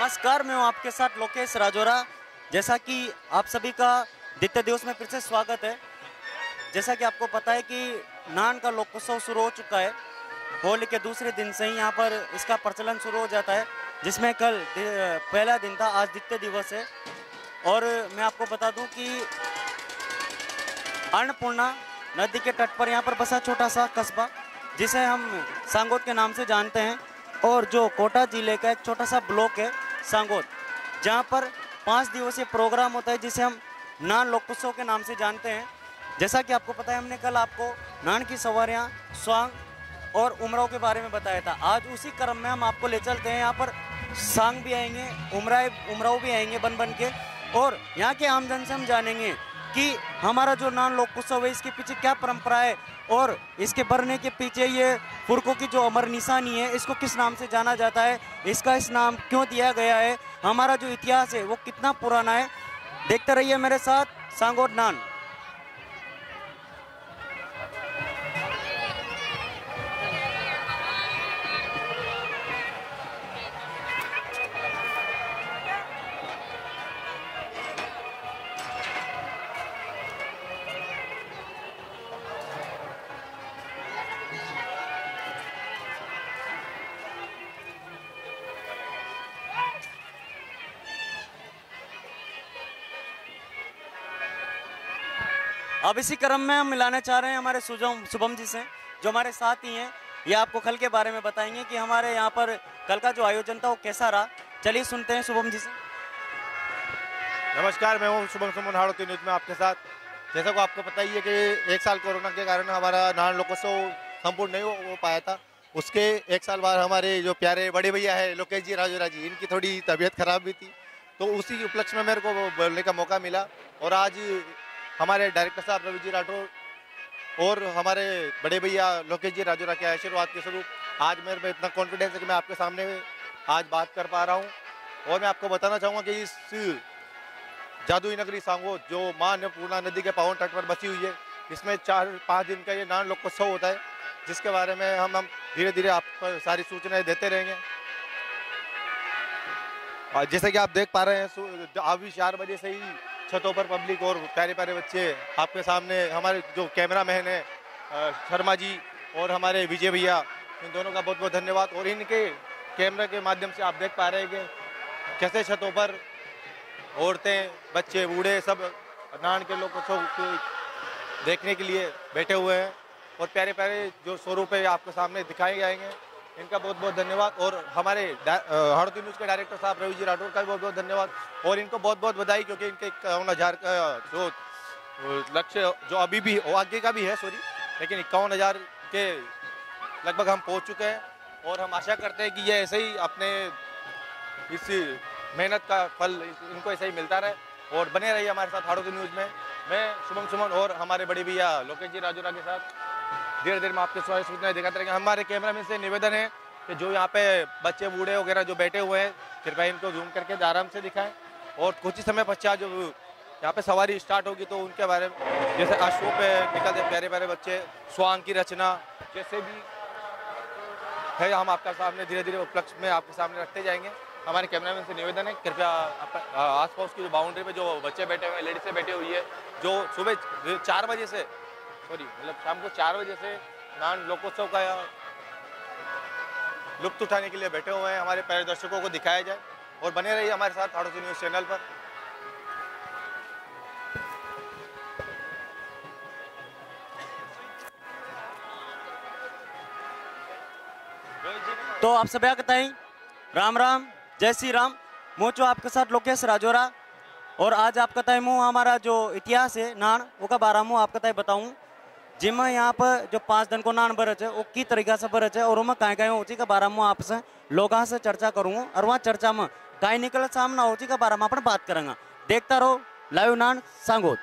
नमस्कार, मैं हूं आपके साथ लोकेश राजौरा। जैसा कि आप सभी का द्वितीय दिवस में फिर से स्वागत है। जैसा कि आपको पता है कि नान का लोकोत्सव शुरू हो चुका है। होली के दूसरे दिन से ही यहाँ पर इसका प्रचलन शुरू हो जाता है, जिसमें कल पहला दिन था, आज द्वितीय दिवस है। और मैं आपको बता दूं कि अन्नपूर्णा नदी के तट पर यहाँ पर बसा छोटा सा कस्बा, जिसे हम सांगोद के नाम से जानते हैं, और जो कोटा जिले का एक छोटा सा ब्लॉक है सांगोद, जहाँ पर 5 दिवसीय प्रोग्राम होता है, जिसे हम नान लोकोत्सव के नाम से जानते हैं। जैसा कि आपको पता है, हमने कल आपको नान की सवारियाँ, स्वांग और उमराव के बारे में बताया था। आज उसी क्रम में हम आपको ले चलते हैं। यहाँ पर सांग भी आएंगे, उमराव भी आएंगे बन बन के, और यहाँ के आमजन से हम जानेंगे कि हमारा जो नान लोकोत्सव है, इसके पीछे क्या परंपरा है, और इसके बढ़ने के पीछे ये पुरखों की जो अमर निशानी है, इसको किस नाम से जाना जाता है, इसका इस नाम क्यों दिया गया है, हमारा जो इतिहास है वो कितना पुराना है। देखते रहिए मेरे साथ सांगोद नान। अब इसी क्रम में हम मिलाना चाह रहे हैं हमारे शुभम जी से, जो हमारे साथ ही हैं। ये आपको कल के बारे में बताएंगे कि हमारे यहाँ पर कल का जो आयोजन था वो कैसा रहा। चलिए सुनते हैं शुभम जी से। नमस्कार, मैं हूँ शुभम सुमन हाड़ोती न्यूज़ में आपके साथ। जैसा को आपको पता ही है कि 1 साल कोरोना के कारण हमारा नान लोकोत्सव संपूर्ण नहीं हो पाया था। उसके 1 साल बाद हमारे जो प्यारे बड़े भैया है लोकेश जी राजौरा जी, इनकी थोड़ी तबीयत खराब भी थी, तो उसी उपलक्ष्य में मेरे को बोलने का मौका मिला। और आज हमारे डायरेक्टर साहब रवि जी राठौर और हमारे बड़े भैया लोकेश जी राजौरा के आशीर्वाद के स्वरूप आज मेरे में इतना कॉन्फिडेंस है कि मैं आपके सामने आज बात कर पा रहा हूँ। और मैं आपको बताना चाहूँगा कि इस जादुई नगरी सांगोद, जो माँ अन्नपूर्णा नदी के पावन तट पर बसी हुई है, इसमें 4-5 दिन का ये नान लोकोत्सव होता है, जिसके बारे में हम धीरे धीरे आपको सारी सूचनाएं देते रहेंगे। और जैसे कि आप देख पा रहे हैं, अभी 4 बजे से ही छतों पर पब्लिक और प्यारे प्यारे बच्चे आपके सामने, हमारे जो कैमरा मैन है शर्मा जी और हमारे विजय भैया, इन दोनों का बहुत बहुत धन्यवाद। और इनके कैमरा के माध्यम से आप देख पा रहे हैं कि कैसे छतों पर औरतें, बच्चे, बूढ़े सब नान के लोकोत्सव देखने के लिए बैठे हुए हैं, और प्यारे प्यारे जो स्वरूप है आपके सामने दिखाए जाएंगे। इनका बहुत बहुत धन्यवाद। और हमारे हाड़ोती न्यूज़ के डायरेक्टर साहब रवि जी राठौर का भी बहुत बहुत धन्यवाद, और इनको बहुत बहुत बधाई, क्योंकि इनके 51,000 का जो लक्ष्य जो अभी भी आगे का भी है लेकिन 51,000 के लगभग हम पहुंच चुके हैं। और हम आशा करते हैं कि ये ऐसे ही अपने इस मेहनत का फल इनको ऐसे ही मिलता रहे, और बने रहिए हमारे साथ हाड़ोती न्यूज़ में। मैं शुभम सुमन और हमारे बड़े भैया लोकेश जी राजौरा के साथ धीरे धीरे में आपके सारी सूचनाएं दिखाते रहेंगे। हमारे कैमरामैन से निवेदन है कि जो यहाँ पे बच्चे बूढ़े वगैरह जो बैठे हुए हैं, कृपया इनको जूम करके आराम से दिखाएं। और कुछ ही समय पश्चात जो यहाँ पे सवारी स्टार्ट होगी, तो उनके बारे में, जैसे अश्वों पे निकलते प्यारे प्यारे बच्चे, स्वांग की रचना जैसे भी है, हम आपका सामने धीरे धीरे उपलक्ष्य में आपके सामने रखते जाएंगे। हमारे कैमरामैन से निवेदन है, कृपया आसपास की जो बाउंड्री पे जो बच्चे बैठे हुए हैं, लेडीसें बैठी हुई है, जो सुबह 4 बजे से मतलब शाम को 4 बजे से नान लोकोत्सव का लुत्फ उठाने के लिए बैठे हुए हैं, हमारे प्यारे दर्शकों को दिखाया जाए। और बने रहिए हमारे साथ हाड़ोती न्यूज़ चैनल पर। तो आप सभी बताएं, राम राम, जय श्री राम। मोचो आपके साथ लोकेश राजौरा। और आज आपका तय मुँह हमारा जो इतिहास है नान वो का बारह मुँह आपका तय बताऊँ, जिसमें यहाँ पर जो 5 दिन को नान बरच है वो की तरीका से बरच है, और मैं कहीं कहीं होची का बारह मुँह आपसे लोगों से चर्चा करूँगा, और वहाँ चर्चा में कहीं निकल सामना होची का बारह में अपन बात करेंगे। देखता रहो लाइव नान सांगोद।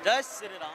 जय श्री राम।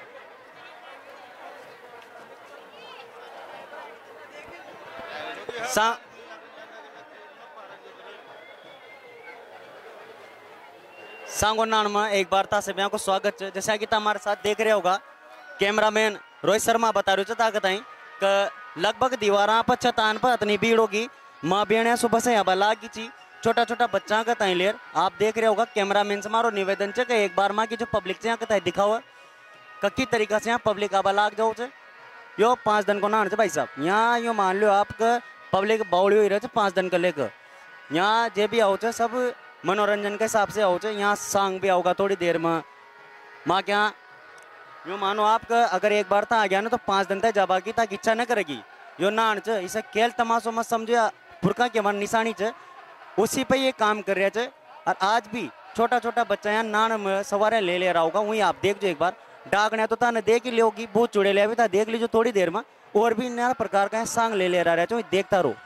सांगो नान में एक बार था सभी को स्वागत है। जैसा कि हमारे साथ देख रहे होगा कैमरामैन रोहित शर्मा बता रहे ताकत लगभग दीवार पर छतान पर इतनी भीड़ होगी। माँ बहन सुबह से यहाँ लागी ची छोटा छोटा बच्चा का तय लेर आप देख रहे होगा। कैमरामैन से मारो निवेदन है कि एक बार माँ की जो पब्लिक यहाँ का दिखाओ कक्की तरीका से यहाँ पब्लिक आबा लाग जाओ यो 5 दिन को नान भाई साहब। यहाँ यो मान लो आप पब्लिक बाउली हुई रहे 5 दिन का लेकर यहाँ जे भी आओ सब मनोरंजन के हिसाब से आओ। यहाँ सांग भी आओगा थोड़ी देर में माँ क्या यो मानो आप अगर एक बार था आ गया ना तो 5 दिन तक जाबा की तक इच्छा न करेगी। यो नान च इसे खेल तमाशो मत समझे फुरका के मन निशानी च उसी पे ये काम कर रहे थे। और आज भी छोटा छोटा बच्चा यहाँ नान में सवारे ले रहा होगा। वहीं आप देख जो एक बार डाकने तो था देख ही लोगी बहुत चुड़े ले था देख लीजिए थोड़ी देर में और भी नया प्रकार का सांग ले रहा है देखता रहो।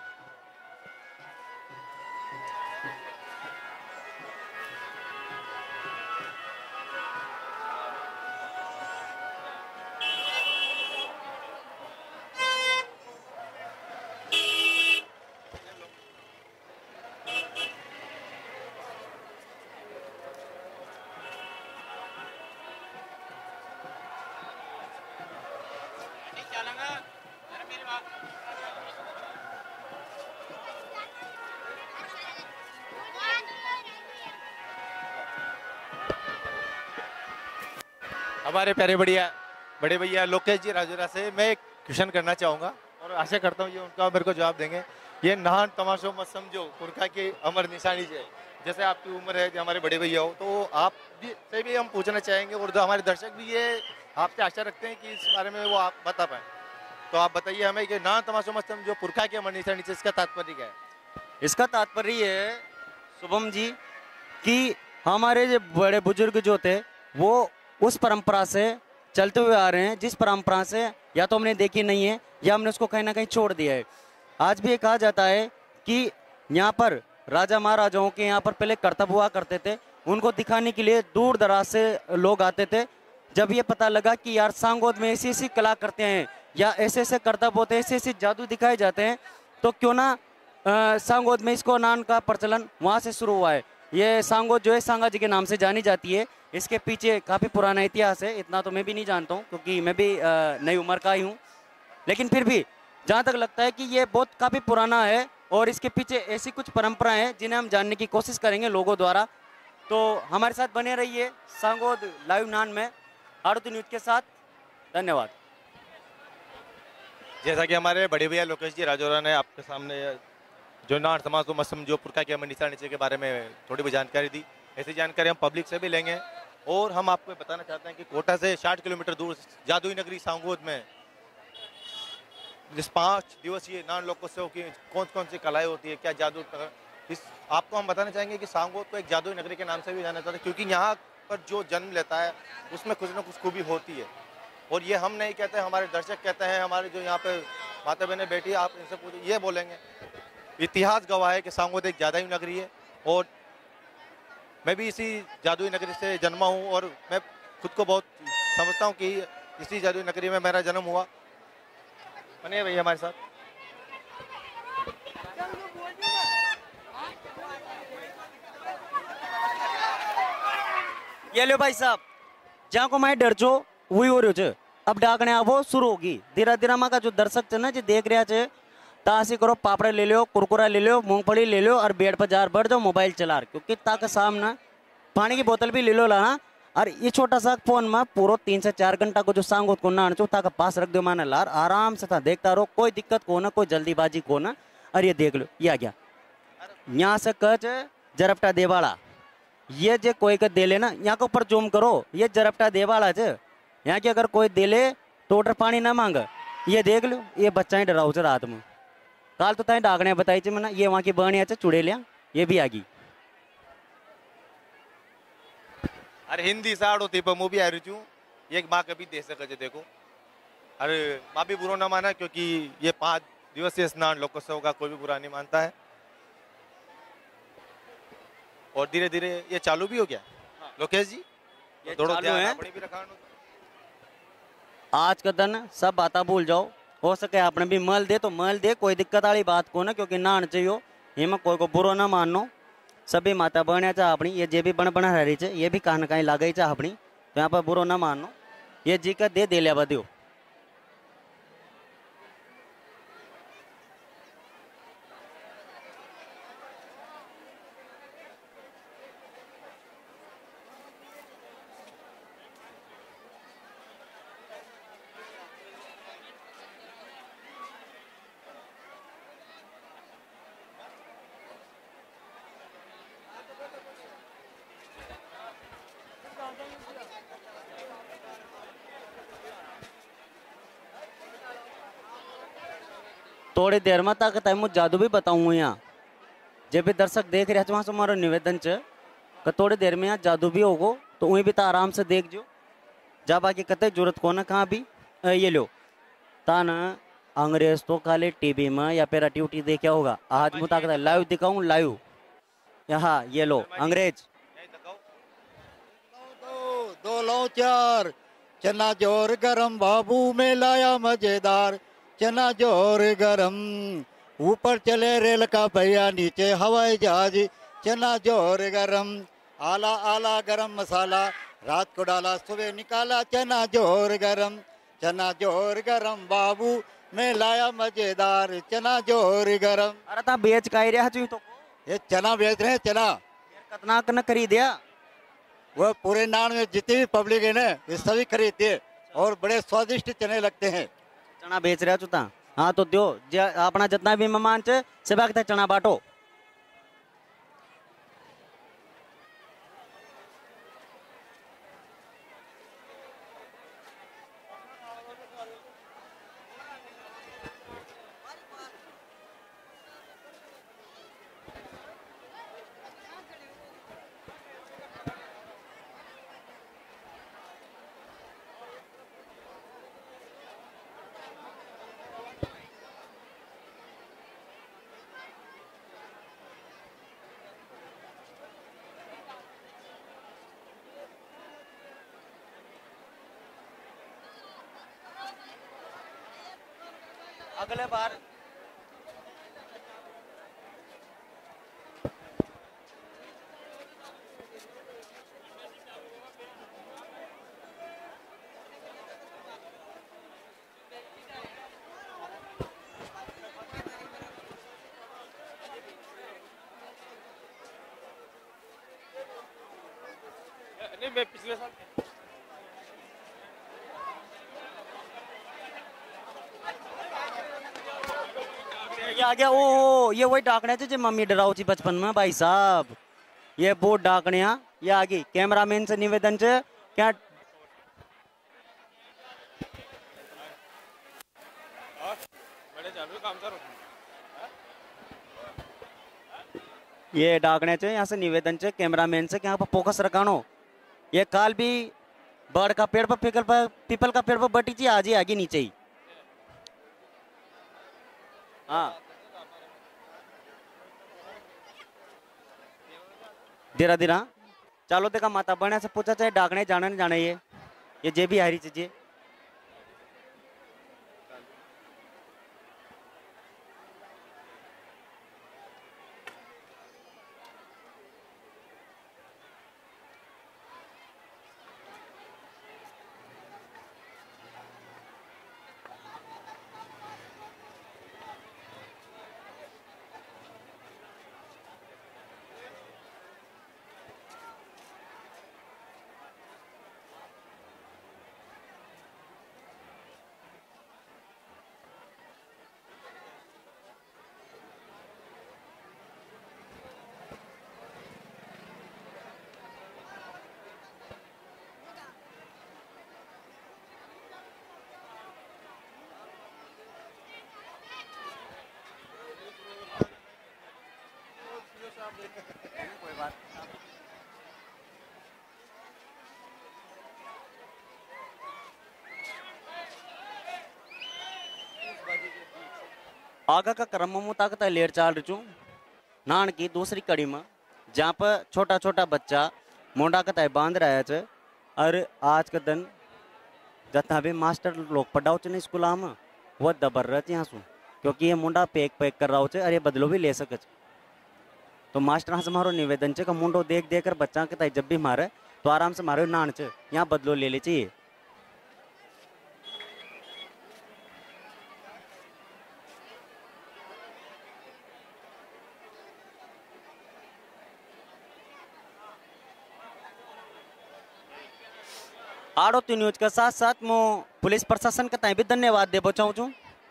हमारे प्यारे बड़े भैया लोकेश जी राजौरा से मैं एक क्वेश्चन करना चाहूँगा और आशा करता हूँ ये उनका मेरे को जवाब देंगे। ये नहान तमाशो मत समझो पुरखा की अमर निशानी है। जैसे आपकी उम्र है जो हमारे बड़े भैया हो तो आप से भी हम पूछना चाहेंगे और जो हमारे दर्शक भी ये आपसे आशा रखते हैं कि इस बारे में वो आप बता पाए। तो आप बताइए हमें कि नहान तमाशो मत समझो पुरखा की अमर निशानी है इसका तात्पर्य क्या है? इसका तात्पर्य है शुभम जी कि हमारे जो बड़े बुजुर्ग जो थे वो उस परंपरा से चलते हुए आ रहे हैं जिस परंपरा से या तो हमने देखी नहीं है या हमने उसको कहीं ना कहीं छोड़ दिया है। आज भी ये कहा जाता है कि यहाँ पर राजा महाराजाओं के यहाँ पर पहले कर्तव्य हुआ करते थे उनको दिखाने के लिए दूर दराज से लोग आते थे। जब ये पता लगा कि यार सांगोद में ऐसी ऐसी कला करते हैं या ऐसे ऐसे कर्तव्य होते हैं ऐसे ऐसे जादू दिखाए जाते हैं तो क्यों ना सांगोद में इसको नान का प्रचलन वहाँ से शुरू हुआ है। ये सांगोद जो है सांगा जी के नाम से जानी जाती है। इसके पीछे काफ़ी पुराना इतिहास है इतना तो मैं भी नहीं जानता हूँ क्योंकि मैं भी नई उम्र का ही हूँ। लेकिन फिर भी जहाँ तक लगता है कि ये बहुत काफ़ी पुराना है और इसके पीछे ऐसी कुछ परंपराएं हैं जिन्हें हम जानने की कोशिश करेंगे लोगों द्वारा। तो हमारे साथ बने रहिए सांगोद लाइव नान में आरती न्यूज के साथ। धन्यवाद। जैसा कि हमारे बड़े भैया लोकेश जी राजौरा ने आपके सामने जो नान समाज को मत समझो पुरखा की अमर निशानी के बारे में थोड़ी भी जानकारी दी, ऐसी जानकारी हम पब्लिक से भी लेंगे। और हम आपको बताना चाहते हैं कि कोटा से 60 किलोमीटर दूर जादुई नगरी सांगोद में जिस 5 दिवसीय नान लोकोत्सव की कौन कौन सी कलाएं होती है क्या जादू इस आपको हम बताना चाहेंगे कि सांगोद को एक जादुई नगरी के नाम से भी जाना जाता है क्योंकि यहाँ पर जो जन्म लेता है उसमें कुछ ना कुछ खूबी होती है। और ये हम नहीं कहते हमारे दर्शक कहते हैं हमारे जो यहाँ पे माता बहनें बैठी आप इनसे पूछे ये बोलेंगे। इतिहास गवाह है कि सांगोद एक जादुई नगरी है और मैं भी इसी जादुई नगरी से जन्मा हूँ और मैं खुद को बहुत समझता हूँ कि इसी जादुई नगरी में मेरा जन्म हुआ। बने भैया हमारे साथ। ये लो भाई साहब जहाँ को मैं डर जो वही हो रही हो अब डाकने आवो शुरू होगी धीरे धीरे माँ का जो दर्शक थे ना जो देख रहा है तासी करो पापड़े ले लो कुरकुरा ले लो मूंगफली ले लो और बेड पर जार बढ़ जाओ मोबाइल चला क्योंकि ताकि सामने पानी की बोतल भी ले लो लाना और ये छोटा सा फोन में पूरा 3 से 4 घंटा को जो सांगोद को ना चो ताकि पास रख दो माने लार आराम से था देखता रहो कोई दिक्कत को ना कोई जल्दीबाजी को ना। और ये देख लो ये आ गया यहाँ से कच जरपटा देवाड़ा ये जे कोई का दे लेना यहाँ के ऊपर जूम करो ये जरपटा देवाड़ा च यहाँ के अगर कोई दे ले तो उधर पानी ना मांग ये देख लो ये बच्चा ही डराओ रात में काल तो तय डाकने बताई चे मैंने ये वहाँ की बहनिया चे चुड़े लिया ये भी आ गई। अरे हिंदी साड़ होती पर मुँह भी आ रही हूँ ये माँ कभी दे सके देखो। अरे माँ भी बुरा ना माना क्योंकि ये 5 दिवसीय स्नान लोकोत्सव का कोई भी बुरा नहीं मानता है और धीरे धीरे ये चालू भी हो गया। हाँ। लोकेश जी ये थोड़ो चालू ध्यान है। अपनी भी रखाणो। आज का दिन सब बाता भूल जाओ, हो सके आपने भी मल दे तो मल दे, कोई दिक्कत वाली बात को ना, क्योंकि नान चाहिए इनमें कोई को बुरो ना माननो। सभी माता बहनिया चाह अपनी ये जे भी बन बना रही है ये भी कहीं ना कहीं लागे चाह अपनी, तो यहाँ पर बुरो ना मानो, ये जी का दे लिया बदियो। थोड़ी देर में तक तय जादू भी बताऊंगा यहाँ, जब भी दर्शक देख रहे वहां से हमारा निवेदन च कि थोड़ी देर में यहाँ जादू भी होगो, तो वहीं भी तो आराम से देख जो, जा बाकी कतई जरूरत को ना कहाँ भी ये लो तान। अंग्रेज तो खाली टीवी में या फिर ड्यूटी देखा होगा, आज मुताक लाइव दिखाऊं लाइव। यहाँ ये लो अंग्रेज दो लो चार चना जोर गरम बाबू में लाया मजेदार, चना जोर गरम ऊपर चले रेल का भैया नीचे हवाई जहाज, चना जोर गरम आला आला गरम मसाला रात को डाला सुबह निकाला, चना जोर गरम, चना जोर गरम बाबू मैं लाया मजेदार, चना जोर गरम। अरे ता बेच का रहा चाहिए तो ये चना बेच रहे हैं चना, कितना कन खरीदिया? वह पूरे नान में जितनी भी पब्लिक है ना वे सभी खरीदते हैं और बड़े स्वादिष्ट चने लगते हैं। चना बेच रहा चुता, हाँ तो दो अपना जितना भी मेहमान च सब चना बांटो। अगले बार नहीं, मैं पिछले साल ये आ गया। ओ ये वही डाकने थे जो मम्मी डराओ थी बचपन में भाई साहब, ये वो डाकनिया ये आ गई। कैमरामैन से निवेदन से क्या बड़े चालू काम करो। ये डाकने से यहाँ से निवेदन से कैमरामैन से यहाँ पर फोकस रखानो। ये काल भी बड़ का पेड़ पर पीपल का पेड़ पर बटी थी, आज ही आगे नीचे ही। हाँ धीरा धीरा चालो देखा माता बहने से पूछा चाहे डाकने जाने न जाने ये जे भी हारी चीजें। कोई बात आगा का क्रम मुताकत लेर चाल रचू नान की दूसरी कड़ी में, जहाँ पर छोटा छोटा बच्चा मोंडा कताई बांध रहा है अरे आज का दिन जितना भी मास्टर लोग पढ़ाओ ने स्कूल में वो दबर रहे यहाँ सु, क्योंकि ये मुंडा पैक पैक कर रहा हो अरे बदलो भी ले सके। तो मास्टर से हमारो निवेदन है कि मुंडो देख देख कर बच्चा के जब भी मारे तो आराम से मारो नान च यहाँ बदलो ले चाहिए। आड़ोती न्यूज के साथ साथ मैं पुलिस प्रशासन के भी धन्यवाद देना चाहूँ।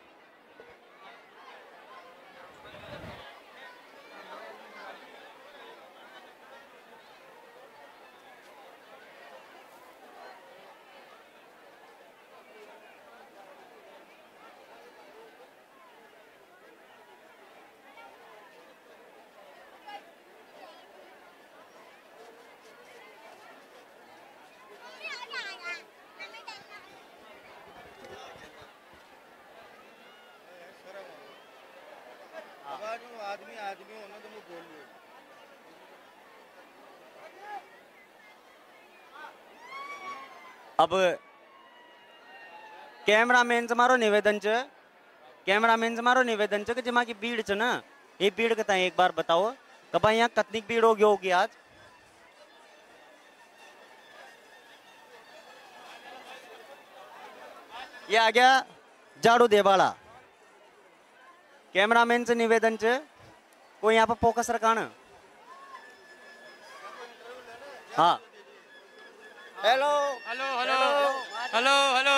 आदमी आदमी होना तो मैं बोल रही अब कैमरामैन से मारो निवेदन कि जमा की भीड़ च ना ये भीड़ के एक बार बताओ कि भाई यहाँ कितनी भीड़ होगी आज। ये आ गया झाड़ू देवाड़ा। कैमरामैन से निवेदन च कोई यहाँ पर फोकस रखाना। हाँ hello hello hello hello hello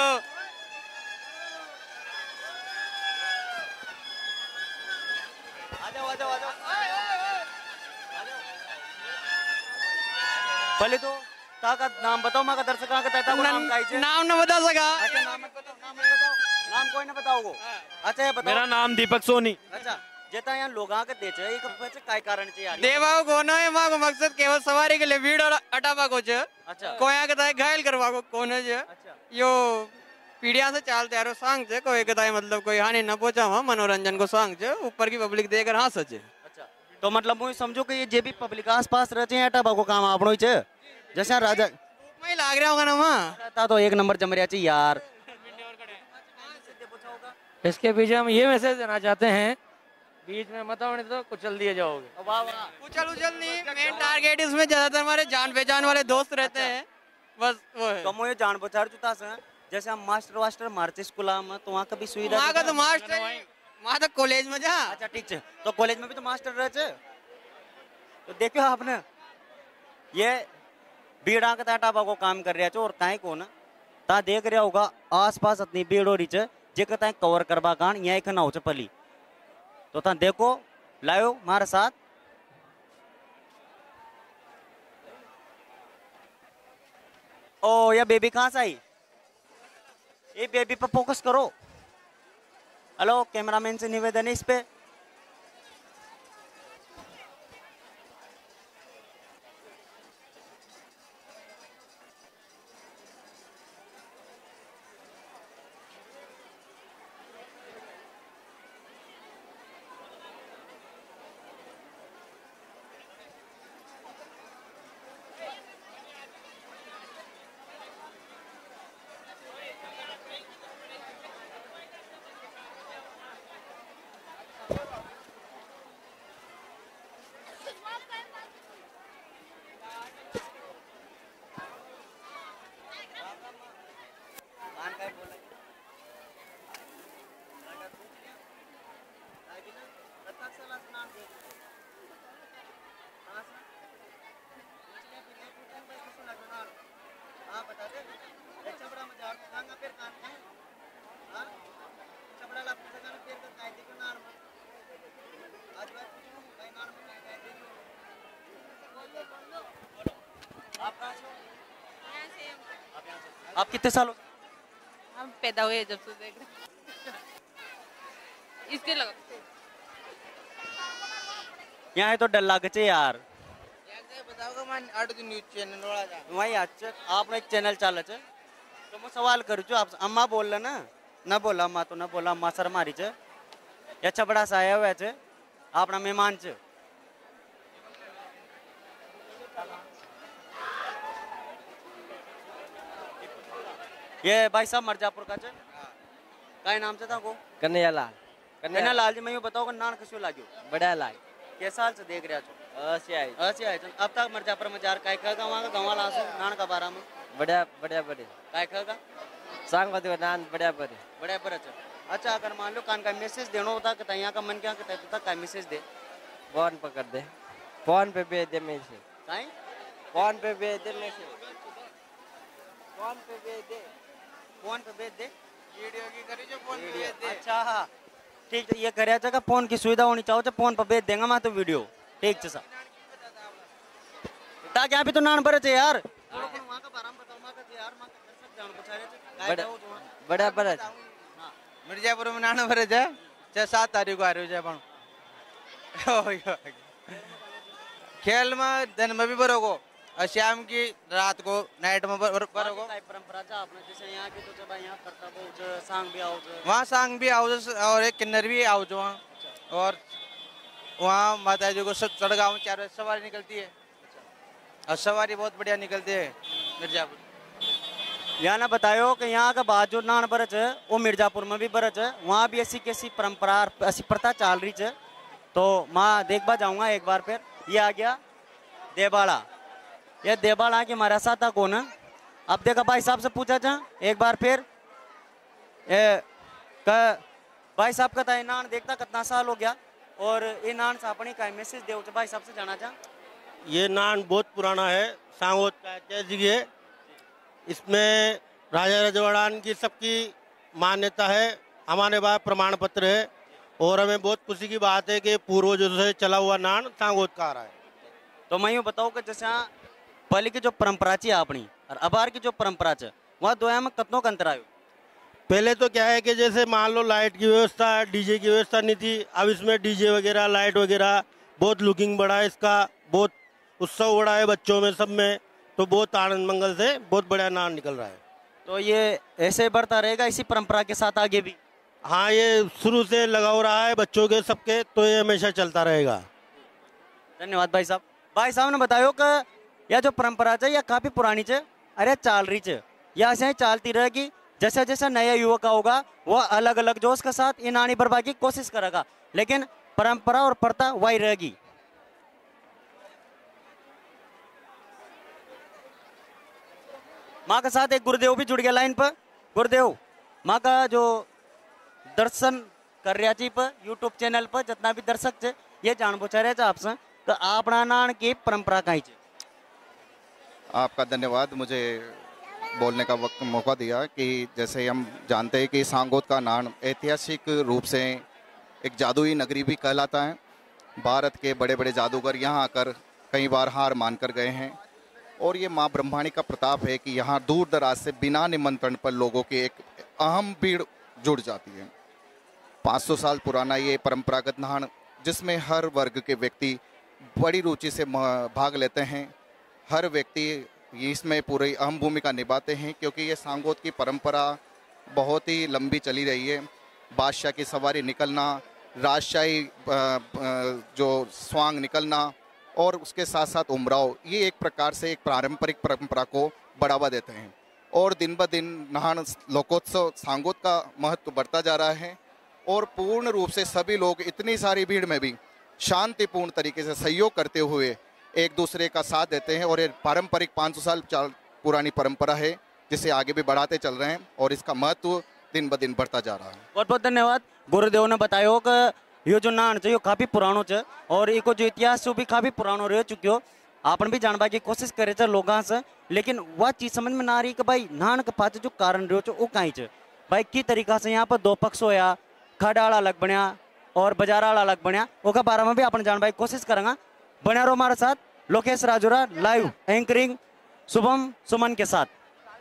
पहले तो का नाम बताओ। माँ का दर्शक का नाम नाम न बता सका। अच्छा नाम मत बताओ, नाम मत बताओ, नाम कोई ना बताओ। अच्छा ये बताओ। मेरा नाम दीपक सोनी। अच्छा जेता यहाँ लोग आके देचे ये कब काय कारण छे यार देवाओ कोन है मां को मकसद केवल सवारी के लिए भीड़ और अटावा को छे। अच्छा कोया के घायल करवा को कोन है जे। अच्छा यो पीढ़िया से चालते यारो सांग छे कोई के मतलब कोई हानि न पहुंचावा मनोरंजन को सांग छे ऊपर की पब्लिक देकर हंस छे। अच्छा तो मतलब मुझे समझो कि ये जे भी पब्लिक आस पास रहे छे अटावा को काम आपनो ही छे जैसे राजा मैं लाग रहा होगा ना मां ता तो एक नंबर जम रहा छे यार। इसके पीछे हम ये मैसेज देना चाहते हैं बीच में मत आओ नहीं तो कुचल दिए जाओगे। वाह वाह कुचल उचल नहीं मेन टारगेट इसमें ज्यादातर हमारे जान पहचान वाले दोस्त रहते हैं बस वो है। तो मुझे जान पहचान जुता से जैसे हम मास्टर वास्टर मारते स्कूल में तो वहाँ कभी सुविधा वहाँ का तो मास्टर वहाँ तो कॉलेज में जा। अच्छा ठीक है तो कॉलेज में भी तो मास्टर रहे छे। तो देखो आपने ये भीड़ा के टाटा को काम कर रहा है और ताई को ना ता देख रहा होगा आस पास इतनी भीड़ हो रही है जे ताई कवर करवा कान यहाँ खना हो पली तो ता देखो लायो हमारे साथ। ओ ये बेबी कहाँ से आई ये बेबी पे फोकस करो। हेलो कैमरामैन से निवेदन है इस पे। आप कितने साल हो? हम पैदा हुए जब से देख रहे इसके लगा यहाँ है तो डर लागे छे यार। बताओगे मैं आटो न्यूज चैनल वाला जा वही अच्छा आपने एक चैनल चाले छे तो मैं सवाल करूँ छू आप अम्मा बोल ले ना बोला अम्मा तो ना बोला अम्मा सर मारी छे या छबड़ा सा आया हुआ छे आपना मेहमान छे। ये भाई साहब मिर्जापुर का चे काय नाम से था को कन्हैया लाल कन्हैया लाल जी मैं यूँ बताओ नान किसो लाग्यो बढ़िया लाल के साल से देख रहा छो अच्छे आए अब तक मिर्जापुर में जार काय खा वहाँ का गाँव लासो नान का बारा में बढ़िया बढ़िया बढ़िया काय खा सांग बदे नान बढ़िया बढ़िया बढ़िया पर अच्छा अगर मान लो कान का मैसेज देना होता कि यहाँ का मन क्या कहता का मैसेज दे फोन पकड़ दे फोन पे भेज दे मैसेज काई फोन पे भेज दे मैसेज फोन पे भेज दे फोन पे भेज दे वीडियो की करी जो फोन पे भेज दे। अच्छा हाँ ठीक है ये करे का फोन की सुविधा होनी चाहिए फोन पर भेज देंगे मैं तो वीडियो ठीक है सर ताकि यहाँ पे तो नान बरच है यार वहाँ का बाराम बताओ वहाँ का यार वहाँ का दर्शक जान पूछा रहे बढ़िया बढ़िया मिर्जापुर में नाना भरे जा 6-7 तारीख को आ रहे हो खेल में दिन में भी भरोगो और शाम की रात को नाइट में भरोगो परंपरा जा आपने जैसे यहाँ की तो जब यहाँ करता वो सांग भी आओ वहाँ सांग भी आओ और एक किन्नर भी आओ जो वहाँ और वहाँ माता जी को चढ़गांव 4 बजे सवारी निकलती है और सवारी बहुत बढ़िया निकलती है मिर्जापुर। यहाँ ना बतायो कि यहाँ का बात जो नान बरच है वो मिर्जापुर में भी बरच है वहाँ भी ऐसी कैसी परंपरा ऐसी प्रथा चाल रही है तो मैं देखवा जाऊँगा एक बार फिर ये आ गया देवाड़ा ये देवाड़ा की हमारा साथ था कौन है अब देखा भाई साहब से पूछा था एक बार फिर भाई साहब का था नान देखता कितना साल हो गया और ये नान से अपनी का मैसेज दे भाई साहब से जाना चाह ये नान बहुत पुराना है सांगोद का ऐतिहासिक है इसमें राजा रजवाड़ान की सबकी मान्यता है हमारे पास प्रमाण पत्र है और हमें बहुत खुशी की बात है कि पूर्वजों से चला हुआ नान सांगोद का आ रहा है। तो मैं यूँ बताऊँ कि जैसे पहले की जो परंपरा थी अपनी और अबार की जो परंपरा है वहाँ दोया में कतनों का अंतर आयो। पहले तो क्या है कि जैसे मान लो लाइट की व्यवस्था डीजे की व्यवस्था नहीं थी अब इसमें डीजे वगैरह लाइट वगैरह बहुत लुकिंग बढ़ा है इसका बहुत उत्सव बढ़ा है बच्चों में सब में तो बहुत आनंद मंगल से बहुत बढ़िया नान निकल रहा है। तो ये ऐसे बढ़ता रहेगा इसी परंपरा के साथ आगे भी? हाँ ये शुरू से लगाव रहा है बच्चों के सबके तो ये हमेशा चलता रहेगा। धन्यवाद भाई साहब। भाई साहब ने बतायो कि यह जो परंपरा है यह काफी पुरानी है अरे चाल रही है यह ऐसे ही चालती रहेगी जैसे जैसे नया युवक होगा वह अलग अलग जोश के साथ इन आनी बर्बाद की कोशिश करेगा लेकिन परंपरा और प्रथा वही रहेगी। माँ के साथ एक गुरुदेव भी जुड़ गया लाइन पर। गुरुदेव माँ का जो दर्शन कर रहा थी पर यूट्यूब चैनल पर जितना भी दर्शक थे ये जान पूछा रहे थे आपसे तो अपना नान की परंपरा कहीं है। आपका धन्यवाद मुझे बोलने का वक्त मौका दिया कि जैसे हम जानते हैं कि सांगोद का नान ऐतिहासिक रूप से एक जादुई नगरी भी कहलाता है। भारत के बड़े बड़े जादूगर यहाँ आकर कई बार हार मानकर गए हैं और ये माँ ब्रह्माणी का प्रताप है कि यहाँ दूर दराज से बिना निमंत्रण पर लोगों की एक अहम भीड़ जुड़ जाती है। 500 साल पुराना ये परंपरागत नान जिसमें हर वर्ग के व्यक्ति बड़ी रुचि से भाग लेते हैं। हर व्यक्ति इसमें पूरी अहम भूमिका निभाते हैं क्योंकि ये सांगोद की परंपरा बहुत ही लंबी चली रही है। बादशाह की सवारी निकलना, राजशाही जो स्वांग निकलना और उसके साथ साथ उमराव ये एक प्रकार से एक पारंपरिक परंपरा को बढ़ावा देते हैं और दिन ब दिन नान लोकोत्सव सांगोद का महत्व बढ़ता जा रहा है और पूर्ण रूप से सभी लोग इतनी सारी भीड़ में भी शांतिपूर्ण तरीके से सहयोग करते हुए एक दूसरे का साथ देते हैं और ये पारंपरिक 500 साल पुरानी परंपरा है जिसे आगे भी बढ़ाते चल रहे हैं और इसका महत्व दिन ब दिन बढ़ता जा रहा है। बहुत बहुत धन्यवाद। गुरुदेव ने बताया कि ये जो नान है काफी पुरानो है और इको जो इतिहास भी काफी पुरानो रह चुकियो आपन भी जानवा की कोशिश करे थे लोगों से लेकिन वह चीज समझ में ना आ रही कि भाई नान के पास जो कारण रहो वो कहीं है भाई की तरीका से यहाँ पर 2 पक्ष होया खड़ा अलग बनया और बाजारा अलग बनया उसके बारे में भी अपन जानवा की कोशिश करेंगे। बने रहो हमारे साथ। लोकेश राजोरा लाइव एंकरिंग शुभम सुमन के साथ।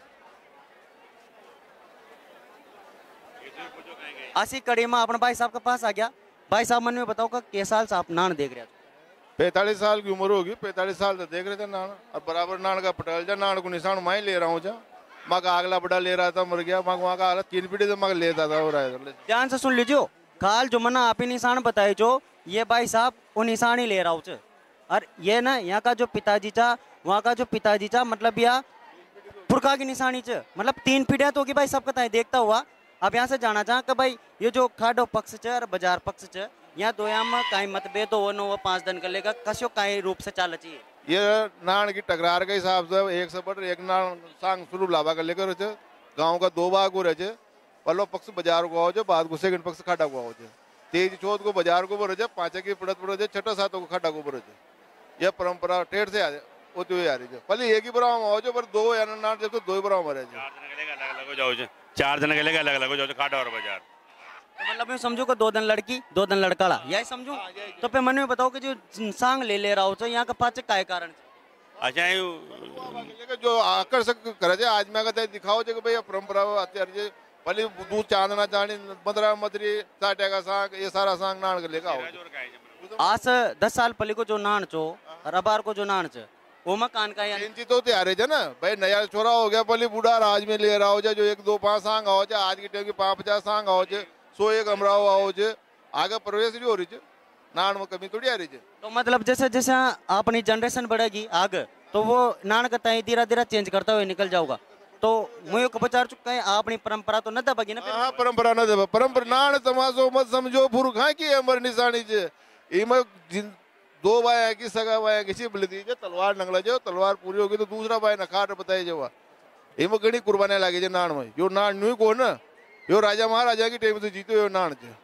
आसी कड़ी में अपने भाई साहब के पास आ गया। भाई साहब मन में बताओ कि किस साल से आप नान देख रहे थे? 45 साल की उम्र होगी। 45 साल से देख रहे थे नान और बराबर नान का पटेल जा नान को निशान मैं ले रहा हूँ जा माँ का अगला बड़ा ले रहा था मर गया माँ वहाँ का हालत 3 पीढ़ी से मैं लेता था हो रहा है। ध्यान से सुन लीजिए खाल जो मना आप ही निशान बताए जो ये भाई साहब वो निशान ही ले रहा हूँ और ये ना यहाँ का जो पिताजी था वहाँ का जो पिताजी था मतलब यह पुरख पुरखा की निशानी च मतलब 3 पीढ़ियां तो होगी भाई सब कताएं देखता हुआ। अब यहाँ से जाना चाह कि भाई ये जो खाडो पक्ष च और बाजार पक्ष च यहाँ दोयाम काई मतभेद हो नो वो 5 दिन कर लेगा कस्यो काई रूप से चाल चाहिए। ये नान की टकरार के हिसाब से एक से बढ़ एक नान सांग शुरू लावा कर लेकर गांव का 2 भाग हो रहे पहलो पक्ष बाजार को आओ बाद को सेकंड पक्ष खाटा को आओ तेज चौथ को बाजार को बरो 5 की पड़त पड़ो छठा 7 को खाटा को बरो यह परंपरा टेढ़ से वो तो आ रही है पहले एक ही बराव आओ पर 2 या नान जब तो 2 ही बराव मरे 4 दिन के लिए अलग अलग हो जाओ खाटा और बाजार। तो मतलब मैं समझू कि 2 दिन लड़की 2 दिन लड़का यही समझू। तो फिर मन में बताओ कि जो सांग ले रहा हो यहाँ का पाचे का कारण अच्छा जो आकर्षक करे आज मैं कहते दिखाओ जो भाई परंपरा अत्यार पहले दूध चांदना चांदी मदरा मदरी साटे का सांग ये सारा सांग नान के लेगा आज 10 साल पहले को जो नान चो रबार को जो नान च वो मकान का यानी तो तैयार है ना भाई नया छोरा हो गया पहले बूढ़ा राज में ले रहा हो जाए जो 1 2 5 सांग आओ जाए आज की टाइम की 5-50 सांग आओ जाए 100 अमराव आओ जाए आगे प्रवेश जो हो रही है नान में कमी थोड़ी आ रही है। तो मतलब जैसे जैसे अपनी जनरेशन बढ़ेगी आगे तो वो नान का तय धीरे धीरे चेंज करता हुए निकल जाऊगा। तो मुझे को बचार चुका है अपनी परंपरा तो न दबेगी ना। हाँ परंपरा न दबे परंपरा नान तमाशो मत समझो पुरखा की अमर निशानी चे इम 2 बाया की सगा बाया किसी बल दीजिए तलवार नंगला जाओ तलवार पूरी होगी तो दूसरा बाय नखाट बताई जावा इम घनी कुर्बानियां लागे जे नान में यो नान न्यू को ना यो राजा महाराजा की टाइम से जीतो यो नान चे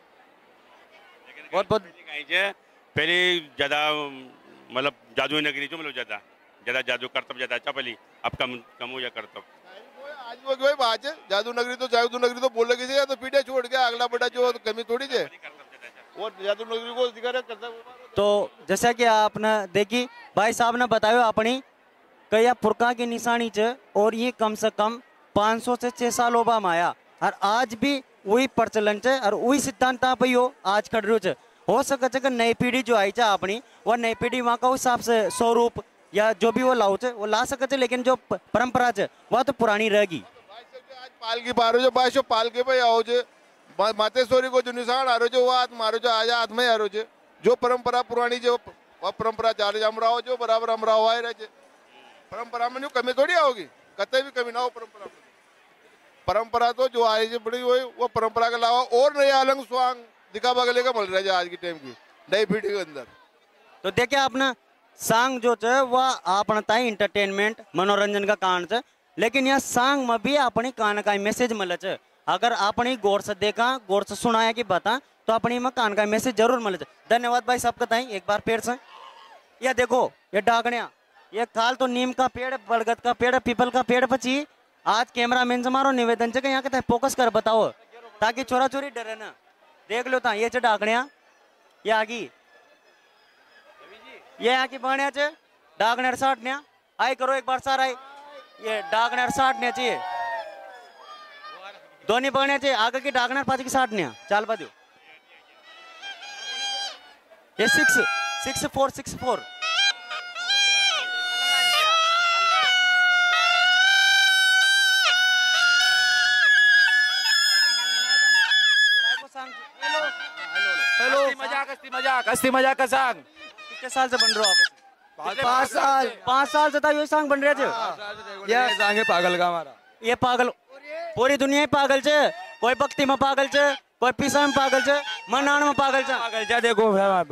बहुत बहुत पहले ज्यादा मतलब जादू नगरी जो मतलब ज्यादा जादू करतब ज्यादा अच्छा पहले अब कम हो या करतब आज वो भाई बात है जादू नगरी तो बोले किसी या तो पीढ़ियां छोड़ के अगला बड़ा जो कमी थोड़ी है वो जादू नगरी को दिखा रहा करता। तो जैसा कि आपने देखी भाई साहब ने बताया अपनी कई पुरखा की निशानी च और ये कम से कम 500 से 6 साल ओबा माया और आज भी वही प्रचलन च और वही सिद्धांत पे यो आज खड़ रहो च हो सके नई पीढ़ी जो आई चा अपनी वह नई पीढ़ी वहाँ का हिसाब से स्वरूप या जो भी वो लाओ च वो ला सके लेकिन जो परंपरा च वह तो पुरानी रहेगी। आज पाल की पारो जो बाशो पाल के भाई आओ जो मातेश्वरी को जो निशान आ रहे जो वो आत्मा आ रहे जो आज आत्मा आ रहे जो परंपरा पुरानी जो परंपरा चाल अमराव जो बराबर अमराव आए रहे परंपरा में कमी थोड़ी आओगी कतई भी कमी ना हो परंपरा तो जो आई बड़ी हुई वो परंपरा के अलावा और नया अलग स्वांग दिखा बगले का मिल रहा है आज की टाइम की नई पीढ़ी के अंदर। तो देखिए आपने सांग जो च वह अपना इंटरटेनमेंट मनोरंजन का कारण च लेकिन यह सांग में भी अपनी कान का मैसेज मिले च अगर अपनी गौर से देखा गौर से सुनाया कि बता तो अपनी में कान का मैसेज जरूर मिले। धन्यवाद भाई सबका ताई एक बार पेड़ से यह देखो ये डागणिया ये काल तो नीम का पेड़ बरगद का पेड़ पीपल का पेड़ पची आज कैमरा मैन से मारो निवेदन च यहाँ के फोकस कर बताओ ताकि चोरा चोरी डरे ना देख लो था ये च डागणिया ये आगी ये यहाँ की बढ़िया च डागनेर साटन्या आई करो एक बार सारा ये डागनेर साटन्या चाहिए दोनों बढ़िया चाहिए आगे की डागनेर पाँच की साटन्या चाल बा दो ये 6-4-6-4 हस्ती मजाक का सांग कितने साल से बन रहे हो आप? 5 साल से था ये सांग बन रहे थे। ये सांग है पागल का हमारा ये पागल पूरी दुनिया ही पागल छे कोई भक्ति में पागल छे कोई पीसा में पागल छे मनान में पागल छे देखो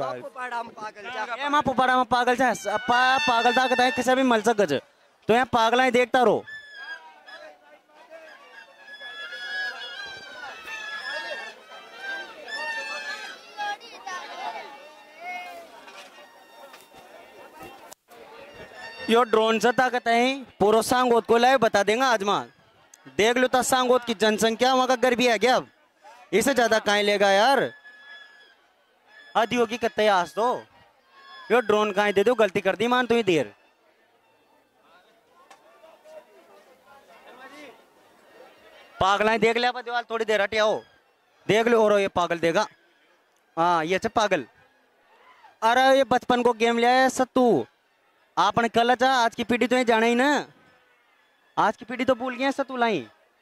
ये मां पुपाड़ा में पागल छे पागलता के किसी भी मिल सके छे तो यहाँ पागल ही देखता रहो। यो ड्रोन से ताकत है पूरा सांगोत को लाइव बता देंगे आज मां देख लो तो सांगोत की जनसंख्या वहां का गर्भी है क्या अब इससे ज्यादा कहीं लेगा यार आदियों की कत्ते आज तो यो ड्रोन कहीं दे दो गलती कर दी मान तो ही देर पागल देख लिया दीवार थोड़ी देर हटे आओ देख लो और ये पागल देगा हाँ ये च पागल अरे ये बचपन को गेम लिया है सत्तू आपने कल जा आज की पीढ़ी तो ये जाना ही ना आज की पीढ़ी तो भूल गया सत्तू लाई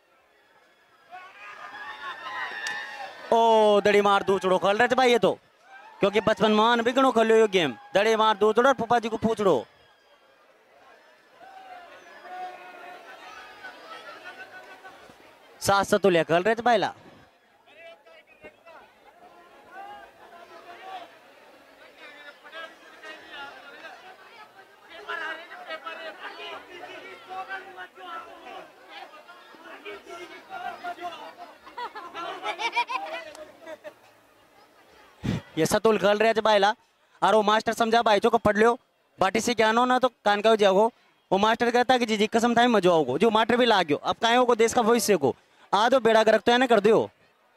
ओ दड़ी मार दूचड़ो खेल रहे थे भाई ये तो क्योंकि बचपन मान भी गणो खेलो ये गेम दड़ी मार दूचड़ो और पापा जी को पूछड़ो सात सतुल्या कल रे बायला ये सतुल कल रहे बायला और वो मास्टर समझा भाई को पढ़ लो बाटी से क्या ना तो कान का जाओ वो मास्टर कहता कि जी कसम था मजा आओगे जो मास्टर भी लागो अब काहे को देश का भविष्य को आ दो बेड़ा गर्क तो है ना कर दो।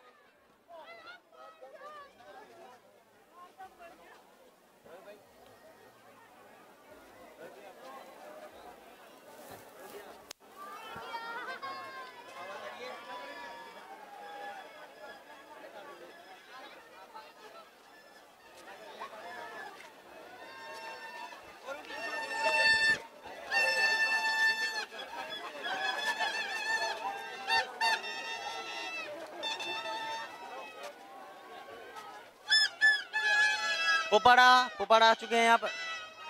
पोपाड़ा आ चुके हैं यहाँ पर।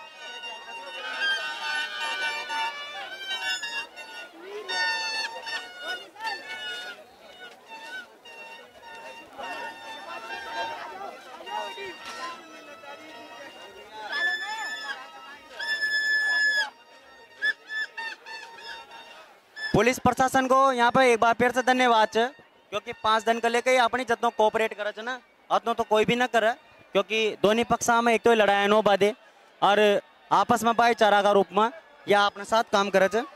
पुलिस प्रशासन को यहाँ पर एक बार फिर से धन्यवाद क्योंकि 5 दिन के लेके अपनी जतनों कोऑपरेट करे ना अतनों तो कोई भी ना करे क्योंकि दोनों पक्ष में एक तो लड़ाई नो बाधे और आपस में भाईचारा का रूप में या अपने साथ काम करे छे।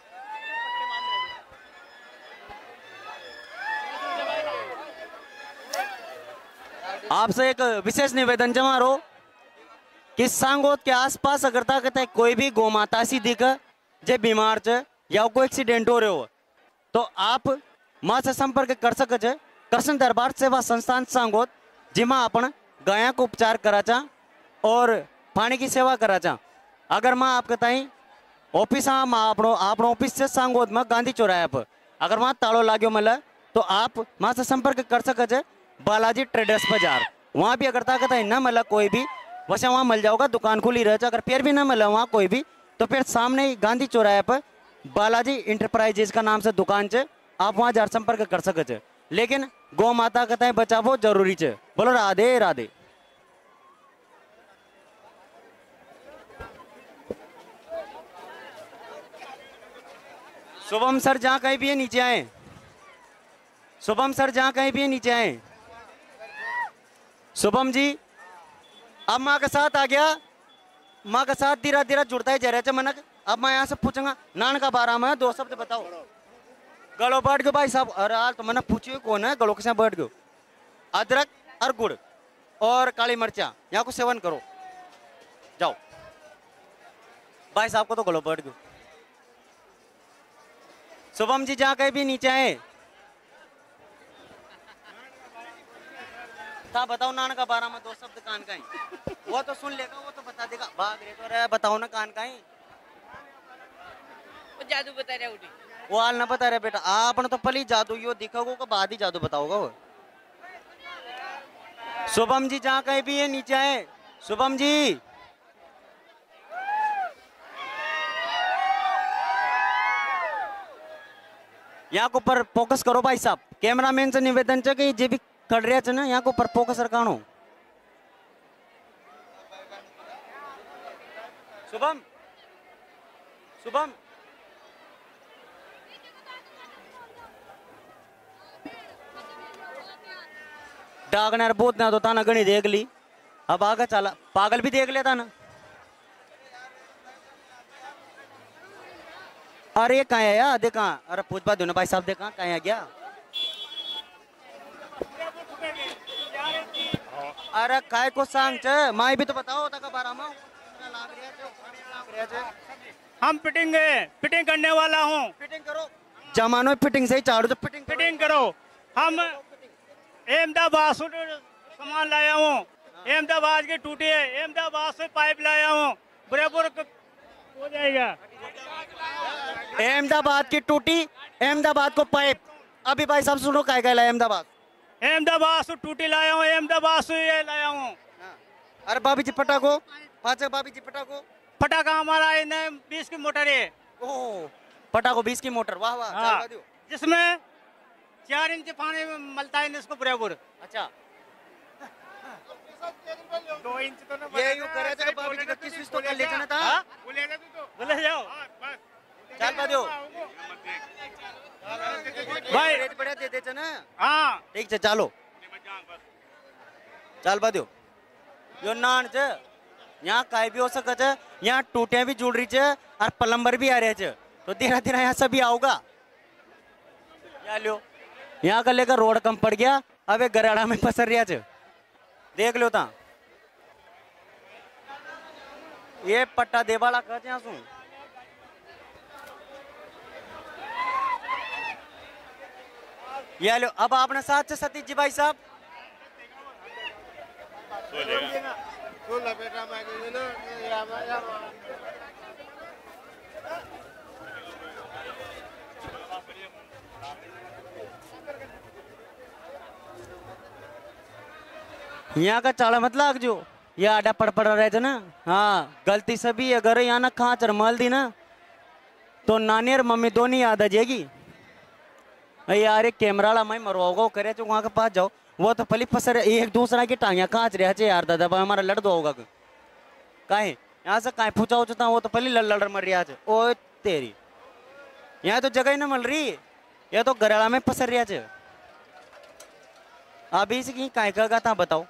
आपसे एक विशेष निवेदन है मारो कि सांगोद के आसपास अगर तक कोई भी गौ माता सी दिख जे बीमार च या कोई एक्सीडेंट हो रहे हो तो आप मां से संपर्क कर सके छे। कृष्ण दरबार सेवा संस्थान सांगोद जिमा अपन गाया को उपचार करा चा और पानी की सेवा करा चा। अगर माँ आपके ताई ऑफिस आपनो ऑफिस से सांगोद में गांधी चौराहे पर अगर वहाँ तालो लाग्यो मिले तो आप माँ से संपर्क कर सके बालाजी ट्रेडर्स बाजार। वहाँ भी अगर ताकत है ना मिला कोई भी वैसे वहाँ मिल जाओगा, दुकान खुली रहे। अगर फिर भी ना मिला वहाँ कोई भी तो फिर सामने ही गांधी चौराहे पर बालाजी इंटरप्राइजेज का नाम से दुकान है, आप वहाँ जा संपर्क कर सके। लेकिन गौ माता कथाएं बचावो जरूरी है। बोलो राधे राधे। शुभम सर जहाँ कहीं भी है नीचे आए। शुभम सर जहाँ कहीं भी है नीचे आए। शुभम जी अब माँ के साथ आ गया, माँ के साथ धीरे धीरे जुड़ता ही जा रहा है मनक। अब मैं यहाँ से पूछूंगा नान का बारे में 2 शब्द बताओ। गलो बैठ गयो भाई साहब। अरे हाल तो मैंने पूछिए कौन है गलो के साथ बैठ गयो। अदरक और गुड़ और काली मिर्चा यहाँ को सेवन करो जाओ। भाई साहब को तो गलो बैठ गयो। शुभम जी जहाँ कहीं भी नीचे आए था बताओ नान का बारे में 2 शब्द कान का ही। वो तो सुन लेगा, वो तो बता देगा। भाग रहे तो रहे बताओ ना कान का ही। वो जादू बता रहा उठी। वो हाल ना बता रहे बेटा आपने तो पहले जादू यो दिखाओगे को बाद ही जादू बताओगा वो। शुभम जी जहाँ कहीं भी है नीचे आए। शुभम जी यहाँ को ऊपर फोकस करो भाई साहब। कैमरामैन से निवेदन है कि जे भी कर रहे थे ना यहाँ को ऊपर फोकस रखानो। शुभम शुभम डागनर बहुत ना तो ताना गणी देख ली। अब आगे चला पागल भी देख लेता ना। अरे कहाँ है यार देखा। अरे पूछ बात भाई साहब देखा कहाँ है गया। अरे काय को सांग चे माई भी तो बताओ तक बारा में हम फिटिंग करने वाला हूँ। फिटिंग करो जमानो में फिटिंग से ही चाड़ो तो फिटिंग करो। हम अहमदाबाद से सामान लाया हूँ। अहमदाबाद की टूटी है, अहमदाबाद से पाइप लाया हूँ। बराबर हो जाएगा। अहमदाबाद की टूटी अहमदाबाद को पाइप। अभी भाई साहब सुनो काय काय लाया अहमदाबाद से टूटी लाया हूँ, अहमदाबाद से ये लाया हूँ। अरे बाबी जी पटाखो पाँच बाबी जी पटाखा हमारा 20 की मोटर है। ओह पटाखो 20 की मोटर वाह वाह। हाँ, जिसमें 4 इंच पानी में मलता है इसको बराबर। अच्छा 2 इंच तो ना ये यूं करे तो बाबू जी का किस तो कर ले जाना था। वो ले ले जाओ चल पा दो भाई रेट बढ़ा दे दे ना। हाँ ठीक है चलो चल पा दो यो नान च यहाँ काय भी हो सके छ, यहाँ टूटियां भी जुड़ रही छ और प्लम्बर भी आ रहे छ, तो धीरे धीरे यहाँ सभी आओगा। या लो यहाँ का लेकर रोड कम पड़ गया, अब एक गराड़ा में फंस रहा छ, देख लो ता ये पट्टा दे वाला कह यहाँ सु या लो। अब आपने साथ से सतीश जी भाई साहब यहाँ का चाला मत लाग जो ये आडा पड़ रहे थे ना। हाँ गलती से भी अगर यहाँ ना खांच मल दी ना तो नानी और मम्मी दोनों याद आ जाएगी। यार एक कैमरा वाला मैं मरवाओगा करे तो वहाँ के पास जाओ, वो तो पली फंस रहे एक दूसरा की टांगियां कांच रहे थे यार दादा भाई हमारा लड़ दो होगा काहे यहाँ से काहे पूछा उचता वो तो पली लड़ मर रहा है। ओ तेरी यहाँ तो जगह ही ना मिल रही, ये तो गराड़ा में फंस रहा है। अभी इसकी काहे का था बताओ।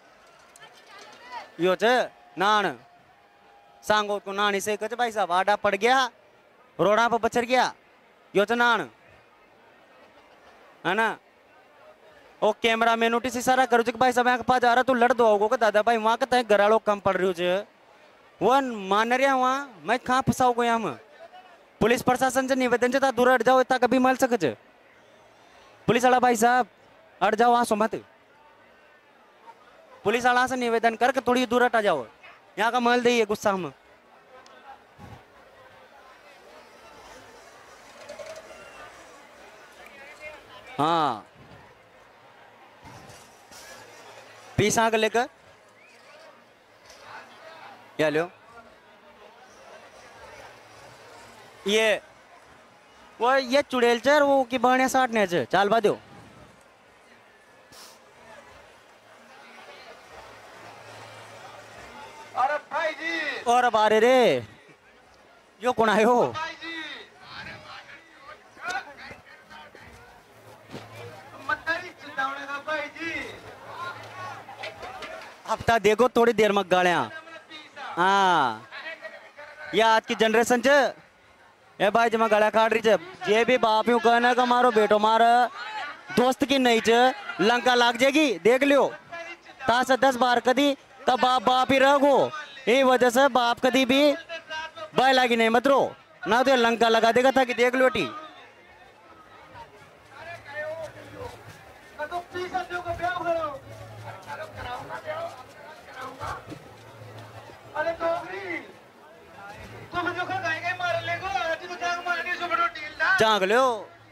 यो च नान सांगो को नानी से कच भाई साहब आडा पड़ गया रोड़ा पर बचर गया यो च नान है ना। ओ कैमरा में नोटिस इशारा करो कि भाई साहब यहाँ के पास जा रहा तू लड़ दो होगा दादा भाई वहाँ का गराड़ो कम पड़ रही हो वो मान रहा वहाँ मैं कहाँ फंसाओ को यहाँ पुलिस प्रशासन से निवेदन था दूर हट जाओ इतना कभी मल सके पुलिस वाला भाई साहब हट जाओ वहाँ मत पुलिस वाला से निवेदन करके थोड़ी दूर हटा जाओ यहाँ का मल दे गुस्सा हम। हाँ पीस आग लेकर क्या लो ये वो ये चुड़ैल चर वो की बहने साटने च चाल बा दो अरे भाई जी और बारे रे यो कौन आयो हफ्ता देखो थोड़ी देर में गालियां। हाँ ये आज की जनरेशन च ए भाई जमा गालियां काट रही च ये भी बाप यूं कहना का मारो बेटो मार दोस्त की नहीं च लंका लाग जाएगी देख लियो तास 10 बार कदी तब बाप बाप ही रहो ये वजह से बाप कदी भी बाय लागी नहीं मत रो ना तो लंका लगा देगा था कि देख लो टी जाग लो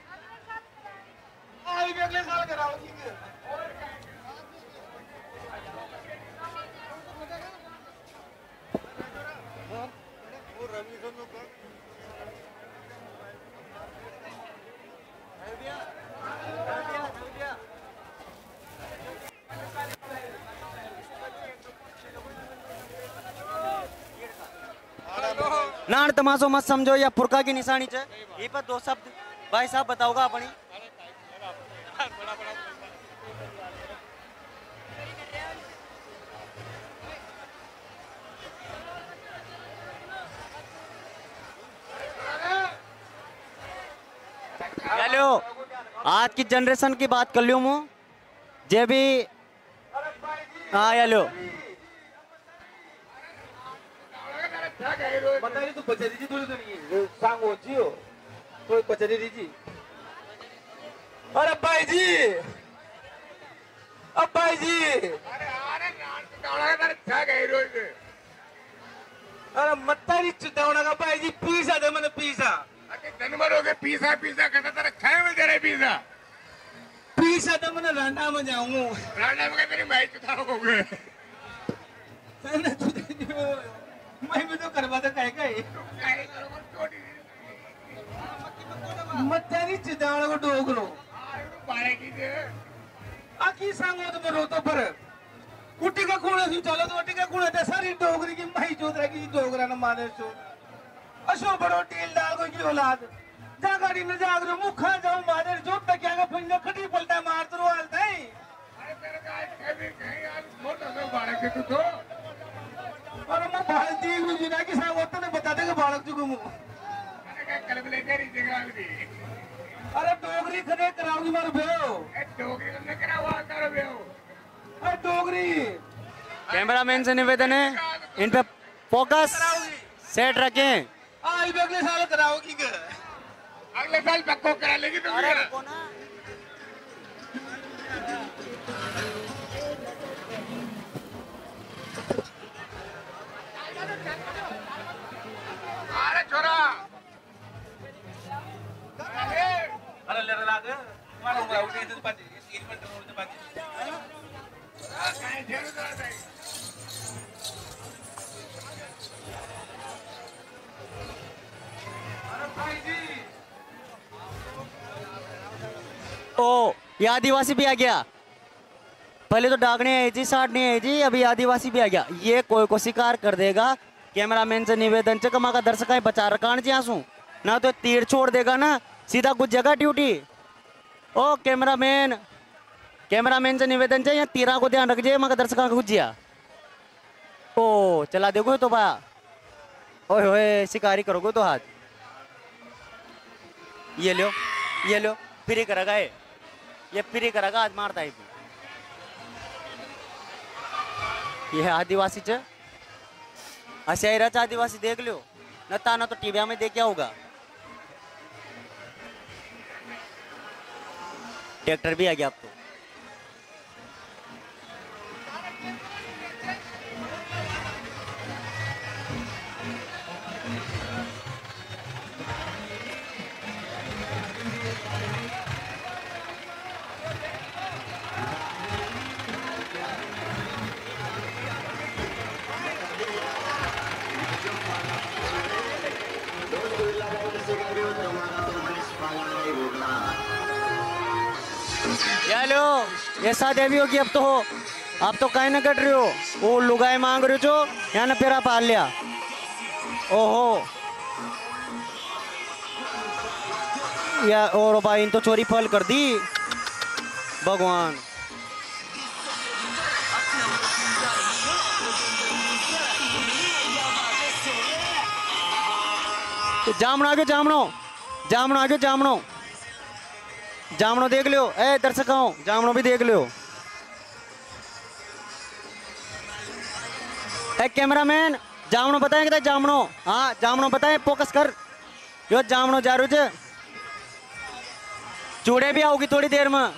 नान तमाशो मत समझो या पुरखा की निशानी च ये पर 2 शब्द भाई साहब बताओगा अपनी हेलो आज की जनरेशन की बात कर लूँ मैं जे भी हाँ हेलो बताइए तू बचा दीजिए थोड़ी थोड़ी सांग हो जी हो थोड़ी बचा दीजिए। अरे भाई जी अब भाई जी अरे मत्तारी चुदावना का भाई जी पीसा दे मैंने पीसा जनवर हो गए पीसा पीसा कहता तेरा खाए में तेरे पीसा पीसा तो मैंने रांडा में जाऊंगा रांडा में तेरी माई चुदाव हो गए मैं भी तो करवा दे कहे कहे मत्तारी चुदावना को डोग लो आखी सांगोत में रोतो पर कुटी का खून से चलो तो कुटी का खून है सारी डोगरी की माई चोदरा की डोगरा न माने चोद अशो बड़ो टील डाल को की औलाद जागाड़ी न जागरो मुखा जाओ माने चोद तक क्या का पंजा खटी पलटा मार तो वाल नहीं अरे तेरे का कभी कहीं यार मोटा से बालक के तो और मैं भारती गुजना की सांगोत ने बता दे कि बालक चुके मु अरे क्या कल ले तेरी जगह दी अरे डोगरी खने कराऊंगी मार बेओ डोगरी ने करावा कर बेओ अरे डोगरी कैमरामैन से निवेदन है इन पे फोकस सेट रखें। अगले साल कराओगी क्या? अगले साल पक्को करा लेगी तुम। अरे रुको ना। अरे छोरा अरे ले रहा है मारो मारो उठे तो बात सील पर तो बात काय ठेव करत आहे अरे भाई जी ओ ये आदिवासी भी आ गया। पहले तो डागने आई थी, साड़ने आई थी, अभी आदिवासी भी आ गया। ये कोई को शिकार कर देगा। कैमरामैन से निवेदन च कमा का दर्शक बचा रकान जी आंसू ना तो तीर छोड़ देगा ना सीधा कुछ जगह ड्यूटी। ओ कैमरामैन से निवेदन चाहिए तीरा को ध्यान रख जाए मगर दर्शकों का गुजिया ओ चला देखो तो बा ओए होए शिकारी करोगे तो हाथ ये लो फ्री करेगा ये फ्री करेगा आज मारता है ये है आदिवासी च अशायराच आदिवासी देख लो न ताना तो टीवी में देख क्या होगा। ट्रैक्टर भी आ गया अब तो। लो ये शादी भी होगी अब तो कहीं ना कट रही हो वो लुगाई मांग रहे हो यहाँ ना पेरा पाल लिया। ओहो या और भाई इन तो चोरी फल कर दी भगवान। जामनो आगे जामनो देख लियो ए दर्शकों जामनो भी देख लियो। ए कैमरामैन जामनो बताएं कि जामनो हाँ जामनो बताएं फोकस कर यो जामनो जा रहे चूड़े भी आओगी थोड़ी देर में।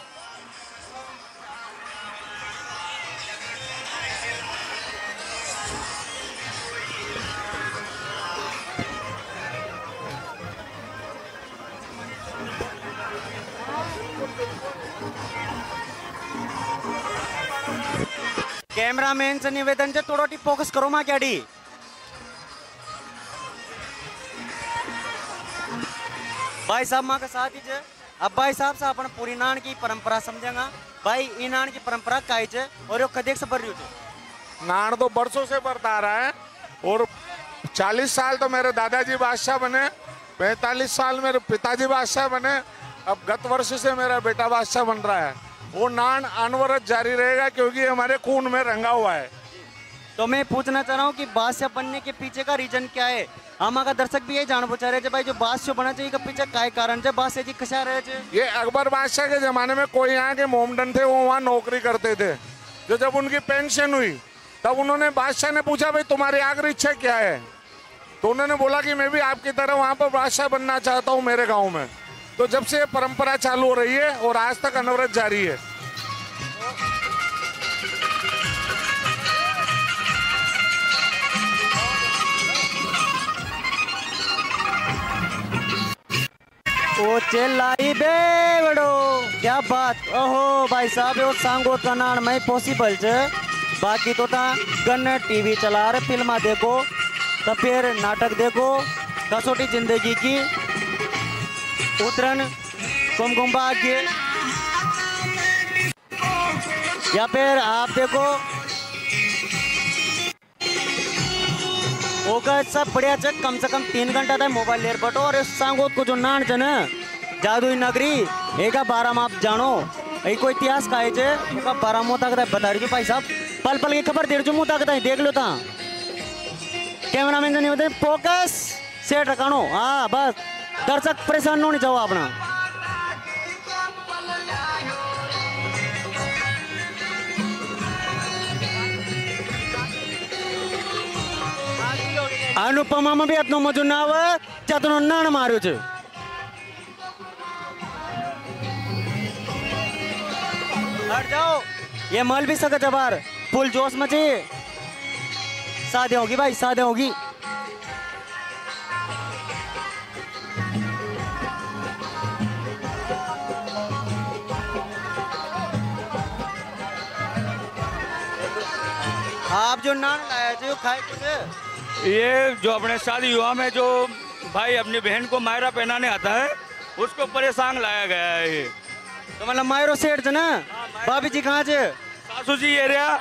कैमरामैन से निवेदन है थोड़ा फोकस करो माँ क्या डी भाई साहब माँ का साथ ही अब भाई साहब से अपन पूरी नान की परंपरा समझेगा भाई ई नान की परंपरा काई चे और यो कदेक से बढ़ रही है। नान तो बरसों से बढ़ता रहा है और 40 साल तो मेरे दादाजी बादशाह बने, 45 साल मेरे पिताजी बादशाह बने, अब गत वर्ष से मेरा बेटा बादशाह बन रहा है। वो नान अनवरत जारी रहेगा क्योंकि हमारे खून में रंगा हुआ है। तो मैं पूछना चाह रहा हूँ कि बादशाह बनने के पीछे का रीजन क्या है? हमारा दर्शक भी ये जान पूछा रहे भाई जो बादशाह बना चाहिए पीछे क्या कारण है बादशाह जी कशा रहे थे? ये अकबर बादशाह के जमाने में कोई यहाँ के मोमडन थे वो वहाँ नौकरी करते थे। जो जब उनकी पेंशन हुई तब उन्होंने बादशाह ने पूछा भाई तुम्हारी आखिरी इच्छा क्या है? तो उन्होंने बोला कि मैं भी आपकी तरह वहाँ पर बादशाह बनना चाहता हूँ मेरे गाँव में। तो जब से ये परंपरा चालू हो रही है और आज तक अनवरत जारी है। ओ चेलाई बेवड़ो क्या बात। ओहो भाई साहब वो सांगोत का नाम में पॉसिबल है बाकी तो था गन टीवी चला रहे फिल्मा देखो तो फिर नाटक देखो कसौटी जिंदगी की उतरन कुमकुम भाग्य या फिर आप देखो होगा सब बढ़िया च कम से कम 3 घंटा था मोबाइल लेर बटो और इस सांगोत को जो नान च न जादुई नगरी एका 12 में आप जानो यही कोई इतिहास का है जे एका 12 मोह तक बता रही भाई साहब पल पल की खबर दे रही मुँह तक देख लो ता कैमरामैन नहीं होते फोकस सेट रखानो हाँ बस दर्शक परेशान नहीं जाओ अपना अनुपमा में भी इतना मजो ना हुआ जतनो नान मारो छ हट जाओ ये मल भी सका जबार फुल जोश में चाहिए शादी होगी भाई शादी होगी आप जो नान लाया थे वो खाए कुछ ये जो अपने शादी विवाह में जो भाई अपनी बहन को मायरा पहनाने आता है उसको परेशान लाया गया है ये तो मतलब मायरो सेठ ना भाभी जी कहाँ से सासू जी ये रहा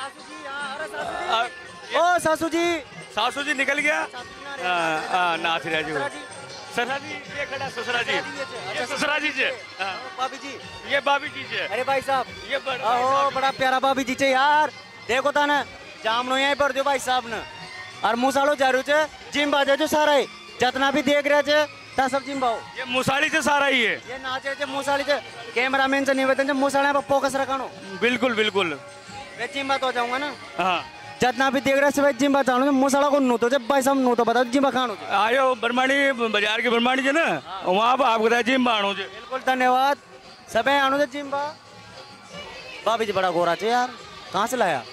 ओ सासू जी निकल गया नाथ रहा जी ससरा जी ये खड़ा ससरा जी ये ससरा जी से भाभी जी ये भाभी जी से अरे भाई साहब ये बड़ा प्यारा भाभी जी से यार देखो ता ना जामनो यहीं पर जो भाई साहब ने और मुसालो जारू छे जिम बाजे जो सारा है जितना भी देख रहे छे ता सब जिम बाओ ये मुसाली से सारा ही है ये नाचे छे मुसाली छे कैमरामैन से निवेदन छे मुसाले पर फोकस रखानो बिल्कुल बिल्कुल मैं जिम बात हो जाऊंगा ना हां जितना भी देख रहे से भाई जिम बात चालू मुसाला को नो तो जब भाई साहब नो तो बता जिम खानो आयो बरमानी बाजार के बरमानी छे ना वहां पर आपको जिम बाणो छे बिल्कुल धन्यवाद सबे आनो छे जिम बा भाभी जी बड़ा गोरा छे यार कहां से लाया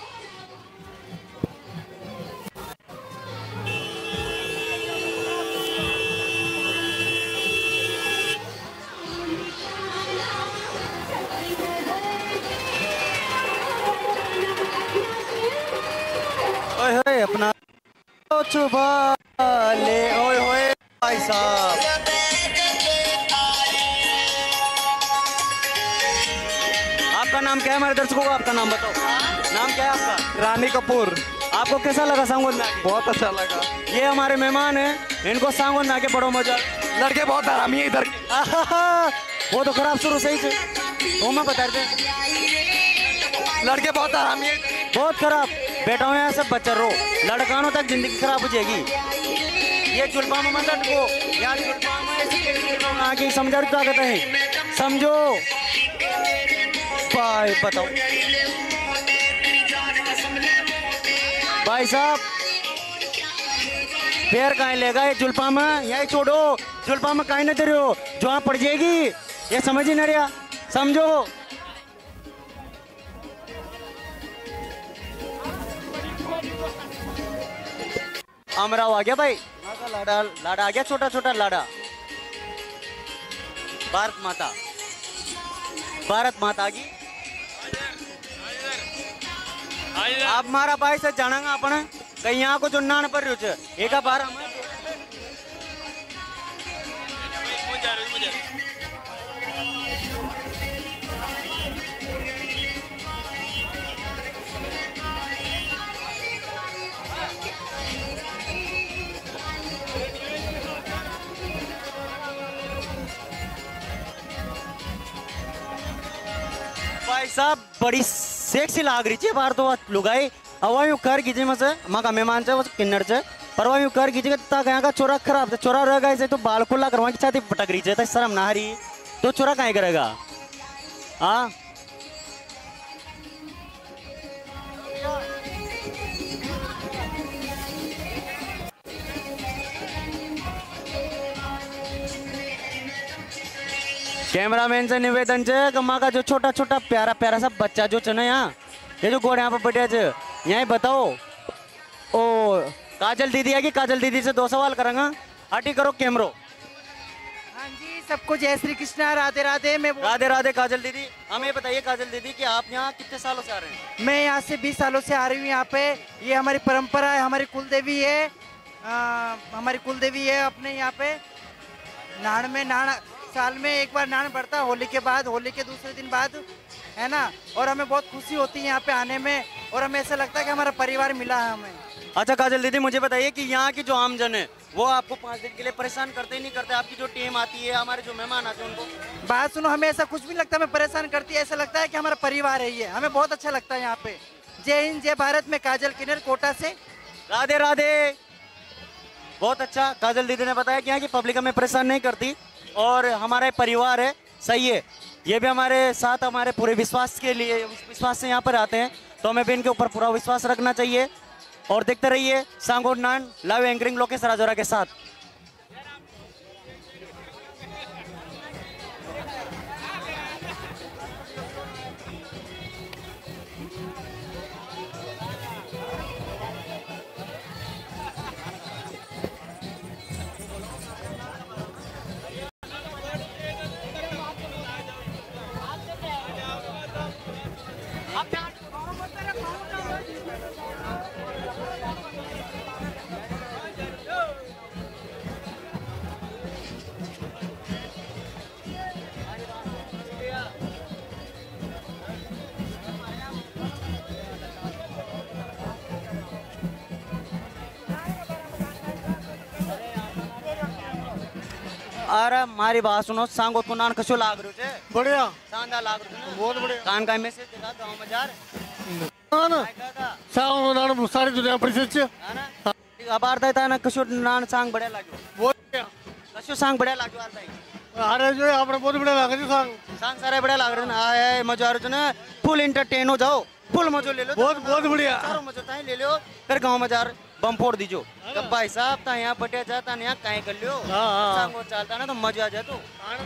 ओए होए अपना छुपा ले ओए होए भाई साहब आपका नाम क्या है हमारे दर्शकों को आपका नाम बताओ नाम क्या है आपका रानी कपूर आपको कैसा लगा सांगोद में बहुत अच्छा लगा ये हमारे मेहमान हैं इनको सांगोद में आके बड़ो मजा लड़के बहुत आरामी है इधर वो तो खराब शुरू से ही थे वो मैं बता दे लड़के बहुत आरामी है बहुत खराब बेटा हूँ यहाँ सब बच्चा रो लड़कानों तक जिंदगी खराब हो जाएगी ये जुल्फा में मत को यार जुल्फा में ऐसी आगे समझा क्या कहते हैं समझो भाई बताओ भाई साहब पैर कहाँ लेगा ये जुल्फा में यही छोड़ो जुल्फा में कहीं न दे रहे हो जो पड़ जाएगी ये समझ ही नहीं रहा समझो अमराव आ गया भाई लाडा लाडा आ गया छोटा छोटा लाडा भारत माता की आप मारा भाई से जानेगा अपन कहीं यहाँ को जो नान पर रही हो एक बार भाई साहब बड़ी सेक्सी लाग रही है बाहर तो लुगाई अवा कर कीजिए मसे माँ का मेहमान से किन्नर से पर वह कर कीजिए तक यहाँ का चोरा खराब चोरा रह गए तो बाल खुला करवा की छाती पटक रही है शर्म ना रही तो चोरा कहीं करेगा हाँ कैमरामैन से निवेदन है कि माँ का जो छोटा छोटा प्यारा प्यारा सा बच्चा जो है ना यहाँ ये जो गोड़ यहाँ पर बैठे थे यहीं बताओ ओ काजल दीदी है कि काजल दीदी से 2 सवाल करेंगे हटी करो कैमरो हाँ जी सबको जय श्री कृष्णा राधे राधे मैं राधे राधे काजल दीदी हमें बताइए काजल दीदी कि आप यहाँ कितने सालों से आ रहे हैं मैं यहाँ से 20 सालों से आ रही हूँ यहाँ पे ये हमारी परंपरा है हमारी कुलदेवी है हमारी कुलदेवी है अपने यहाँ पे नान में नान साल में एक बार नान पड़ता होली के बाद होली के दूसरे दिन बाद है ना, और हमें बहुत खुशी होती है यहाँ पे आने में, और हमें ऐसा लगता है कि हमारा परिवार मिला है हमें। अच्छा काजल दीदी, मुझे बताइए कि यहाँ की जो आमजन है वो आपको 5 दिन के लिए परेशान करते ही नहीं करते? आपकी जो टीम आती है, हमारे जो मेहमान आते हैं उनको बात सुनो, हमें ऐसा कुछ भी लगता है हमें परेशान करती है, ऐसा लगता है कि हमारा परिवार है ये, हमें बहुत अच्छा लगता है यहाँ पे। जय हिंद जय भारत में काजल किन्नर कोटा से, राधे राधे। बहुत अच्छा, काजल दीदी ने बताया कि यहाँ की पब्लिक हमें परेशान नहीं करती और हमारा परिवार है, सही है। ये भी हमारे साथ हमारे पूरे विश्वास के लिए, विश्वास से यहाँ पर आते हैं, तो हमें भी इनके ऊपर पूरा विश्वास रखना चाहिए। और देखते रहिए सांगोट नान लाइव एंकरिंग लोकेश राजौरा के साथ। अरे मारी बात सुनो, सांगोट को नान कशो लाग रहे थे? बढ़िया, शानदार लाग रहे थे, बहुत बढ़िया। कान का मैसेज देखा गांव में जा सांग नान सारी दुनिया परिचित है ना। अब आरता था ना कशो नान सांग बढ़िया लाग्यो, बहुत बढ़िया। कशो सांग बढ़िया लाग्यो आरता है। अरे जो आपने बहुत बढ़िया लागे थे सांग सारे बढ़िया लाग रहे हैं। आए मजा आ रहा है, फुल एंटरटेन हो जाओ, फुल मजो ले लो। बहुत बढ़िया, सारो मजो ताई ले लो, फिर गांव में जा बम फोड़ दीजो। कब भाई साहब ता यहाँ बटे जाता यहाँ कहीं कर लियो, सांगो चलता ना तो मजा आ जाए। तो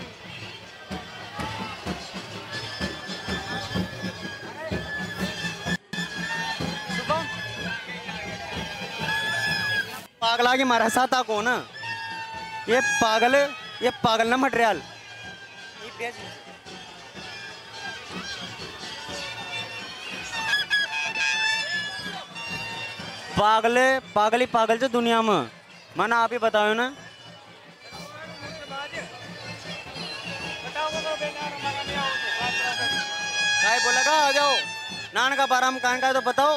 पागला की मारा साता को ना, ये पागल ना मटेरियल। पागल जो दुनिया में माना आप ही बताओ ना। काय बोलेगा, आ जाओ नान का बाराम कान का तो बताओ।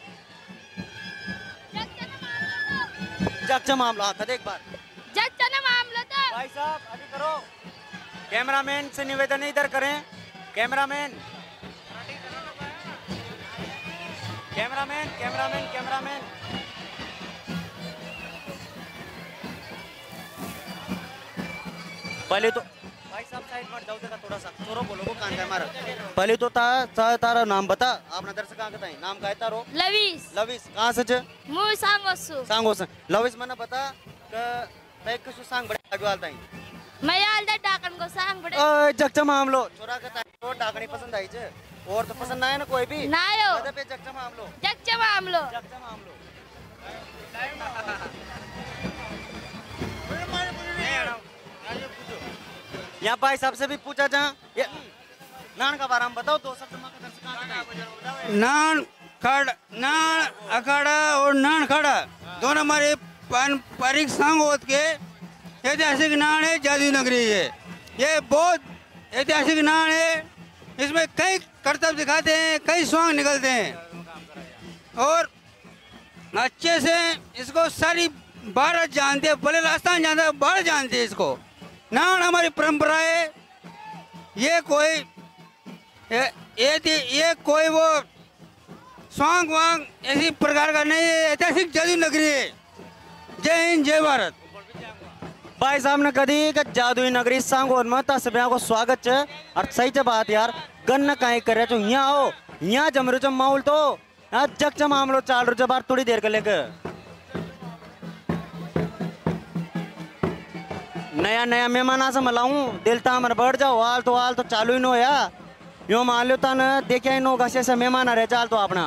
जगचा मामला था एक बार, जगचा मामला था भाई साहब अभी करो। कैमरामैन से निवेदन इधर करें, कैमरामैन पहले तो भाई साहब साइड मत जाओ, देखा थोड़ा सा छोरो बोलो को कान का मारा। पहले तो तारा नाम बता, आपने दर्शक कहाँ का नाम का है तारो? लविस। कहाँ से छे? मु सांगोस लविस मने बता क तय कुछ सांग बड़े आगे वालता है। मैं आलदा डाकन को सांग बड़े। ओए जगचा मामलो छोरा का तो डाकनी पसंद आई छे, और तो पसंद ना है ना कोई भी ना यो मजे पे जगचा मामलो। यहाँ भाई साहब से भी पूछा जा, नान का बारे में बताओ। दो शब्द नान अखाड़ा और नान खड़ा दोनों हमारे पारंपरिक सांगोट के ऐतिहासिक नान है। जादू नगरी है, ये बहुत ऐतिहासिक नान है। इसमें कई करतब दिखाते हैं, कई सॉन्ग निकलते हैं और अच्छे से इसको सारी भारत जानते हैं, भले राजस्थान जानते हैं, भारत जानते हैं इसको। नान हमारी परंपरा है, ये कोई वो सॉन्ग वांग ऐसी प्रकार का नहीं है, ऐतिहासिक जादू नगरी है। जय हिंद जय भारत। भाई साहब ने कदी का जादुई नगरी सांगोट में तस्बिया को स्वागत है। और सही च बात यार, गन्न काहे कर रहे हो यहाँ आओ, यहाँ जम रहे माहौल तो जग च मामलो चाल रहे बार थोड़ी देर के लेके नया मेहमान से मलाऊं दिल ता मर बढ़ जाओ। हाल तो चालू ही नो या यो मान लो तन देखे नो गसे से मेहमान आ रहे चाल तो अपना।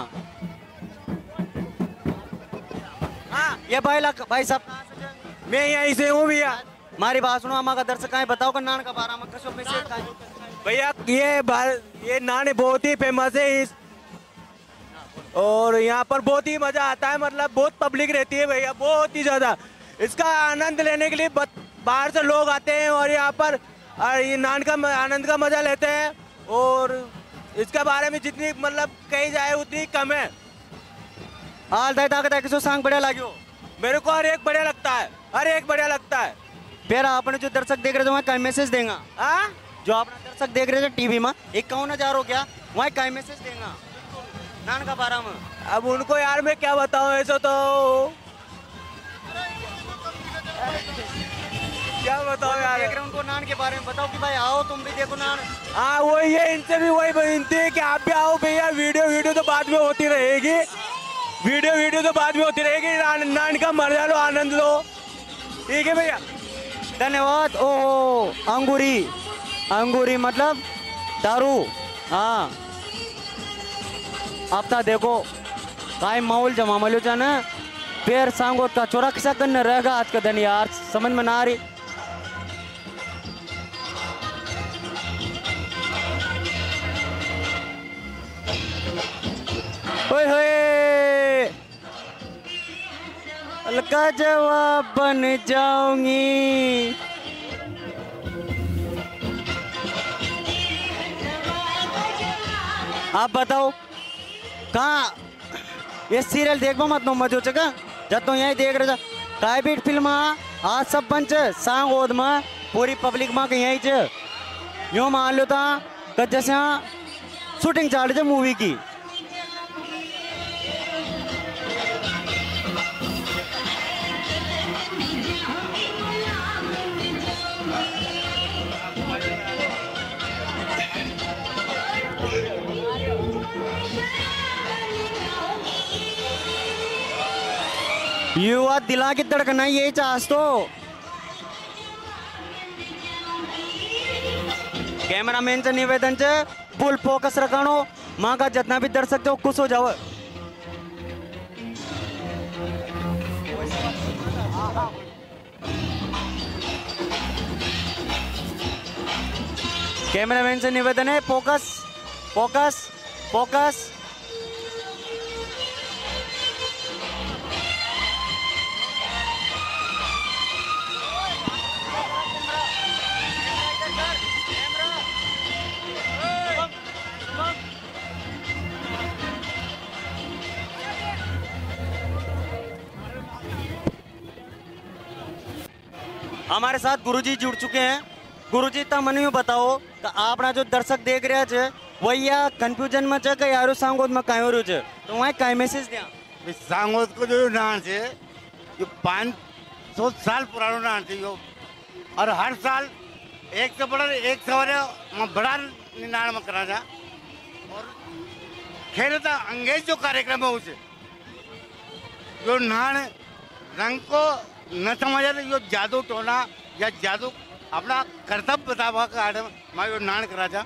ये भाई साहब मैं यहीं से हूँ भैया। हमारी बात सुनो, हमारा दर्शक है बताओ का नान का बारा में कसो मैसेज का भैया। ये नान बहुत ही फेमस है और यहाँ पर बहुत ही मजा आता है, मतलब बहुत पब्लिक रहती है भैया, बहुत ही ज्यादा। इसका आनंद लेने के लिए बाहर से लोग आते हैं और यहाँ पर ये नान का आनंद का मजा लेते हैं और इसके बारे में जितनी मतलब कही जाए उतनी कम है। हाल ताकत किसो सांग बढ़िया लाग्यो? मेरे को हर एक बढ़िया लगता है, हर एक बढ़िया लगता है। फिर आपने जो दर्शक देख रहे थे वहाँ कई मैसेज देगा? जो आपने दर्शक देख रहे थे टीवी में 51,000 हो गया, वहाँ कई मैसेज देगा नान का बारे में? अब उनको यार मैं क्या बताऊं, ऐसा तो क्या बताओ यार। देख रहे उनको नान के बारे में बताओ कि भाई आओ तुम भी देखो नान। हाँ वही है, इनसे भी वही विनती है कि आप भी आओ भैया। वीडियो तो बाद में होती रहेगी, वीडियो तो बाद में होती रहेगी। नान का मजा लो, आनंद लो। ठीक है भैया, धन्यवाद। ओहो अंगूरी मतलब दारू। हाँ अब ता देखो काय माहौल जमा मलो जाना फिर सांगोत का चोरा किसा करने रहेगा आज का दिन यार, समझ में ना आ रही। ओए होए अलका जवाब बन जाऊंगी। आप बताओ कहाँ ये सीरियल देखो मत नो मजो चका जब तो यही देख रहे प्राइवेट फिल्म आज सब पंच सांग ओद में पूरी पब्लिक में कहीं यही यूँ मान लो था कि जैसे शूटिंग चाल रही मूवी की। युवा दिला की धड़कना यही चाहस तो कैमरामैन से निवेदन से फुल फोकस रखानो माँ का जितना भी दर्शक हो खुश हो जाओ। कैमरामैन से निवेदन है फोकस फोकस फोकस। हमारे साथ गुरुजी जुड़ चुके हैं। गुरुजी तब मन यूँ बताओ कि आपना जो दर्शक देख रहे थे वही या कंफ्यूजन में चे कि यारो सांगोद में कहीं हो चे तो वहाँ कहीं मैसेज दिया। सांगोद को जो नान से जो 500 साल पुराना नान से यो और हर साल एक से बड़ा एक सवार बड़ा नान में करा जा और खेल था अंगेज जो कार्यक्रम है उसे जो नान रंग को न समझा यो जादू टोना या जादू अपना कर्तव्य बतावा का आडम मैं यो नान करा जा।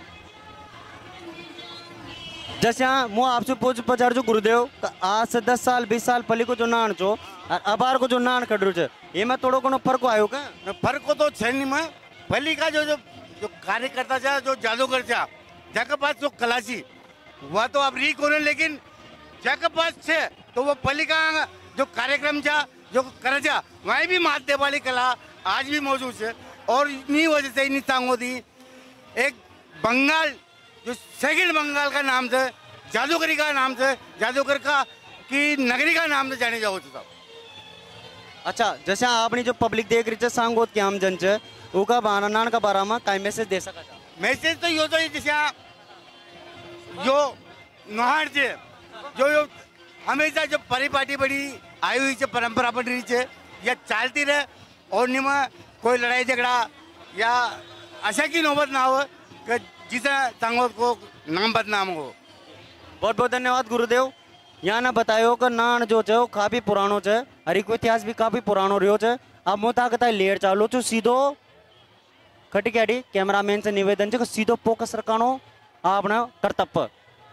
जैसे मुँह आपसे पूछ पचार जो गुरुदेव आज से 10 साल 20 साल पहले को जो नान चो और अबार को जो नान कट रो ये मैं थोड़ा को फर्क आयो का फर्क को तो छे नहीं मैं पहली का जो जो जो कार्य करता था जो जादूगर था जगह पास जो कलासी वह तो अब रीक होने लेकिन जगह पास छे तो वो पहली का जो कार्यक्रम था जो कर जा वहीं भी मात वाली कला आज भी मौजूद है और इन्हीं वजह से इन्हीं सांगों दी एक बंगाल जो सेकंड बंगाल का नाम से जादूगरी का नाम से जादूगर का की नगरी का नाम से जाने जाओ साहब। अच्छा जैसे आपने जो पब्लिक देख रही है सांगोद के आम जन से उनका बाना नान का बारा में कई मैसेज दे सका था? मैसेज तो यो तो जैसे जो नहार से जो हमेशा जो परिपाटी बड़ी आई हुई है परंपरा बन रही है या चलती रहे और निमा कोई लड़ाई झगड़ा या ऐसा की नौबत ना हो कि जिसे सांगोद को नाम बदनाम हो। बहुत बहुत धन्यवाद गुरुदेव। यहाँ ना बतायो कि नान जो है काफी पुरानो है हरी को इतिहास भी काफी पुरानो रहो है। अब मोता कहता है लेट चालो तो सीधो खटी कैडी कैमरामैन से निवेदन है सीधो फोकस रखानो अपना कर्तव्य।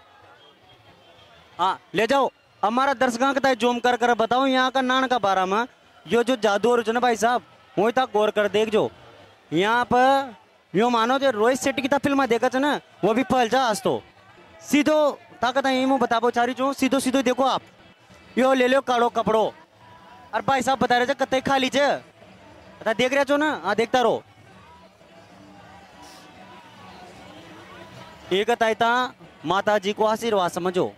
हाँ ले जाओ हमारा दर्शकों का जोम कर कर बताओ यहाँ का नान का बारा में यो जो जादू और ना भाई साहब वही तक गौर कर देख जो यहाँ पर यो मानो जो रोहित शेट्टी की था फिल्म देखा था ना वो भी फल जा आज तो सीधो ताकत है मैं बता चारी चो सीधो सीधो देखो आप यो ले लो काड़ो कपड़ो और भाई साहब बता रहे थे कतई खा लीजिए बता देख रहे चो ना हाँ देखता रहो एक ताइता माता जी को आशीर्वाद समझो।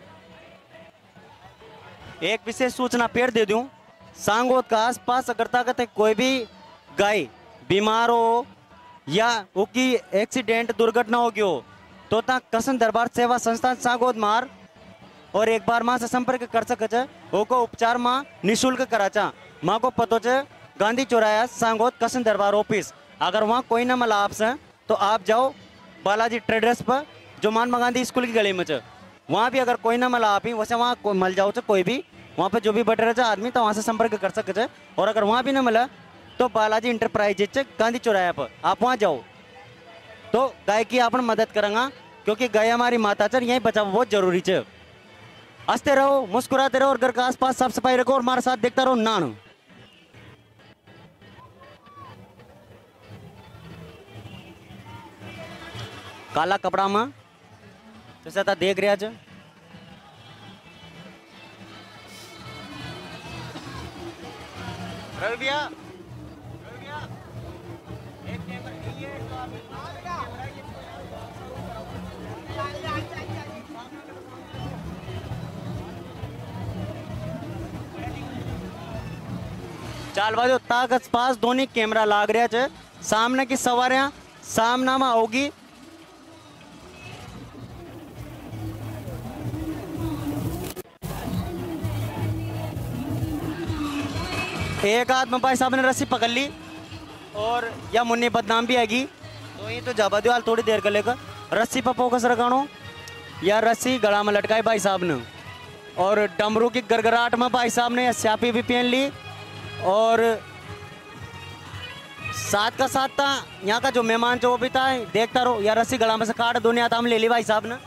एक विशेष सूचना पेड़ दे दूं, सांगोद का आसपास अगर ताकत है कोई भी गाय बीमार हो या उसकी एक्सीडेंट दुर्घटना हो गई हो तो ता कसन दरबार सेवा संस्थान सांगोद मार और एक बार माँ से संपर्क कर सके ओको उपचार माँ निःशुल्क कराचा। माँ को पतो च गांधी चौराया सांगोद कसन दरबार ऑफिस। अगर वहाँ कोई न मिला आपसे तो आप जाओ बालाजी ट्रेडर्स पर जो महात्मा गांधी स्कूल की गली में च, वहाँ भी अगर कोई न मिला आप ही वैसे वहाँ मिल जाओ कोई भी वहाँ पे जो भी बैठे रहे आदमी तो वहाँ से संपर्क कर सके। और अगर वहाँ भी न मिला तो बालाजी इंटरप्राइजेज गांधी चौराया पर आप वहाँ जाओ तो गाय की अपन मदद करेंगे, क्योंकि गाय हमारी माता च यही बचाव बहुत जरूरी च। हंसते रहो, मुस्कुराते रहो और घर का आसपास साफ सफाई रखो और हमारे साथ देखता रहो नान। काला कपड़ा में जैसा था देख रहा च रवि भैया, चाल बाजू ताकत पास दोनों कैमरा लाग रहा है। सामने की सवारियां सामना में होगी। एक हाथ में भाई साहब ने रस्सी पकड़ ली और या मुन्नी बदनाम भी आएगी तो ये तो जाबा दो थोड़ी देर कर लेकर रस्सी पर फोकस रखानो या रस्सी गला में लटकाई भाई साहब ने। और डमरू की गड़गड़ाहट में भाई साहब ने स्यापी भी पहन ली और साथ का साथ था यहाँ का जो मेहमान जो वो भी था देखता रहो या रस्सी गला में से काट दोनों हाथ हम ले ली भाई साहब ने।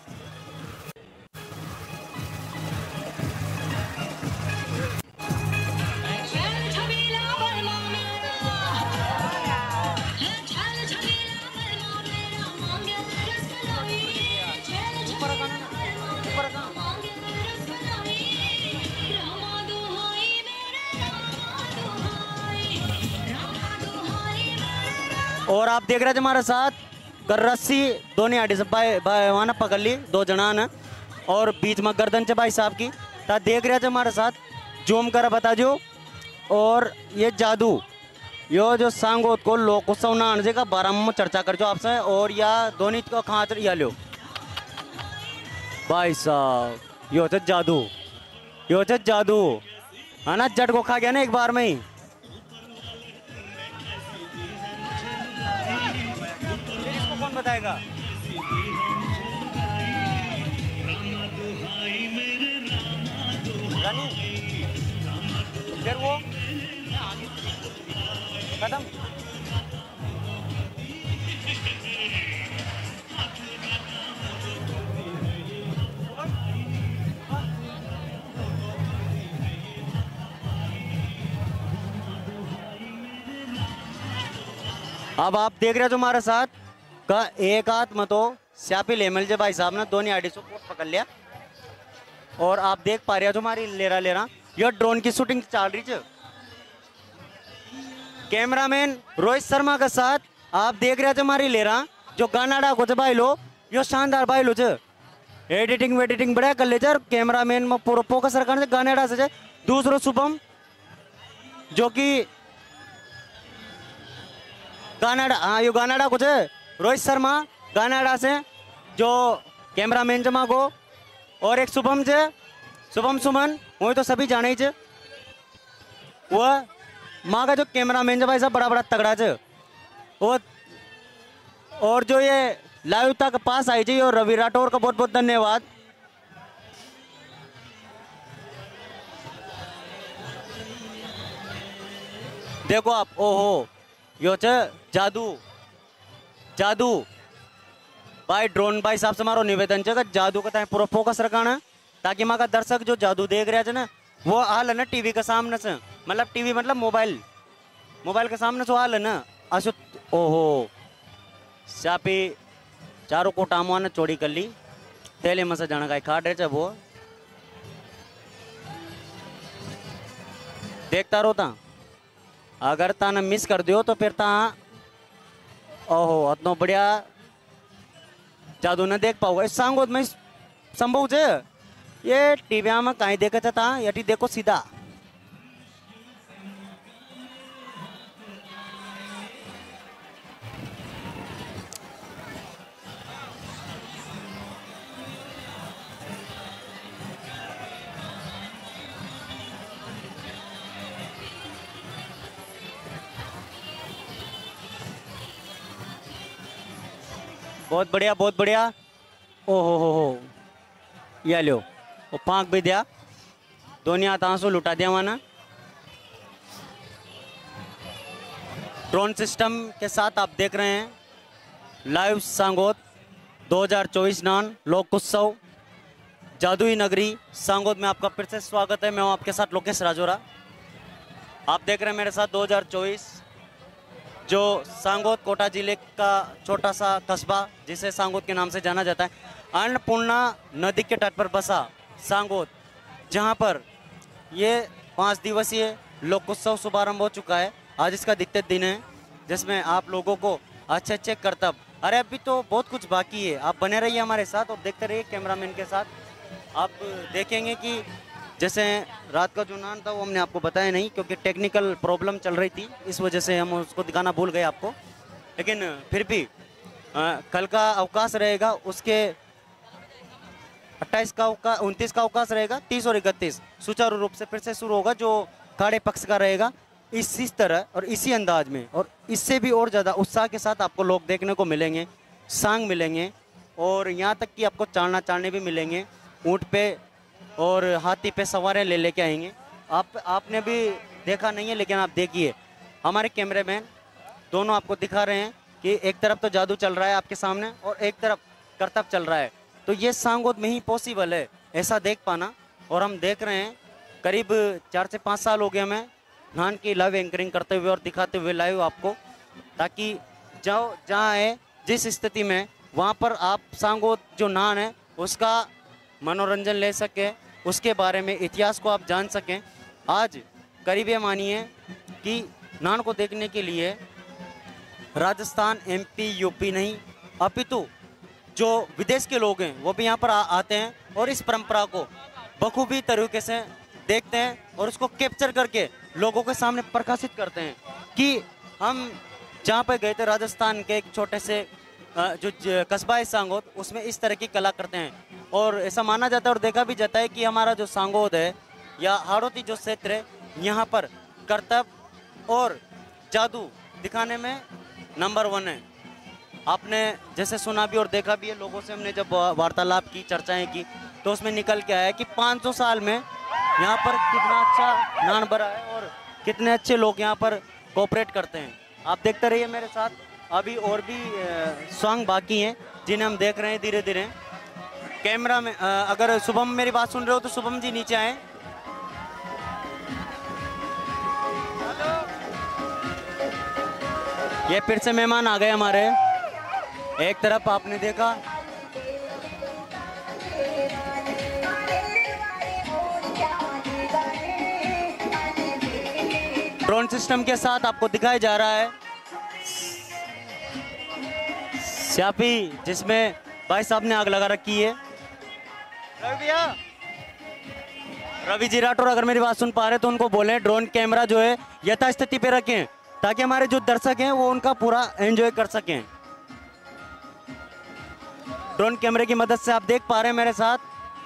और आप देख रहे थे हमारे साथ रस्सी दोनों आड़ी से वहाँ पकड़ ली दो जना ने और बीच में गर्दन से भाई साहब की ता देख रहे थे हमारे साथ जूम कर बता जो। और ये जादू यो जो सांगोद को लोक उत्सव नानजे का बारे में चर्चा कर जो आपसे और या दोनों को खाच या लो भाई साहब यो जादू है ना, जट को खा गया ना एक बार में ही। कौन बताएगा? रानी फिर वो खत्म। अब आप देख रहे हो हमारे साथ का एक हाथ में तो स्यापी लेमल जे भाई साहब ने दोनों आईडी से पकड़ लिया और आप देख पा रहे हो हमारी लेरा ये ड्रोन की शूटिंग चल रही है। कैमरामैन रोहित शर्मा के साथ आप देख रहे थे हमारी लेरा जो गाना डाको भाई लो यो शानदार भाई लो एडिटिंग वेडिटिंग बढ़िया कर ले और कैमरामैन में पूरा फोकस रखने से गाना डा से। दूसरो शुभम जो कि गानाडा, हाँ यो गानाडा कुछ है रोहित शर्मा गानाडा से जो कैमरामैन जमा को और एक शुभम से शुभम सुमन वो तो सभी जाने ही वो माँ का जो कैमरामैन भाई साहब बड़ा बड़ा तगड़ा है वो। और जो ये लाइव तक पास आई जी और रवि राठौर का बहुत बहुत धन्यवाद। देखो आप ओहो यो जादू भाई ड्रोन भाई साहब से हमारो निवेदन है जादू का पूरा फोकस रखाना ताकि माँ का दर्शक जो जादू देख रहे हैं ना वो हाल है ना टीवी के सामने से, मतलब टीवी मतलब मोबाइल के सामने से हाल है ना अशु। ओहो स्यापी चारों को टामुआ ने चोरी कर ली तेले में से जाना का खा रहे वो देखता रहो ता अगर ताने मिस कर दियो तो फिर ता ओहो इतना बढ़िया जादू न देख पाओगे इस सांगोद में संभव है ये टीवी में कहीं देखा था यटी देखो सीधा बहुत बढ़िया बहुत बढ़िया। ओहो हो या लो वो पाँक भी दिया दोनों हाथ आंसू लुटा दिया माना। ड्रोन सिस्टम के साथ आप देख रहे हैं लाइव सांगोद 2024 नान लोक उत्सव जादुई नगरी सांगोद में आपका फिर से स्वागत है। मैं हूं आपके साथ लोकेश राजौरा। आप देख रहे हैं मेरे साथ 2024 जो सांगोद कोटा जिले का छोटा सा कस्बा जिसे सांगोद के नाम से जाना जाता है, अन्नपूर्णा नदी के तट पर बसा सांगोद, जहां पर ये 5 दिवसीय लोकोत्सव शुभारंभ हो चुका है। आज इसका द्वितीय दिन है जिसमें आप लोगों को अच्छे अच्छे करतब, अरे अभी तो बहुत कुछ बाकी है, आप बने रहिए हमारे साथ और देखते रहिए कैमरामैन के साथ। आप देखेंगे कि जैसे रात का जो नान था वो हमने आपको बताया नहीं क्योंकि टेक्निकल प्रॉब्लम चल रही थी, इस वजह से हम उसको दिखाना भूल गए आपको। लेकिन फिर भी कल का अवकाश रहेगा, उसके 28 का 29 का अवकाश रहेगा, 30 और 31 सुचारू रूप से फिर से शुरू होगा जो खाड़े पक्ष का रहेगा। इसी तरह और इसी अंदाज में और इससे भी और ज़्यादा उत्साह के साथ आपको लोग देखने को मिलेंगे, सांग मिलेंगे और यहाँ तक कि आपको चालने भी मिलेंगे। ऊँट पे और हाथी पे सवारें लेके आएंगे। आपने भी देखा नहीं है लेकिन आप देखिए, हमारे कैमरामैन दोनों आपको दिखा रहे हैं कि एक तरफ तो जादू चल रहा है आपके सामने और एक तरफ करतब चल रहा है। तो ये सांगोद में ही पॉसिबल है ऐसा देख पाना। और हम देख रहे हैं करीब 4 से 5 साल हो गए हमें नान की लाइव एंकरिंग करते हुए और दिखाते हुए लाइव आपको, ताकि जहाँ है जिस स्थिति में वहाँ पर आप सांगोद जो नान है उसका मनोरंजन ले सकें, उसके बारे में इतिहास को आप जान सकें। आज करीब ये मानिए कि नान को देखने के लिए राजस्थान, MP, UP नहीं अपितु जो विदेश के लोग हैं वो भी यहाँ पर आते हैं और इस परंपरा को बखूबी तरीके से देखते हैं और उसको कैप्चर करके लोगों के सामने प्रकाशित करते हैं कि हम जहाँ पर गए थे राजस्थान के एक छोटे से जो कस्बा है सांगोद, उसमें इस तरह की कला करते हैं। और ऐसा माना जाता है और देखा भी जाता है कि हमारा जो सांगोद है या हाड़ौती जो क्षेत्र है, यहाँ पर करतब और जादू दिखाने में नंबर 1 है। आपने जैसे सुना भी और देखा भी है, लोगों से हमने जब वार्तालाप की, चर्चाएं की, तो उसमें निकल के आया कि 500 साल में यहाँ पर कितना अच्छा नान बरा है और कितने अच्छे लोग यहाँ पर कोऑपरेट करते हैं। आप देखते रहिए मेरे साथ, अभी और भी सॉन्ग बाकी हैं जिन्हें हम देख रहे हैं धीरे धीरे। कैमरा में अगर शुभम मेरी बात सुन रहे हो तो शुभम जी नीचे आए। ये फिर से मेहमान आ गए हमारे। एक तरफ आपने देखा ड्रोन सिस्टम के साथ आपको दिखाया जा रहा है स्यापी, जिसमें भाई साहब ने आग लगा रखी है। रवि जी राठौर अगर मेरी बात सुन पा रहे तो उनको बोलें ड्रोन कैमरा जो है यथास्थिति पे रखें ताकि हमारे जो दर्शक हैं वो उनका पूरा एंजॉय कर सकें। ड्रोन कैमरे की मदद से आप देख पा रहे हैं मेरे साथ,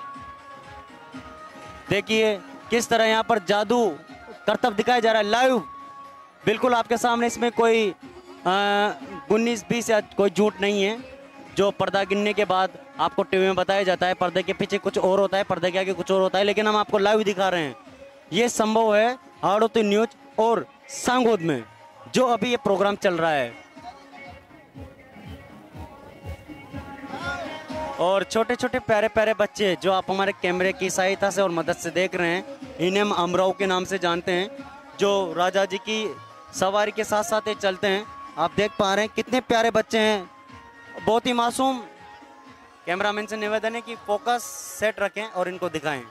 देखिए किस तरह यहाँ पर जादू करतब दिखाया जा रहा है लाइव, बिल्कुल आपके सामने। इसमें कोई 19-20 या कोई झूठ नहीं है जो पर्दा गिनने के बाद आपको टीवी में बताया जाता है। पर्दे के पीछे कुछ और होता है, पर्दे के आगे कुछ और होता है, लेकिन हम आपको लाइव दिखा रहे हैं। ये संभव है हाड़ौती न्यूज और सांगोद में जो अभी ये प्रोग्राम चल रहा है। और छोटे छोटे प्यारे प्यारे बच्चे जो आप हमारे कैमरे की सहायता से और मदद से देख रहे हैं, इन्हें हम अमराव के नाम से जानते हैं, जो राजा जी की सवारी के साथ साथ ये चलते हैं। आप देख पा रहे हैं कितने प्यारे बच्चे हैं, बहुत ही मासूम। कैमरामैन से निवेदन है कि फोकस सेट रखें और इनको दिखाएं।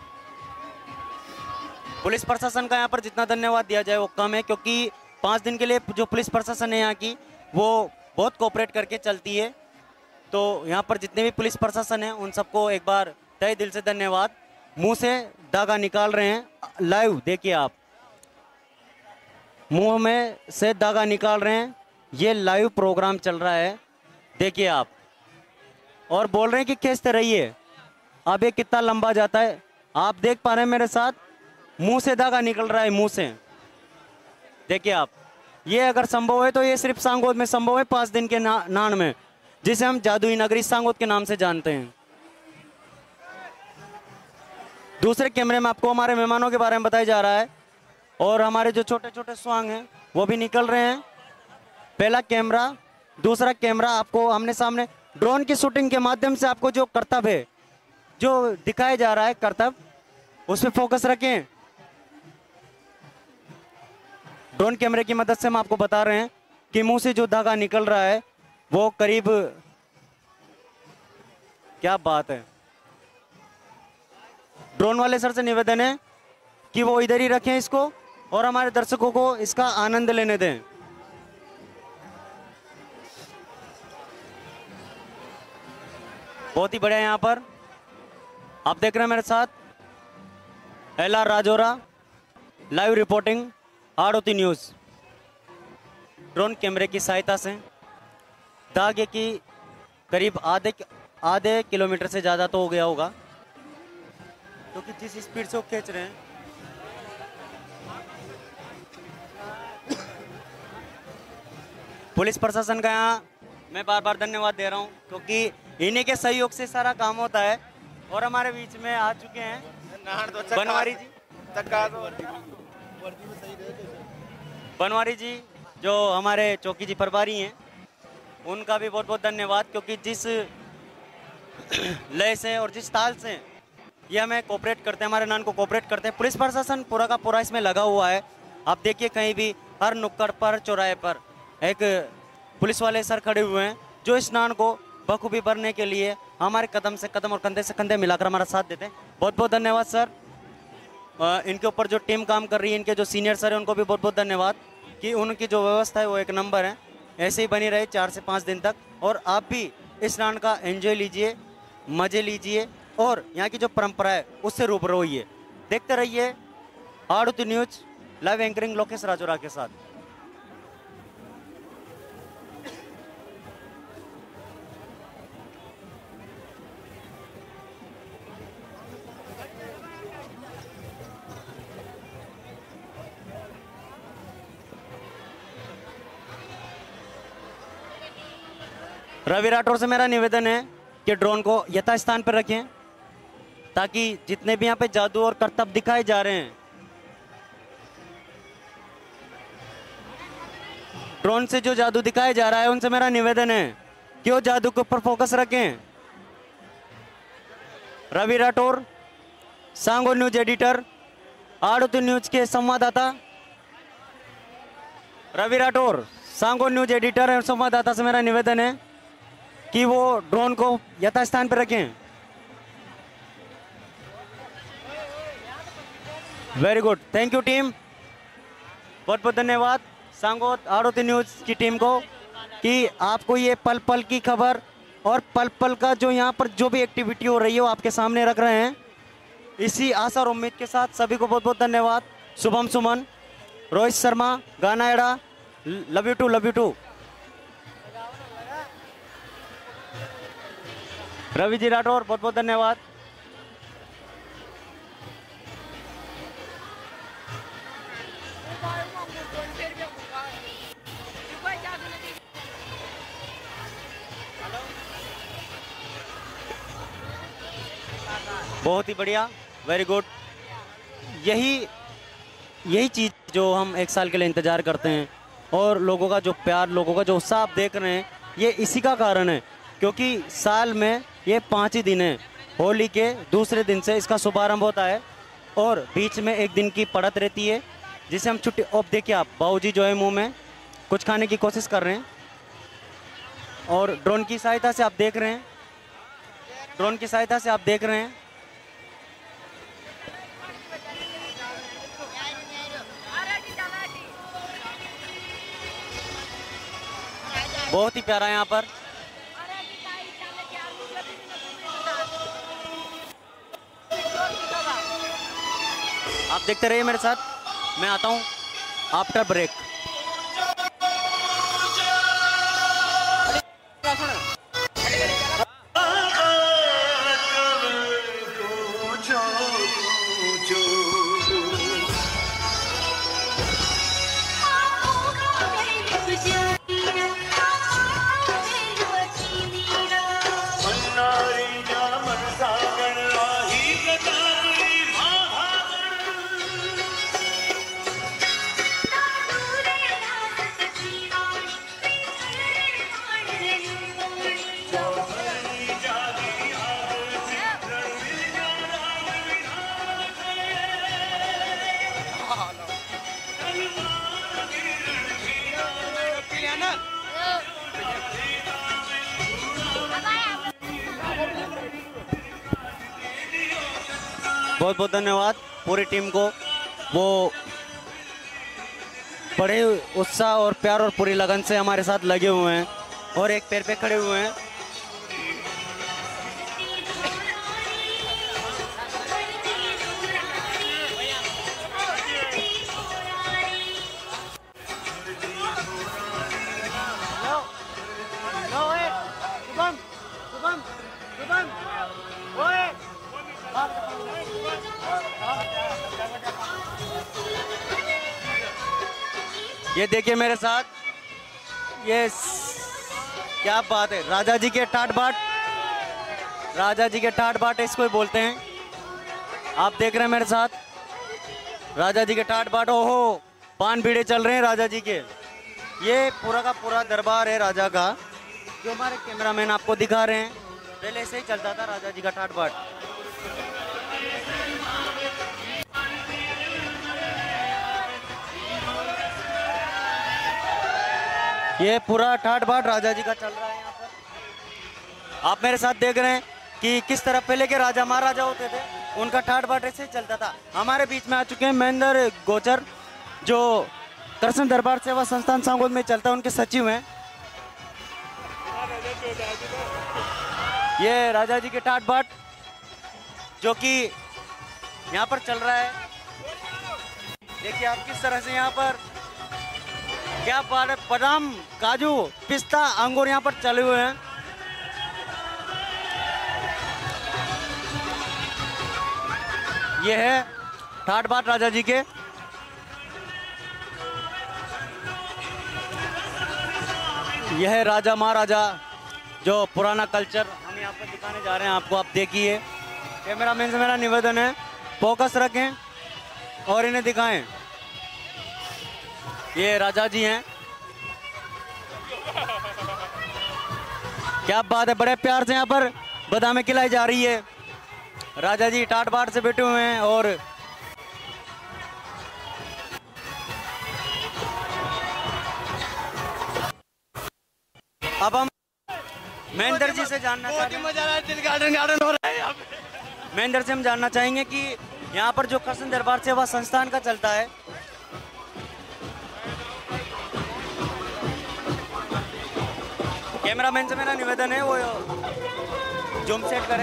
पुलिस प्रशासन का यहाँ पर जितना धन्यवाद दिया जाए वो कम है, क्योंकि 5 दिन के लिए जो पुलिस प्रशासन है यहाँ की वो बहुत कोऑपरेट करके चलती है। तो यहाँ पर जितने भी पुलिस प्रशासन है उन सबको एक बार तहे दिल से धन्यवाद। मुंह से धागा निकाल रहे हैं, लाइव देखिए आप, मुंह में से धागा निकाल रहे हैं, ये लाइव प्रोग्राम चल रहा है, देखिए आप। और बोल रहे हैं कि खींचते रहिए। अब ये कितना लंबा जाता है आप देख पा रहे हैं मेरे साथ, मुंह से धागा निकल रहा है, मुंह से, देखिए आप। ये अगर संभव है तो ये सिर्फ सांगोद में संभव है, 5 दिन के नान में, जिसे हम जादुई नगरी सांगोद के नाम से जानते हैं। दूसरे कैमरे में आपको हमारे मेहमानों के बारे में बताया जा रहा है और हमारे जो छोटे छोटे स्वांग हैं वो भी निकल रहे हैं। पहला कैमरा, दूसरा कैमरा आपको हमने सामने ड्रोन की शूटिंग के माध्यम से आपको जो कर्तव्य है, जो दिखाया जा रहा है कर्तव्य, उस पर फोकस रखें। ड्रोन कैमरे की मदद से हम आपको बता रहे हैं कि मुंह से जो धागा निकल रहा है वो करीब, क्या बात है। ड्रोन वाले सर से निवेदन है कि वो इधर ही रखें इसको और हमारे दर्शकों को इसका आनंद लेने दें। बहुत ही बढ़िया। यहाँ पर आप देख रहे हैं मेरे साथ LR Rajora, live reporting Hadoti news. Drone कैमरे की सहायता से धागे की करीब आधे किलोमीटर से ज़्यादा तो हो गया होगा, क्योंकि जिस स्पीड से वो खींच रहे हैं। पुलिस प्रशासन का यहाँ मैं बार बार धन्यवाद दे रहा हूँ, क्योंकि इन्हीं के सहयोग से सारा काम होता है। और हमारे बीच में आ चुके हैं बनवारी जी, बनवारी जी जो हमारे चौकी जी प्रभारी हैं, उनका भी बहुत बहुत धन्यवाद, क्योंकि जिस लय से और जिस ताल से ये हमें कोऑपरेट करते हैं, हमारे नान को कोऑपरेट करते हैं। पुलिस प्रशासन पूरा का पूरा इसमें लगा हुआ है। आप देखिए कहीं भी हर नुक्कड़ पर, चौराहे पर एक पुलिस वाले सर खड़े हुए हैं, जो इस नान को बखूबी भरने के लिए हमारे कदम से कदम और कंधे से कंधे मिलाकर हमारा साथ देते हैं। बहुत बहुत धन्यवाद सर। इनके ऊपर जो टीम काम कर रही है, इनके जो सीनियर सर हैं, उनको भी बहुत बहुत धन्यवाद कि उनकी जो व्यवस्था है वो एक नंबर है। ऐसे ही बनी रहे 4 से 5 दिन तक, और आप भी इस नान का एंजॉय लीजिए, मज़े लीजिए और यहाँ की जो परंपरा है उससे रूबरू होइए। देखते रहिए Hadoti news, live anchoring Lokesh Rajora के साथ। रवि राठौर से मेरा निवेदन है कि ड्रोन को यथास्थान पर रखें, ताकि जितने भी यहाँ पे जादू और करतब दिखाए जा रहे हैं, ड्रोन से जो जादू दिखाया जा रहा है, उनसे मेरा निवेदन है कि वो जादू के ऊपर फोकस रखें। रवि राठौर, सांगो न्यूज एडिटर, आड़ोती न्यूज के संवाददाता रवि राठौर, सांगो न्यूज एडिटर और संवाददाता से मेरा निवेदन है कि वो ड्रोन को यथास्थान पर रखें। Very good, thank you team, बहुत बहुत धन्यवाद सांगोद आड़ोती न्यूज़ की टीम को कि आपको ये पल पल की खबर और पल पल का जो यहाँ पर जो भी एक्टिविटी हो रही है वो आपके सामने रख रहे हैं। इसी आशा और उम्मीद के साथ सभी को बहुत बहुत धन्यवाद। शुभम सुमन, रोहित शर्मा, गाना एड़ा, love you too, love you too. Ravi ji Rathore, बहुत बहुत धन्यवाद। बहुत ही बढ़िया, वेरी गुड। यही चीज़ जो हम 1 साल के लिए इंतज़ार करते हैं, और लोगों का जो प्यार, लोगों का जो उत्साह आप देख रहे हैं, ये इसी का कारण है, क्योंकि साल में ये 5 ही दिन है। होली के दूसरे दिन से इसका शुभारंभ होता है और बीच में 1 दिन की पड़त रहती है, जिसे हम छुट्टी। अब देखिए आप, बाबूजी जो है मुंह में कुछ खाने की कोशिश कर रहे हैं, और ड्रोन की सहायता से आप देख रहे हैं, ड्रोन की सहायता से आप देख रहे हैं। बहुत ही प्यारा यहाँ पर आप देखते रहिए मेरे साथ, मैं आता हूँ आफ्टर ब्रेक। बहुत बहुत धन्यवाद पूरी टीम को, वो बड़े उत्साह और प्यार और पूरी लगन से हमारे साथ लगे हुए हैं और एक पैर पे खड़े हुए हैं। ये देखिए मेरे साथ, ये क्या बात है, राजा जी के ठाट बाट, राजा जी के ठाट बाट इसको ही बोलते हैं। आप देख रहे हैं मेरे साथ राजा जी के ठाट बाट। ओहो, पान बीड़े चल रहे हैं राजा जी के। ये पूरा का पूरा दरबार है राजा का, जो हमारे कैमरामैन आपको दिखा रहे हैं। पहले से ही चलता था राजा जी का ठाट बाट। ये पूरा ठाट बाट राजा जी का चल रहा है यहाँ पर। आप मेरे साथ देख रहे हैं कि किस तरह पहले के राजा महाराजा होते थे, उनका ठाट बाट ऐसे चलता था। हमारे बीच में आ चुके हैं महेंद्र गोचर, जो कृष्ण दरबार सेवा संस्थान सांगोद में चलता है, उनके सचिव हैं। ये राजा जी के ठाट बाट जो कि यहाँ पर चल रहा है। देखिए आप किस तरह से यहाँ पर, क्या बात है, बादाम, काजू, पिस्ता, अंगूर यहाँ पर चले हुए हैं। ये है ठाट बाट राजा जी के। यह है राजा महाराजा, जो पुराना कल्चर हम यहाँ पर दिखाने जा रहे हैं आपको। आप देखिए, कैमरामैन से मेरा निवेदन है, फोकस रखें और इन्हें दिखाएं। ये राजा जी हैं, क्या बात है, बड़े प्यार से यहाँ पर बादामें खिलाई जा रही है। राजा जी ठाट बाट से बैठे हुए हैं और अब हम महेंद्र जी से जानना चाहते हैं, गार्डन हो रहा है यहाँ पे। महेंद्र से हम जानना चाहेंगे कि यहाँ पर जो कृष्ण दरबार सेवा संस्थान का चलता है, कैमरामैन से मेरा निवेदन है वो जूम सेट करें।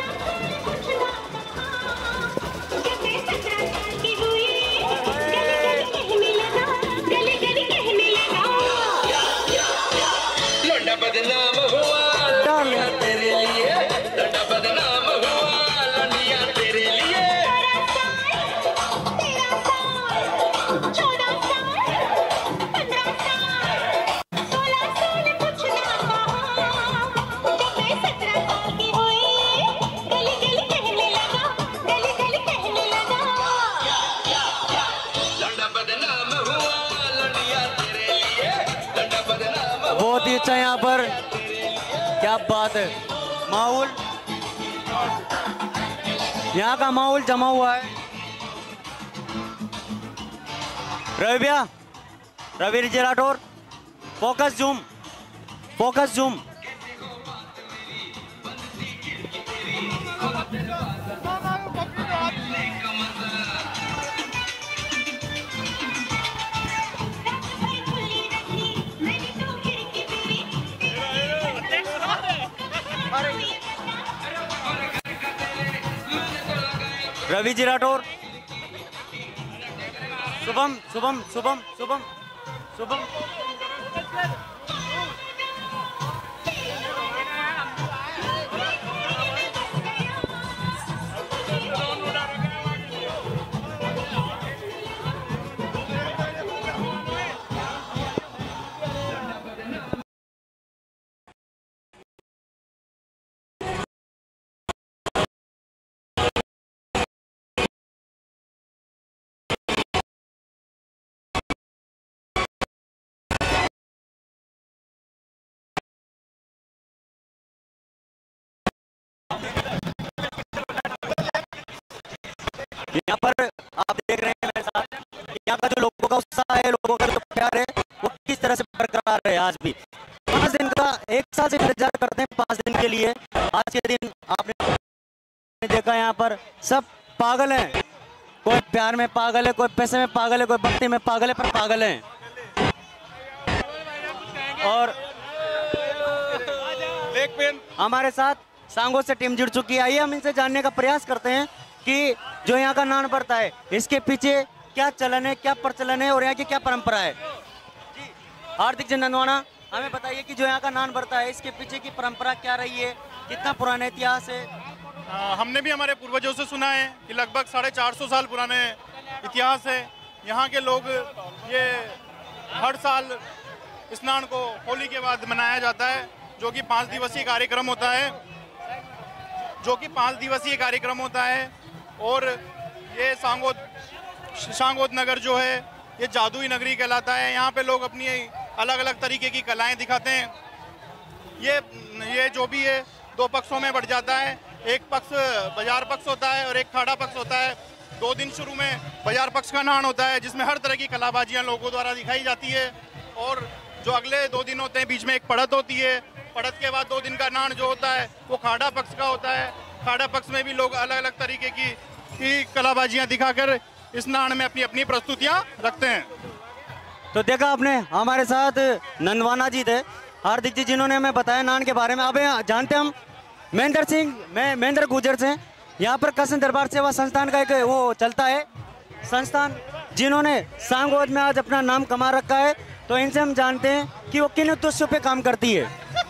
बहुत ही अच्छा यहाँ पर, क्या बात है, माहौल, यहाँ का माहौल जमा हुआ है। रवि भैया, Ravi ji Rathore, focus zoom, focus zoom. Ravi ji Rathore, Shubham Shubham Shubham Shubham Shubham यहाँ पर आप देख रहे हैं मेरे साथ, यहाँ का जो लोगों का उत्साह है, लोगों का जो प्यार है, वो किस तरह से बरकरार है आज भी। 5 दिन का, 1 साल से इंतजार करते हैं 5 दिन के लिए। आज के दिन आपने देखा यहाँ पर सब पागल हैं, कोई प्यार में पागल है, कोई पैसे में पागल है, कोई भक्ति में पागल है, पर पागल है। और हमारे साथ सांगों से टीम जुड़ चुकी है। आइए हम इनसे जानने का प्रयास करते हैं कि जो यहाँ का नान बढ़ता है, इसके पीछे क्या चलन है, क्या प्रचलन है और यहाँ की क्या परंपरा है। जी हार्दिक जी नंदवाना, हमें बताइए कि जो यहाँ का नान बढ़ता है, इसके पीछे की परंपरा क्या रही है, कितना पुराना इतिहास है। हमने भी हमारे पूर्वजों से सुना है कि लगभग 450 साल पुराने इतिहास है। यहाँ के लोग ये हर साल स्नान को होली के बाद मनाया जाता है, जो कि 5 दिवसीय कार्यक्रम होता है, और ये सांगोद नगर जो है ये जादुई नगरी कहलाता है। यहाँ पे लोग अपनी अलग अलग तरीके की कलाएं दिखाते हैं। ये जो भी है 2 पक्षों में बढ़ जाता है। एक पक्ष बाजार पक्ष होता है और एक खाड़ा पक्ष होता है। 2 दिन शुरू में बाजार पक्ष का नान होता है, जिसमें हर तरह की कलाबाजियाँ लोगों द्वारा दिखाई जाती है, और जो अगले 2 दिन होते हैं बीच में एक पड़त होती है। पड़त के बाद 2 दिन का नान जो होता है वो खाड़ा पक्ष का होता है। खाड़ा पक्ष में भी लोग अलग अलग तरीके की कलाबाजियां दिखाकर इस नान में अपनी अपनी प्रस्तुतियां रखते हैं। तो देखा आपने, हमारे साथ नंदवाना जी थे, हार्दिक जी, जिन्होंने हमें बताया नान के बारे में। अब जानते हम महेंद्र गुर्जर से। यहाँ पर कृष्ण दरबार सेवा संस्थान का एक वो चलता है संस्थान, जिन्होंने सांगोद में आज अपना नाम कमा रखा है। तो इनसे हम जानते हैं कि वो किन उद्देश्यों पे काम करती है।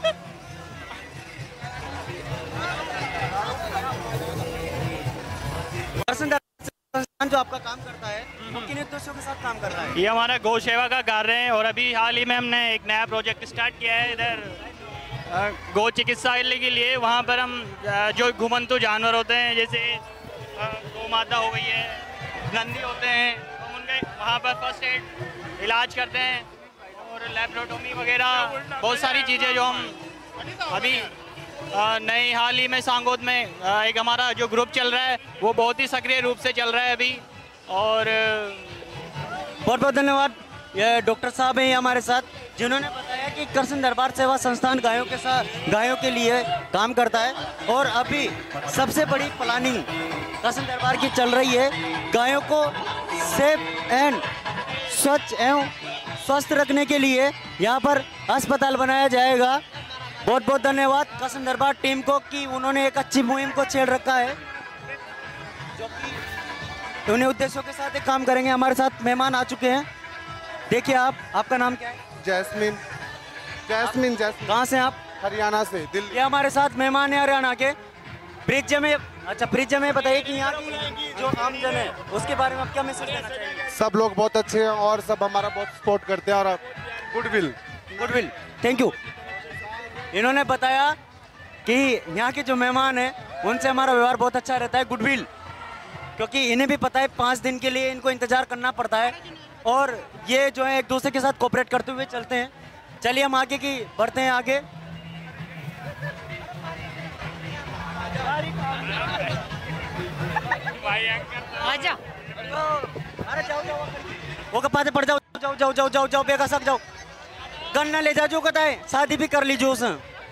संस्थान जो आपका काम करता है वो किन उद्देश्यों के साथ काम कर रहा है? ये हमारा गौ सेवा का कार्य है, और अभी हाल ही में हमने एक नया प्रोजेक्ट स्टार्ट किया है इधर गौ चिकित्सालय के लिए। वहाँ पर हम जो घुमंतु जानवर होते हैं, जैसे गौ माता हो गई है, नंदी होते हैं, तो उनके वहाँ पर फर्स्ट एड इलाज करते हैं, और लैप्रोटोमी वगैरह बहुत सारी चीज़ें जो हम अभी नई हाल ही में सांगोद में एक हमारा जो ग्रुप चल रहा है वो बहुत ही सक्रिय रूप से चल रहा है अभी। और बहुत बहुत धन्यवाद। ये डॉक्टर साहब हैं हमारे साथ, जिन्होंने बताया कि कृष्ण दरबार सेवा संस्थान गायों के लिए काम करता है, और अभी सबसे बड़ी प्लानिंग कृष्ण दरबार की चल रही है। गायों को सेफ एंड स्वच्छ एवं स्वस्थ रखने के लिए यहाँ पर अस्पताल बनाया जाएगा। बहुत बहुत धन्यवाद कृष्ण दरबार टीम को कि उन्होंने एक अच्छी मुहिम को छेड़ रखा है, जो कि उन्हें उद्देश्यों के साथ एक काम करेंगे। हमारे साथ मेहमान आ चुके हैं। देखिए आपका नाम क्या है? जैस्मिन। कहाँ से आप? हरियाणा से, दिल्ली। ये हमारे साथ मेहमान है हरियाणा के। ब्रिज में बताइए कि यहाँ की जो आमजन है उसके बारे में आप क्या मैसेज देना चाहेंगे? सब लोग बहुत अच्छे हैं और सब हमारा बहुत सपोर्ट करते हैं, और गुडविल। Thank you. इन्होंने बताया कि यहाँ के जो मेहमान हैं उनसे हमारा व्यवहार बहुत अच्छा रहता है, गुडविल, क्योंकि इन्हें भी पता है 5 दिन के लिए इनको इंतजार करना पड़ता है, और ये जो है एक दूसरे के साथ कोऑपरेट करते हुए चलते हैं। चलिए हम आगे की बढ़ते हैं आगे। आजा। अरे जाओ वो कपाते पड़ जाओ बेगा सक जाओ, गन्ना ले जाओ कहता है, शादी भी कर लीजिए उस।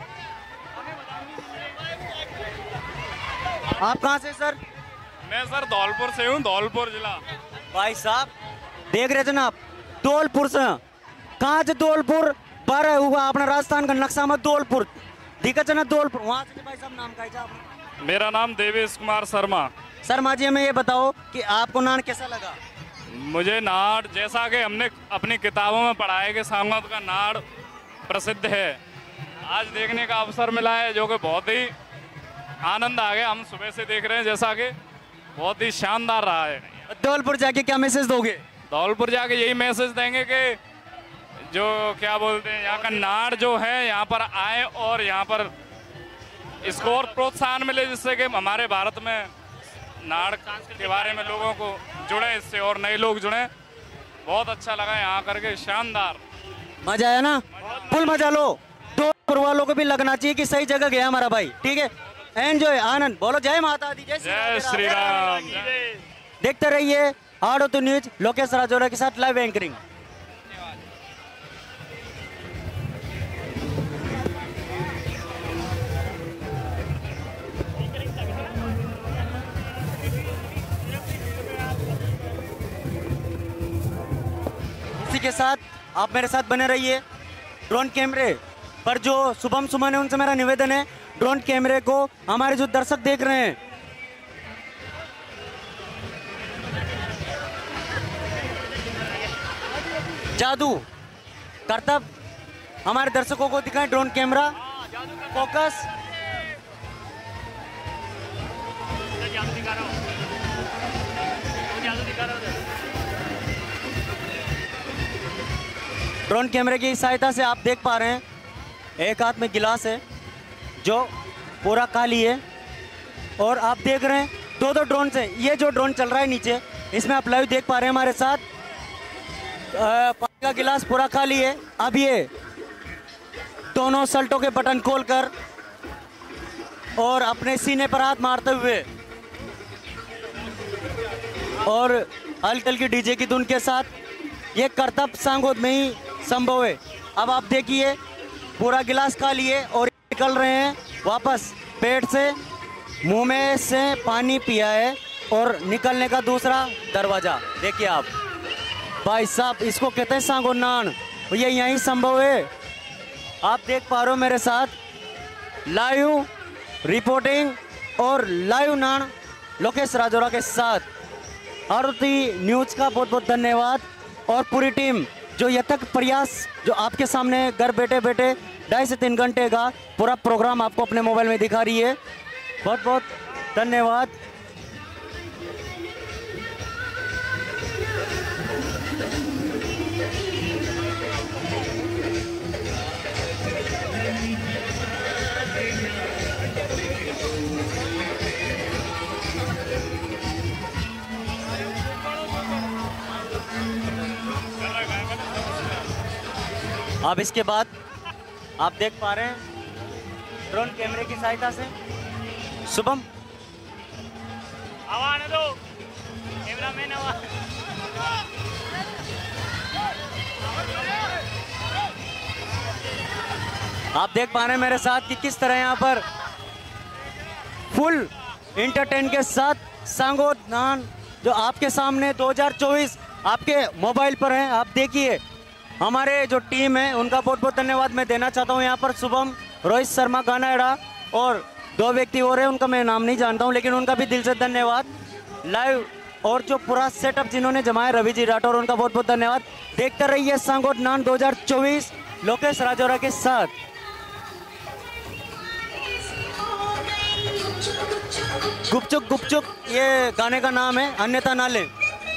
आप कहाँ से सर? मैं सर धौलपुर से हूँ, धौलपुर जिला। भाई साहब देख रहे थे ना आप, धौलपुर से। कहाँ से धौलपुर पर हुआ अपना राजस्थान का नक्शा में धौलपुर दिखा ना, धौलपुर वहाँ से। भाई साहब नाम का है? मेरा नाम देवेश कुमार शर्मा। शर्मा जी, हमें ये बताओ कि आपको नान कैसा लगा? मुझे नाड़, जैसा कि हमने अपनी किताबों में पढ़ा है कि सांगोद का नाड़ प्रसिद्ध है, आज देखने का अवसर मिला है जो कि बहुत ही आनंद आ गया। हम सुबह से देख रहे हैं, जैसा कि बहुत ही शानदार रहा है। धौलपुर जाके क्या मैसेज दोगे? धौलपुर जाके यही मैसेज देंगे कि जो क्या बोलते हैं, यहाँ का नाड़ जो है यहाँ पर आए और यहाँ पर इसको और प्रोत्साहन मिले, जिससे कि हमारे भारत में नाड़ के बारे में लोगों को जुड़े, इससे और नए लोग जुड़े। बहुत अच्छा लगा यहाँ करके, शानदार मजा आया ना? फुल मजा लो। धौलपुर वालों को भी लगना चाहिए कि सही जगह गया हमारा भाई। ठीक है, एंजॉय, आनंद। बोलो जय माता दी, जय श्री राम। देखते रहिए heart of the news Lokesh Rajora के साथ लाइव एंकरिंग। इसी के साथ आप मेरे साथ बने रहिए। ड्रोन कैमरे पर जो शुभम सुमन है, उनसे मेरा निवेदन है, ड्रोन कैमरे को हमारे जो दर्शक देख रहे हैं, जादू करतब हमारे दर्शकों को दिखाएं। Drone camera focus. ड्रोन कैमरे की सहायता से आप देख पा रहे हैं, एक हाथ में गिलास है जो पूरा खाली है, और आप देख रहे हैं दो ड्रोन से ये जो ड्रोन चल रहा है नीचे, इसमें आप लाइव देख पा रहे हैं हमारे साथ। पानी का गिलास पूरा खाली है। अब ये दोनों सल्टों के बटन खोलकर और अपने सीने पर हाथ मारते हुए और हल्की हल्की डीजे की धुन के साथ ये करतब सांगोद में ही संभव है। अब आप देखिए पूरा गिलास खाली है और निकल रहे हैं वापस। पेट से मुंह में से पानी पिया है और निकलने का दूसरा दरवाजा देखिए आप। भाई साहब, इसको कहते हैं सांगोद नान, ये यहीं संभव है। आप देख पा रहे हो मेरे साथ लाइव रिपोर्टिंग और लाइव नान लोकेश राजौरा के साथ। आरती न्यूज का बहुत बहुत धन्यवाद और पूरी टीम जो यह तक प्रयास जो आपके सामने घर बैठे बैठे 2.5 से 3 घंटे का पूरा प्रोग्राम आपको अपने मोबाइल में दिखा रही है। बहुत बहुत धन्यवाद। अब इसके बाद आप देख पा रहे हैं ड्रोन कैमरे की सहायता से शुभम हवा आने दो, कैमरामैन हवा। आप देख पा रहे हैं मेरे साथ कि किस तरह यहाँ पर फुल इंटरटेन के साथ सांगोद नान जो आपके सामने 2024 आपके मोबाइल पर है। आप देखिए हमारे जो टीम है उनका बहुत बहुत धन्यवाद मैं देना चाहता हूँ। यहाँ पर शुभम, रोहित शर्मा, गानाड़ा और 2 व्यक्ति और हैं, उनका मैं नाम नहीं जानता हूँ, लेकिन उनका भी दिल से धन्यवाद। लाइव और जो पूरा सेटअप जिन्होंने जमाया, रवि जी राठौर, उनका बहुत बहुत धन्यवाद। देखते रहिए सांगोद नान 2024 लोकेश राजौरा के साथ। गुपचुक गुपचुक ये गाने का नाम है, अन्यथा ना लें।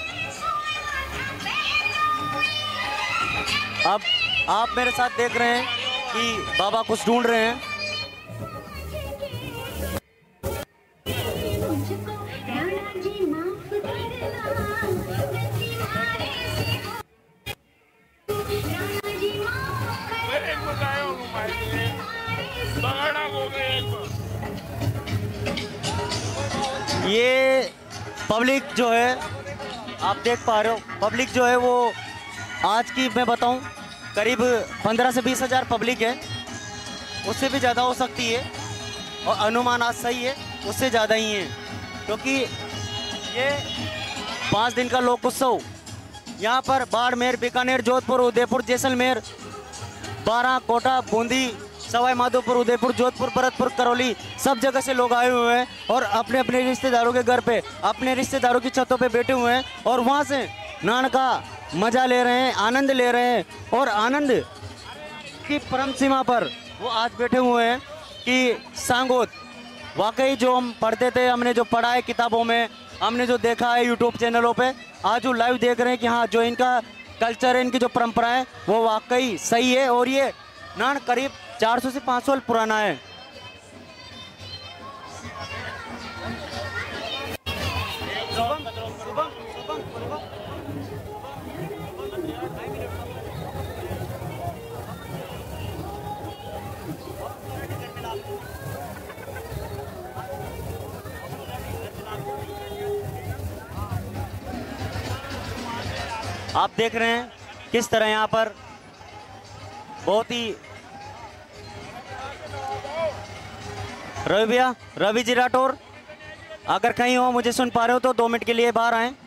अब आप मेरे साथ देख रहे हैं कि बाबा कुछ ढूंढ रहे हैं। ये पब्लिक जो है आप देख पा रहे हो, पब्लिक जो है वो आज की मैं बताऊं करीब 15 से 20 हज़ार पब्लिक है, उससे भी ज़्यादा हो सकती है और अनुमान आज सही है उससे ज़्यादा ही है, क्योंकि ये 5 दिन का लोक उत्सव यहाँ पर बाड़मेर, बीकानेर, जोधपुर, उदयपुर, जैसलमेर, बारां, कोटा, बूंदी, सवाई माधोपुर, उदयपुर, जोधपुर, भरतपुर, करौली, सब जगह से लोग आए हुए हैं और अपने अपने रिश्तेदारों के घर पे, अपने रिश्तेदारों की छतों पे बैठे हुए हैं और वहाँ से नान का मजा ले रहे हैं, आनंद ले रहे हैं और आनंद की परम सीमा पर वो आज बैठे हुए हैं कि सांगोद वाकई जो हम पढ़ते थे, हमने जो पढ़ा है किताबों में, हमने जो देखा है यूट्यूब चैनलों पे, आज वो लाइव देख रहे हैं कि हाँ जो इनका कल्चर है, इनकी जो परंपरा है वो वाकई सही है। और ये नान करीब 400 से 500 साल पुराना है। आप देख रहे हैं किस तरह यहाँ पर बहुत ही रवि भैया, रवि जी राठौर, अगर कहीं हो मुझे सुन पा रहे हो तो 2 मिनट के लिए बाहर आए।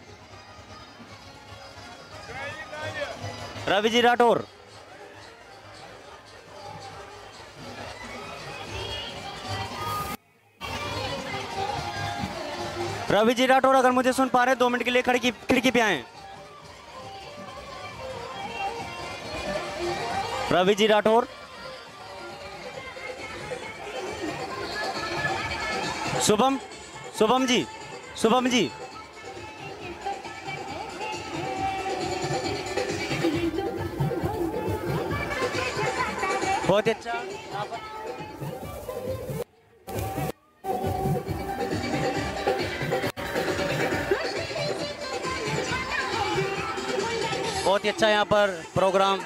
रवि जी राठौर, रवि जी राठौर अगर मुझे सुन पा रहे हैं 2 मिनट के लिए खिड़की पे आए। रवि जी राठौर, शुभम, शुभम जी, शुभम जी, बहुत अच्छा। बहुत ही अच्छा यहाँ पर प्रोग्राम।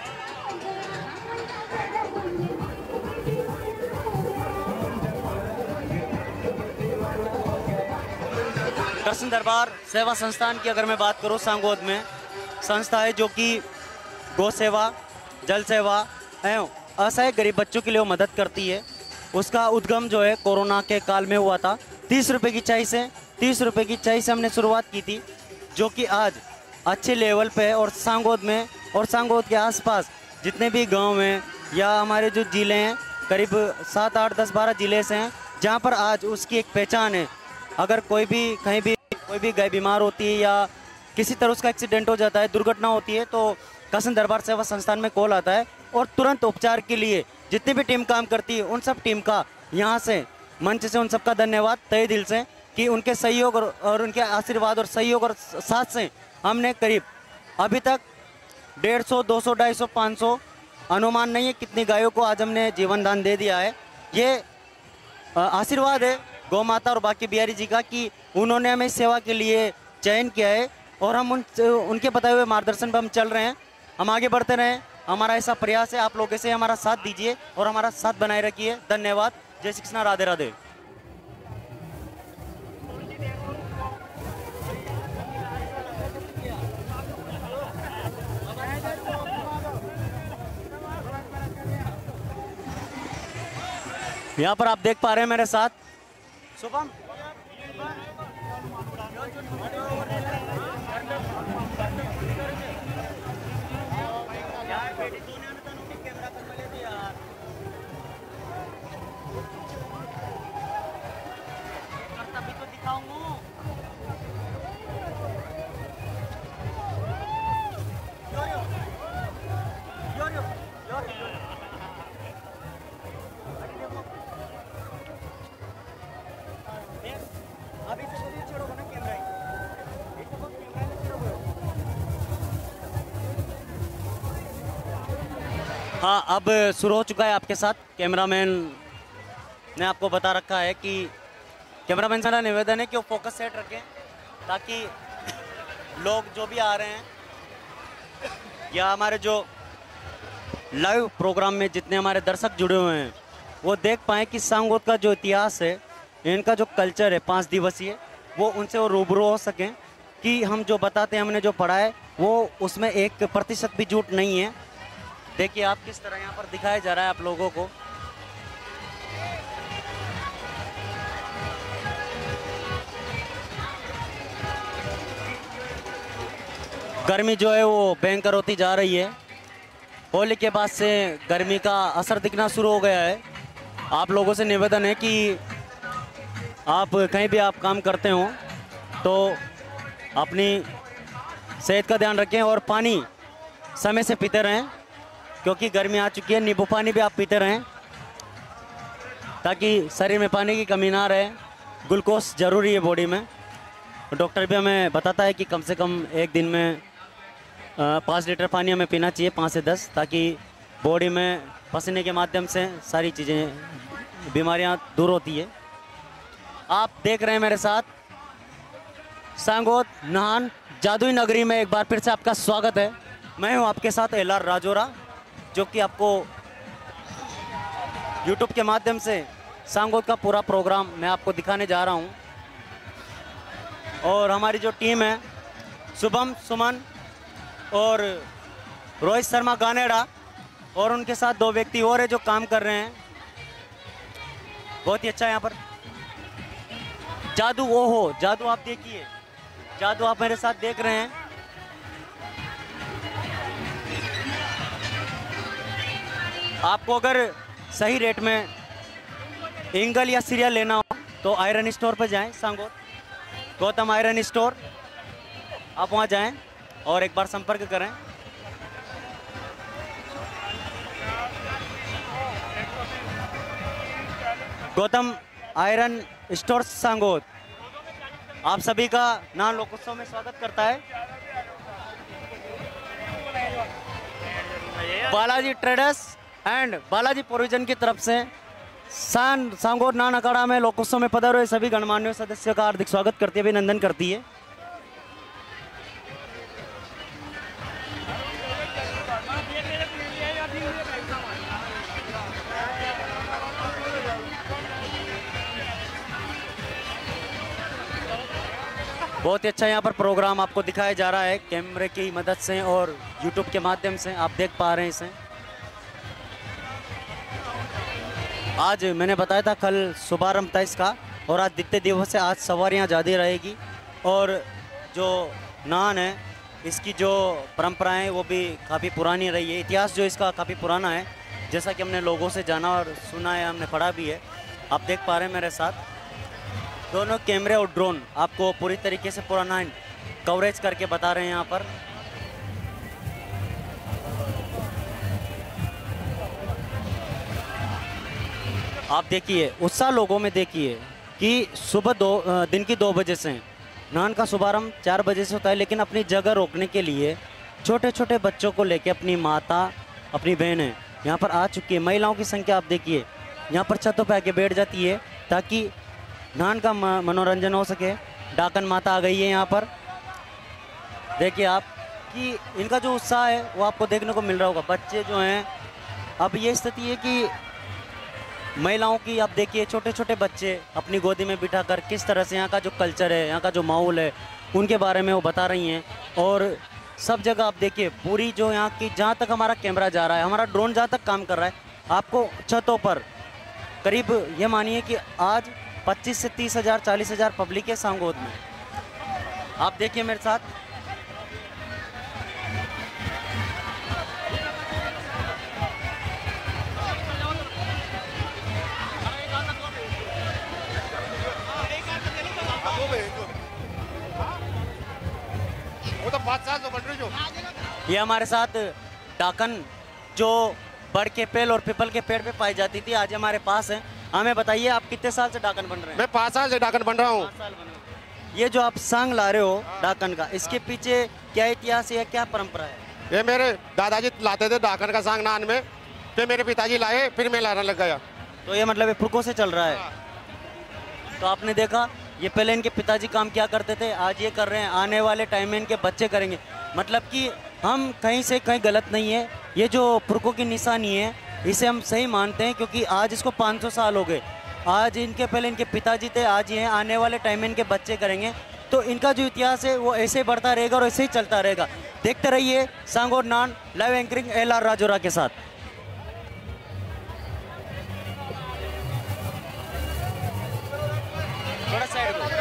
कृष्ण दरबार सेवा संस्थान की अगर मैं बात करूं, सांगोद में संस्था है जो कि गौ सेवा, जल सेवा एवं असहाय गरीब बच्चों के लिए मदद करती है। उसका उद्गम जो है कोरोना के काल में हुआ था। 30 रुपये की चाय से हमने शुरुआत की थी, जो कि आज अच्छे लेवल पे है। और सांगोद में और सांगोद के आसपास जितने भी गांव हैं या हमारे जो जिले हैं, करीब 7, 8, 10, 12 जिले से हैं, जहां पर आज उसकी एक पहचान है। अगर कोई भी कहीं भी कोई भी गाय बीमार होती है या किसी तरह उसका एक्सीडेंट हो जाता है, दुर्घटना होती है, तो कृष्ण दरबार सेवा संस्थान में कॉल आता है और तुरंत उपचार के लिए जितनी भी टीम काम करती है उन सब टीम का यहाँ से मंच से उन सबका धन्यवाद तहे दिल से कि उनके सहयोग और उनके आशीर्वाद और सहयोग और साथ से हमने करीब अभी तक 150, 200, 250, 500 अनुमान नहीं है कितनी गायों को आज हमने जीवन दान दे दिया है। ये आशीर्वाद है गौ माता और बाकी बिहारी जी का कि उन्होंने हमें सेवा के लिए चयन किया है और हम उनके बताए हुए मार्गदर्शन पर हम चल रहे हैं। हम आगे बढ़ते रहें, हमारा ऐसा प्रयास है। आप लोग ऐसे हमारा साथ दीजिए और हमारा साथ बनाए रखिए। धन्यवाद। जय श्री कृष्णा, राधे राधे। यहाँ पर आप देख पा रहे हैं मेरे साथ शुभम, हाँ, अब शुरू हो चुका है आपके साथ। कैमरामैन ने आपको बता रखा है कि कैमरामैन से निवेदन है कि वो फोकस सेट रखें ताकि लोग जो भी आ रहे हैं या हमारे जो लाइव प्रोग्राम में जितने हमारे दर्शक जुड़े हुए हैं वो देख पाएँ कि सांगोद का जो इतिहास है, इनका जो कल्चर है 5 दिवसीय, वो उनसे वो रूबरू हो सकें कि हम जो बताते हैं, हमने जो पढ़ा है, वो उसमें 1% भी झूठ नहीं है। देखिए आप किस तरह यहाँ पर दिखाया जा रहा है आप लोगों को। गर्मी जो है वो भयंकर होती जा रही है। होली के बाद से गर्मी का असर दिखना शुरू हो गया है। आप लोगों से निवेदन है कि आप कहीं भी आप काम करते हो तो अपनी सेहत का ध्यान रखें और पानी समय से पीते रहें, क्योंकि गर्मी आ चुकी है। नींबू पानी भी आप पीते रहें ताकि शरीर में पानी की कमी ना रहे। ग्लूकोज ज़रूरी है बॉडी में। डॉक्टर भी हमें बताता है कि कम से कम एक दिन में 5 लीटर पानी हमें पीना चाहिए, 5 से 10, ताकि बॉडी में पसीने के माध्यम से सारी चीज़ें, बीमारियां दूर होती है। आप देख रहे हैं मेरे साथ सांगोद नाहन जादुई नगरी में एक बार फिर से आपका स्वागत है। मैं हूं आपके साथ एलआर राजौरा, जो कि आपको यूट्यूब के माध्यम से सांगोद का पूरा प्रोग्राम मैं आपको दिखाने जा रहा हूं। और हमारी जो टीम है, शुभम सुमन और रोहित शर्मा गानेड़ा, और उनके साथ 2 व्यक्ति और है जो काम कर रहे हैं। बहुत ही अच्छा यहाँ पर जादू। ओहो, जादू आप देखिए, जादू आप मेरे साथ देख रहे हैं। आपको अगर सही रेट में इंगल या सीरियल लेना हो तो आयरन स्टोर पर जाएं, सांगोद गौतम आयरन स्टोर, आप वहां जाएं और एक बार संपर्क करें। गौतम आयरन स्टोर सांगोद आप सभी का नान लोकोत्सव में स्वागत करता है। Balaji traders and Balaji provision की तरफ से सांगोद नान अखाड़ा में लोकोत्सव में पधारे हुए सभी गणमान्य सदस्यों का हार्दिक स्वागत करती है, अभिनंदन करती है। बहुत ही अच्छा यहाँ पर प्रोग्राम आपको दिखाया जा रहा है कैमरे की मदद से और यूट्यूब के माध्यम से, आप देख पा रहे हैं इसे। आज मैंने बताया था कल शुभारंभ था इसका, और आज द्वितीय दिवस से आज सवारियाँ ज़्यादा रहेगी। और जो नान है, इसकी जो परंपराएं वो भी काफ़ी पुरानी रही है। इतिहास जो इसका काफ़ी पुराना है, जैसा कि हमने लोगों से जाना और सुना है, हमने पढ़ा भी है। आप देख पा रहे हैं मेरे साथ दोनों कैमरे और ड्रोन आपको पूरी तरीके से पूरा नान कवरेज करके बता रहे हैं यहाँ पर। आप देखिए उत्साह लोगों में, देखिए कि सुबह दिन की 2 बजे से नान का शुभारंभ 4 बजे से होता है, लेकिन अपनी जगह रोकने के लिए छोटे छोटे बच्चों को लेके अपनी माता, अपनी बहनें यहाँ पर आ चुकी है। महिलाओं की संख्या आप देखिए, यहाँ पर छतों पे आके बैठ जाती है ताकि नान का मनोरंजन हो सके। डाकन माता आ गई है यहाँ पर, देखिए आप कि इनका जो उत्साह है वो आपको देखने को मिल रहा होगा। बच्चे जो हैं, अब ये स्थिति है कि महिलाओं की, आप देखिए छोटे छोटे बच्चे अपनी गोदी में बिठाकर किस तरह से यहाँ का जो कल्चर है, यहाँ का जो माहौल है, उनके बारे में वो बता रही हैं। और सब जगह आप देखिए पूरी जो यहाँ की, जहाँ तक हमारा कैमरा जा रहा है, हमारा ड्रोन जहाँ तक काम कर रहा है, आपको छतों पर करीब ये मानिए कि आज 25 से 30 हज़ार 40 हज़ार पब्लिक है सांगोद में। आप देखिए मेरे साथ, वो तो 5 साल तो बन रही जो। ये हमारे साथ डाकन जो बड़ के पेड़ और पीपल के पेड़ पे पाई जाती थी, आज हमारे पास है। हमें बताइए आप कितने साल से डाकन बन रहे हैं? मैं 5 साल से डाकन बन रहा हूँ। ये जो आप सांग ला रहे हो डाकन का, इसके पीछे क्या इतिहास है, क्या परंपरा है? ये मेरे दादाजी लाते थे डाकन का सांग नान में, फिर मेरे पिताजी लाए, फिर मैं लाना लग गया। तो ये मतलब पुरखों से चल रहा है। तो आपने देखा, ये पहले इनके पिताजी काम क्या करते थे, आज ये कर रहे हैं, आने वाले टाइम में इनके बच्चे करेंगे। मतलब कि हम कहीं से कहीं गलत नहीं है। ये जो पुरखों की निशानी है, इसे हम सही मानते हैं, क्योंकि आज इसको 500 साल हो गए। आज इनके पहले इनके पिताजी थे, आज ये हैं, आने वाले टाइम में इनके बच्चे करेंगे। तो इनका जो इतिहास है वो ऐसे बढ़ता रहेगा और ऐसे ही चलता रहेगा। देखते रहिए सांगोद नान लाइव एंकरिंग एलआर राजौरा के साथ। थोड़ा साइड को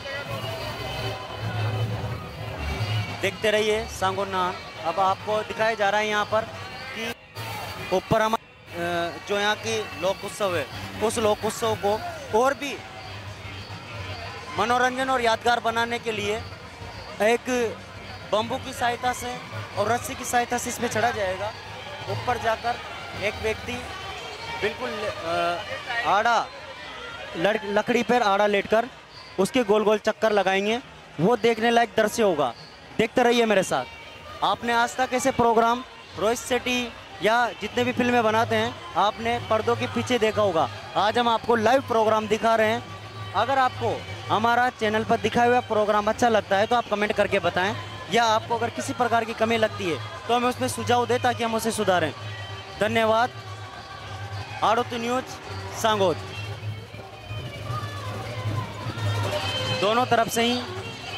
देखते रहिए सांगोद नान। अब आपको दिखाया जा रहा है यहाँ पर कि ऊपर हमारा जो यहाँ की लोक उत्सव है, उस लोक उत्सव को और भी मनोरंजन और यादगार बनाने के लिए एक बम्बू की सहायता से और रस्सी की सहायता से इसमें चढ़ा जाएगा। ऊपर जाकर एक व्यक्ति बिल्कुल आड़ा लकड़ी पर आड़ा लेटकर उसके गोल गोल चक्कर लगाएंगे। वो देखने लायक दृश्य होगा, देखते रहिए मेरे साथ। आपने आज तक ऐसे प्रोग्राम रोहित शेट्टी या जितने भी फिल्में बनाते हैं आपने पर्दों के पीछे देखा होगा। आज हम आपको लाइव प्रोग्राम दिखा रहे हैं। अगर आपको हमारा चैनल पर दिखाया हुआ प्रोग्राम अच्छा लगता है तो आप कमेंट करके बताएं, या आपको अगर किसी प्रकार की कमी लगती है तो हमें उसमें सुझाव दें ताकि हम उसे सुधारें। धन्यवाद। आरोती न्यूज सांगोद दोनों तरफ से ही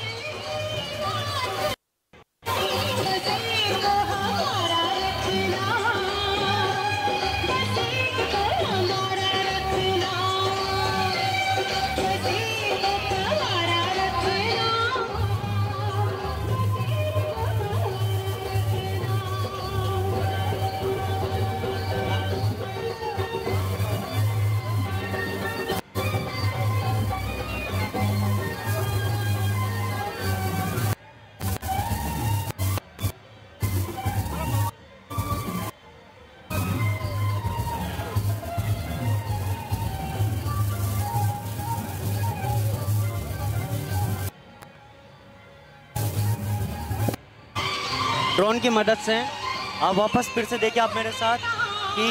ड्रोन की मदद से आप वापस फिर से देखिए आप मेरे साथ कि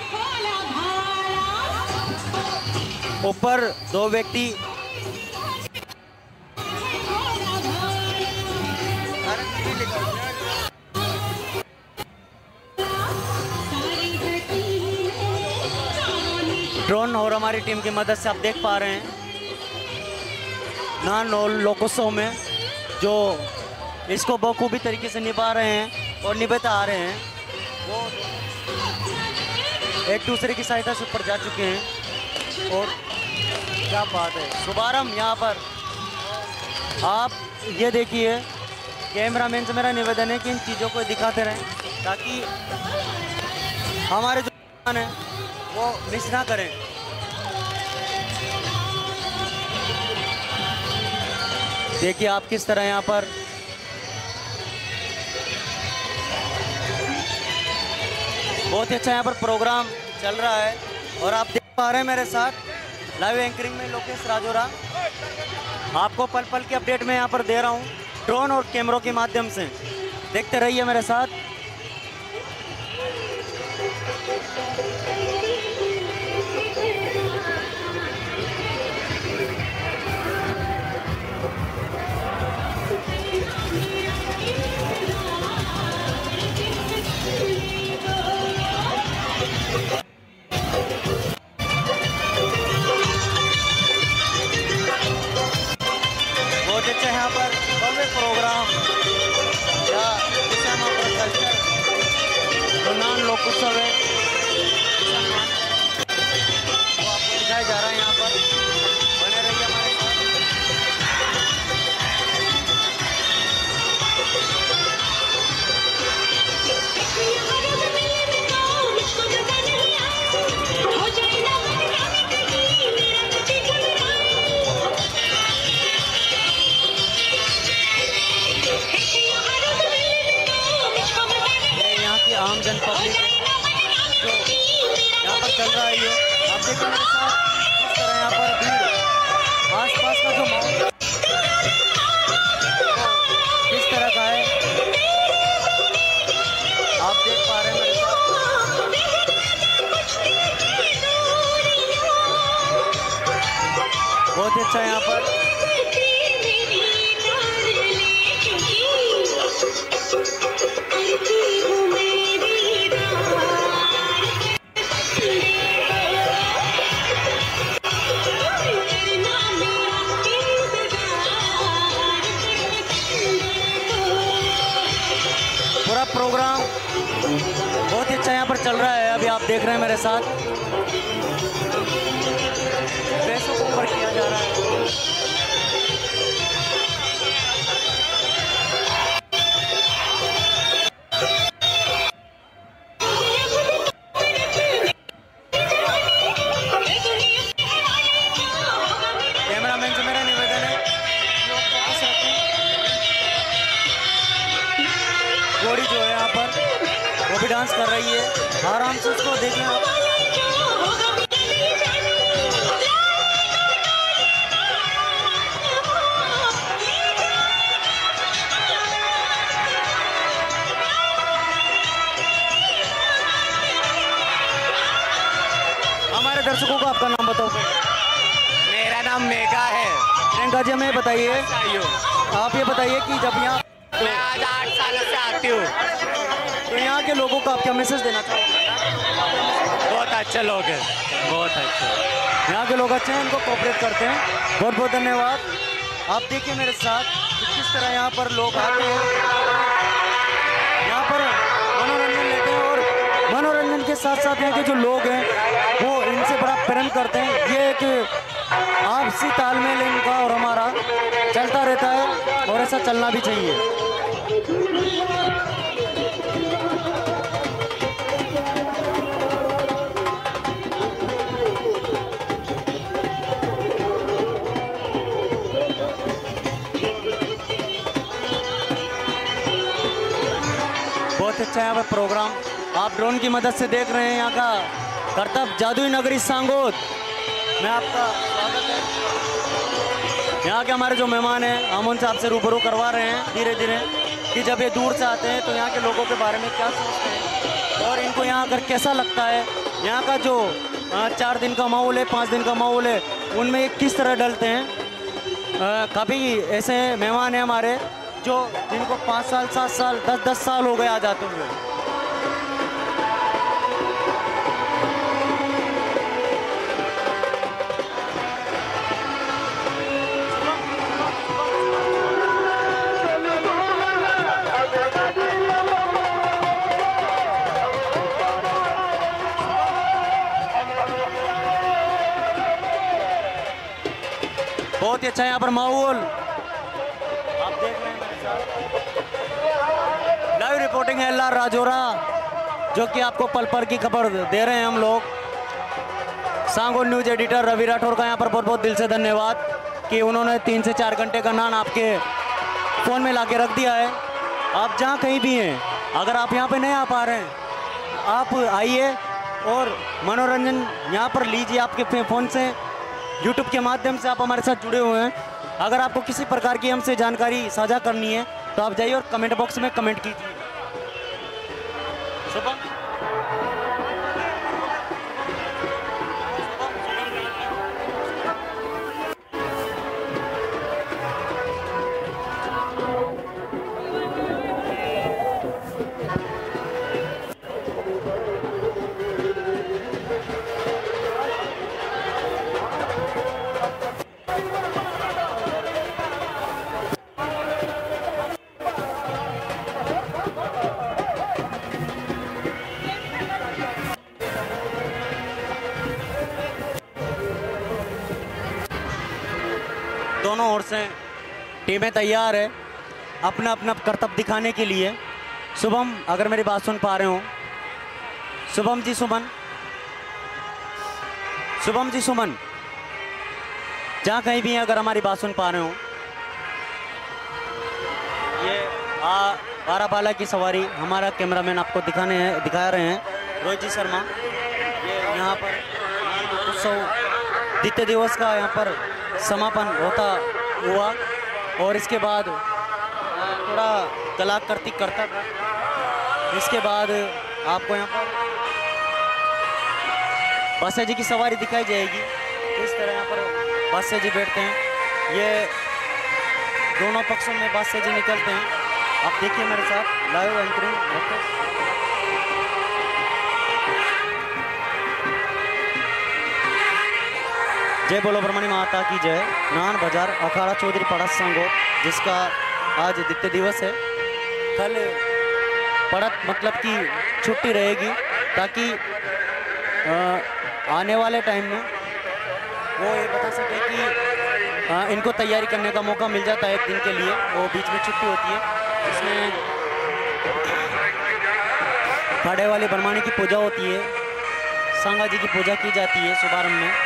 ऊपर दो व्यक्ति ड्रोन और हमारी टीम की मदद से आप देख पा रहे हैं नान लोकोत्सव में जो इसको बखूबी तरीके से निभा रहे हैं और निभाते आ रहे हैं, वो एक दूसरे की सहायता से ऊपर जा चुके हैं। और क्या बात है, शुभारंभ यहाँ पर आप ये देखिए। कैमरामैन से मेरा निवेदन है कि इन चीज़ों को दिखाते रहें ताकि हमारे जो है वो मिस ना करें। देखिए आप किस तरह यहाँ पर बहुत ही अच्छा यहाँ पर प्रोग्राम चल रहा है और आप देख पा रहे हैं मेरे साथ लाइव एंकरिंग में लोकेश राजोरा। आपको पल पल की अपडेट मैं यहाँ पर दे रहा हूँ ड्रोन और कैमरों के माध्यम से। देखते रहिए मेरे साथ। यहाँ पर भव्य प्रोग्राम या जिसे हम अपना कल्चर जो नान लोकोत्सव है वो आपको दिखाया जा रहा है। यहाँ पर बने रहिए हमारे साथ। आम जन पब्लिक जो यहाँ पर चल रहा है, ये आप देखिए मेरे साथ किस तरह यहाँ पर भीड़ आसपास का जो माहौल किस तरह का है आप देख पा रहे हैं मेरे साथ। बहुत ही अच्छा यहाँ पर पूरा प्रोग्राम बहुत ही अच्छा यहाँ पर चल रहा है। अभी आप देख रहे हैं मेरे साथ पैसों को ऊपर किया जा रहा है। कैमरामैन से मेरा निवेदन है वो भी डांस कर रही है, आराम से उसको देखें आप। हमारे दर्शकों को आपका नाम बताओ। मेरा नाम मेघा है। प्रियंका जी हमें बताइए, आप ये बताइए कि जब यहाँ मैं आज 8 सालों से आती हूँ, तो यहाँ के लोगों को आप क्या मैसेज देना चाहोगे? बहुत अच्छे लोग हैं, बहुत अच्छे। यहाँ के लोग अच्छे हैं, इनको कोऑपरेट करते हैं। बहुत बहुत धन्यवाद। आप देखिए मेरे साथ कि किस तरह यहाँ पर लोग आते हैं, यहाँ पर मनोरंजन लेते हैं और मनोरंजन के साथ साथ यहाँ के जो लोग हैं वो इनसे बड़ा प्रेम करते हैं। ये एक आपसी तालमेल इनका और हमारा चलता रहता है और ऐसा चलना भी चाहिए। बहुत अच्छा यहाँ पर प्रोग्राम आप ड्रोन की मदद से देख रहे हैं। यहाँ का करतब जादुई नगरी सांगोद में आपका स्वागत है। यहाँ के हमारे जो मेहमान हैं हम उनसे आपसे रूबरू करवा रहे हैं धीरे धीरे कि जब ये दूर से आते हैं तो यहाँ के लोगों के बारे में क्या सोचते हैं और इनको यहाँ आकर कैसा लगता है। यहाँ का जो 4 दिन का माहौल है, 5 दिन का माहौल है, उनमें ये किस तरह डलते हैं। कभी ऐसे मेहमान हैं हमारे जो जिनको 5 साल, 7 साल, 10 साल हो गए आ जाते हुए। बहुत ही अच्छा यहाँ पर माहौल आप देख रहे हैं मेरे साथ। लाइव रिपोर्टिंग है LR राजौरा, जो कि आपको पल पल की खबर दे रहे हैं हम लोग। सांगोद न्यूज एडिटर रवि राठौर का यहाँ पर बहुत बहुत दिल से धन्यवाद कि उन्होंने 3 से 4 घंटे का नान आपके फ़ोन में ला के रख दिया है। आप जहाँ कहीं भी हैं, अगर आप यहाँ पे नहीं आ पा रहे हैं, आप आइए और मनोरंजन यहाँ पर लीजिए। आपके फ़ोन से YouTube के माध्यम से आप हमारे साथ जुड़े हुए हैं। अगर आपको किसी प्रकार की हमसे जानकारी साझा करनी है तो आप जाइए और कमेंट बॉक्स में कमेंट कीजिए। शुभम दोनों ओर से टीमें तैयार है अपना अपना करतब दिखाने के लिए। शुभम, अगर मेरी बात सुन पा रहे हो, शुभम जी, सुमन, शुभम जी, सुमन, जहाँ कहीं भी हैं अगर हमारी बात सुन पा रहे हो, ये बाराबाला की सवारी हमारा कैमरामैन आपको दिखा रहे हैं रोहित जी शर्मा। ये यहाँ पर उत्सव द्वितीय दिवस का यहाँ पर समापन होता हुआ और इसके बाद थोड़ा कलाकृति करतब, इसके बाद आपको यहाँ पर बादशाह जी की सवारी दिखाई जाएगी। इस तरह यहाँ पर बादशाह जी बैठते हैं, ये दोनों पक्षों में बादशाह जी निकलते हैं। आप देखिए मेरे साथ लाइव एंकरिंग। जय बोलो ब्रह्मणी माता की जय। नान बाजार अखाड़ा चौधरी पड़ा सांगोद, जिसका आज द्वितीय दिवस है। कल पड़त मतलब कि छुट्टी रहेगी ताकि आने वाले टाइम में वो ये बता सके कि इनको तैयारी करने का मौका मिल जाता है एक दिन के लिए। वो बीच में छुट्टी होती है, इसमें खाड़े वाले ब्रह्मणी की पूजा होती है, सांगा जी की पूजा की जाती है शुभारंभ में,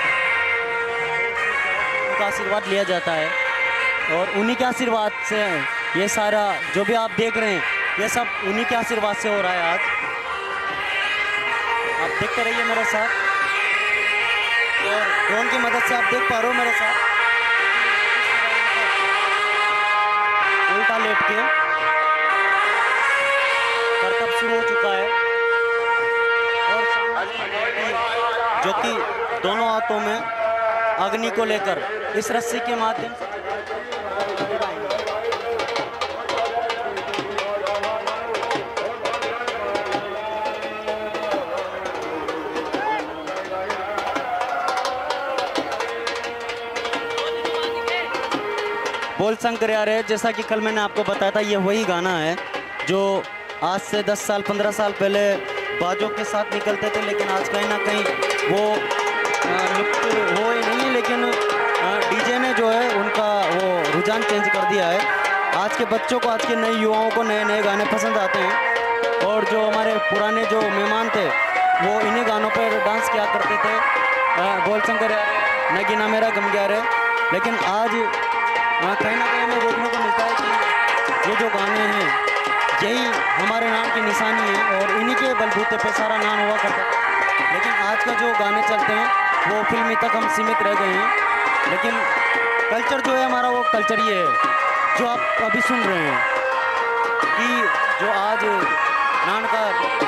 उनका आशीर्वाद लिया जाता है और उन्हीं के आशीर्वाद से ये सारा जो भी आप देख रहे हैं ये सब उन्हीं के आशीर्वाद से हो रहा है आज। आप देखते रहिए मेरे साथ, और ड्रोन की मदद से आप देख पा रहे हो मेरे साथ उल्टा लेट के करतब शुरू हो चुका है, और जो कि दोनों हाथों में अग्नि को लेकर इस रस्सी के माध्यम से बोल शंकर यार है। जैसा कि कल मैंने आपको बताया था, ये वही गाना है जो आज से 10 साल 15 साल पहले बाजों के साथ निकलते थे, लेकिन आज कहीं ना कहीं वो लुप्त हो ही नहीं है, लेकिन डीजे ने जो है उनका वो रुझान चेंज कर दिया है। आज के बच्चों को, आज के नए युवाओं को नए नए गाने पसंद आते हैं, और जो हमारे पुराने जो मेहमान थे वो इन्हीं गानों पर डांस किया करते थे। बोल शंकर यार नगीना मेरा गम गया रे। लेकिन आज कहीं ना कहीं हमें देखने को मिलता है कि ये जो गाने हैं यही हमारे नाम की निशानी है, और इन्हीं के बलबूते पे सारा नाम हुआ करता है। लेकिन आज का जो गाने चलते हैं वो फिल्मी तक हम सीमित रह गए हैं, लेकिन कल्चर जो है हमारा वो कल्चर ये है जो आप अभी सुन रहे हैं कि जो आज नान का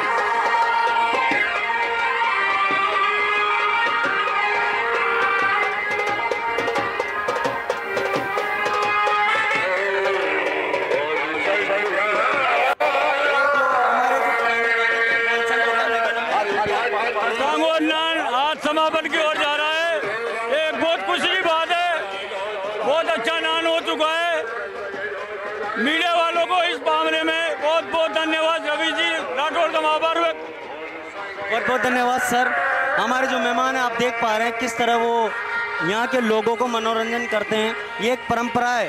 समापन की ओर जा रहा है। एक बहुत खुशी की बात है, बहुत अच्छा नान हो चुका है। मीडिया वालों को इस मामले में बहुत बहुत धन्यवाद। रवि जी राठौड़ का आभार व्यक्त। बहुत बहुत धन्यवाद सर। हमारे जो मेहमान हैं आप देख पा रहे हैं किस तरह वो यहाँ के लोगों को मनोरंजन करते हैं। ये एक परंपरा है,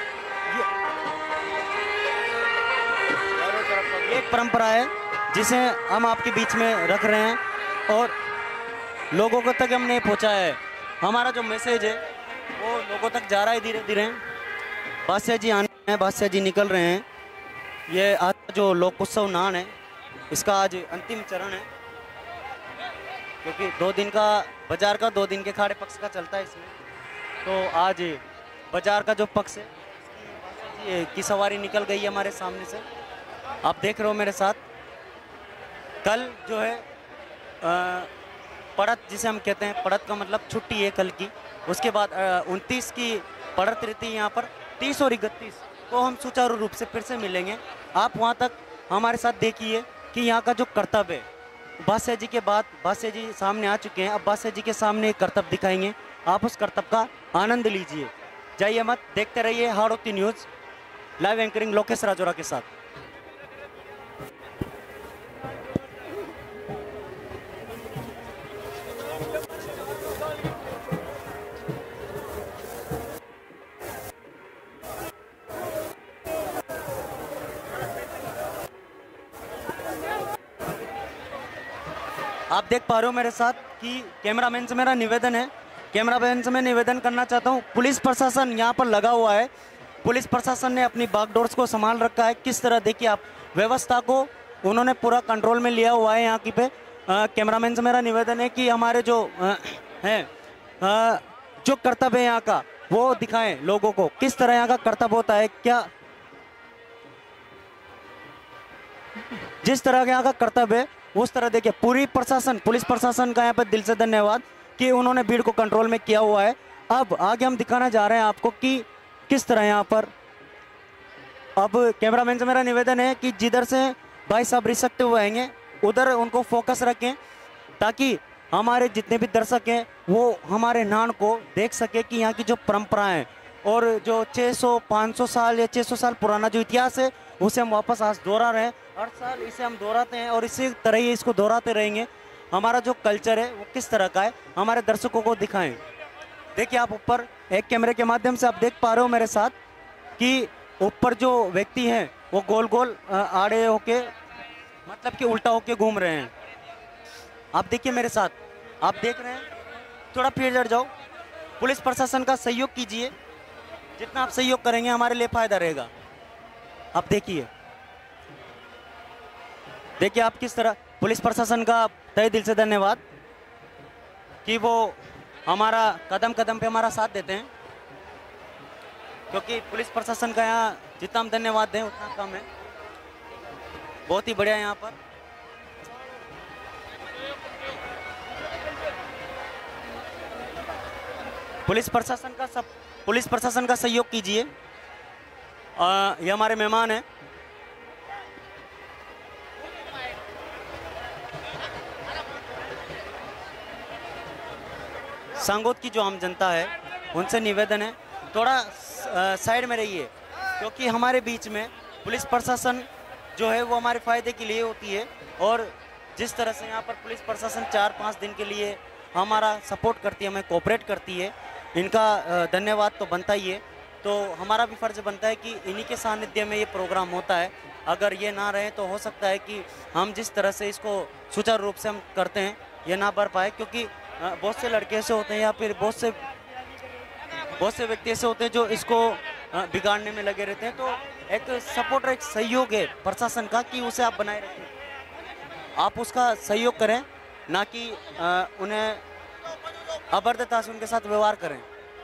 ये एक परंपरा है जिसे हम आपके बीच में रख रहे हैं, और लोगों को तक हमने पहुंचाया है। हमारा जो मैसेज है वो लोगों तक जा रहा है धीरे धीरे। बादशाह जी आने हैं, बादशाह जी निकल रहे हैं। ये आज जो लोक उत्सव नान है इसका आज अंतिम चरण है, क्योंकि 2 दिन का बाजार का 2 दिन के खाड़े पक्ष का चलता है इसमें। तो आज बाजार का जो पक्ष है ये की सवारी निकल गई है हमारे सामने से, आप देख रहे हो मेरे साथ। कल जो है पड़त जिसे हम कहते हैं, पड़त का मतलब छुट्टी है कल की। उसके बाद 29 की पड़त रहती है यहाँ पर, 30 और 31 को हम सुचारू रूप से फिर से मिलेंगे। आप वहाँ तक हमारे साथ देखिए कि यहाँ का जो कर्तव्य है, बादशाह जी के बाद बादशाह जी सामने आ चुके हैं, अब बादशाह जी के सामने एक कर्तव्य दिखाएंगे। आप उस कर्तव्य का आनंद लीजिए। जाइए मत, देखते रहिए Hadoti news, live anchoring Lokesh Rajora के साथ। आप देख पा रहे हो मेरे साथ कि कैमरामैन से मेरा निवेदन है, कैमरामैन से मैं निवेदन करना चाहता हूँ, पुलिस प्रशासन यहाँ पर लगा हुआ है। पुलिस प्रशासन ने अपनी बागडोर्स को संभाल रखा है। किस तरह देखिए आप, व्यवस्था को उन्होंने पूरा कंट्रोल में लिया हुआ है यहाँ की पे। कैमरामैन से मेरा निवेदन है कि हमारे जो हैं जो कर्तव्य है यहाँ का वो दिखाएं लोगों को, किस तरह यहाँ का कर्तव्य होता है। क्या जिस तरह का यहाँ का कर्तव्य है उस तरह देखिए पूरी प्रशासन, पुलिस प्रशासन का यहाँ पर दिल से धन्यवाद कि उन्होंने भीड़ को कंट्रोल में किया हुआ है। अब आगे हम दिखाना जा रहे हैं आपको कि किस तरह यहाँ पर, अब कैमरामैन से मेरा निवेदन है कि जिधर से भाई साहब रिसकते हुए आएंगे उधर उनको फोकस रखें, ताकि हमारे जितने भी दर्शक हैं वो हमारे नान को देख सके कि यहाँ की जो परंपराएं और जो 600-500 साल या 600 साल पुराना जो इतिहास है उसे हम वापस आज दोहरा रहे हैं। हर साल इसे हम दोहराते हैं और इसी तरह ही इसको दोहराते रहेंगे। हमारा जो कल्चर है वो किस तरह का है हमारे दर्शकों को दिखाएं। देखिए आप ऊपर एक कैमरे के माध्यम से आप देख पा रहे हो मेरे साथ कि ऊपर जो व्यक्ति हैं वो गोल गोल आड़े होके, मतलब कि उल्टा होके घूम रहे हैं। आप देखिए मेरे साथ, आप देख रहे हैं, थोड़ा पीछे हट जाओ। पुलिस प्रशासन का सहयोग कीजिए, जितना आप सहयोग करेंगे हमारे लिए फायदा रहेगा। आप देखिए, देखिए आप किस तरह पुलिस प्रशासन का तहे दिल से धन्यवाद कि वो हमारा कदम कदम पे हमारा साथ देते हैं, क्योंकि पुलिस प्रशासन का यहाँ जितना हम धन्यवाद दें उतना कम है। बहुत ही बढ़िया यहाँ पर। पुलिस प्रशासन का सहयोग कीजिए। ये हमारे मेहमान हैं। सांगोद की जो आम जनता है उनसे निवेदन है थोड़ा साइड में रहिए, क्योंकि हमारे बीच में पुलिस प्रशासन जो है वो हमारे फायदे के लिए होती है, और जिस तरह से यहाँ पर पुलिस प्रशासन 4-5 दिन के लिए हमारा सपोर्ट करती है, हमें कोऑपरेट करती है, इनका धन्यवाद तो बनता ही है। तो हमारा भी फर्ज बनता है कि इन्हीं के सानिध्य में ये प्रोग्राम होता है। अगर ये ना रहे तो हो सकता है कि हम जिस तरह से इसको सुचारू रूप से हम करते हैं ये ना बढ़ पाए, क्योंकि बहुत से लड़के ऐसे होते हैं या फिर बहुत से व्यक्ति ऐसे होते हैं जो इसको बिगाड़ने में लगे रहते हैं। तो एक सपोर्ट, एक सहयोग है प्रशासन का कि उसे आप बनाए रखें, आप उसका सहयोग करें, ना कि उन्हें अभद्रता से उनके साथ व्यवहार करें।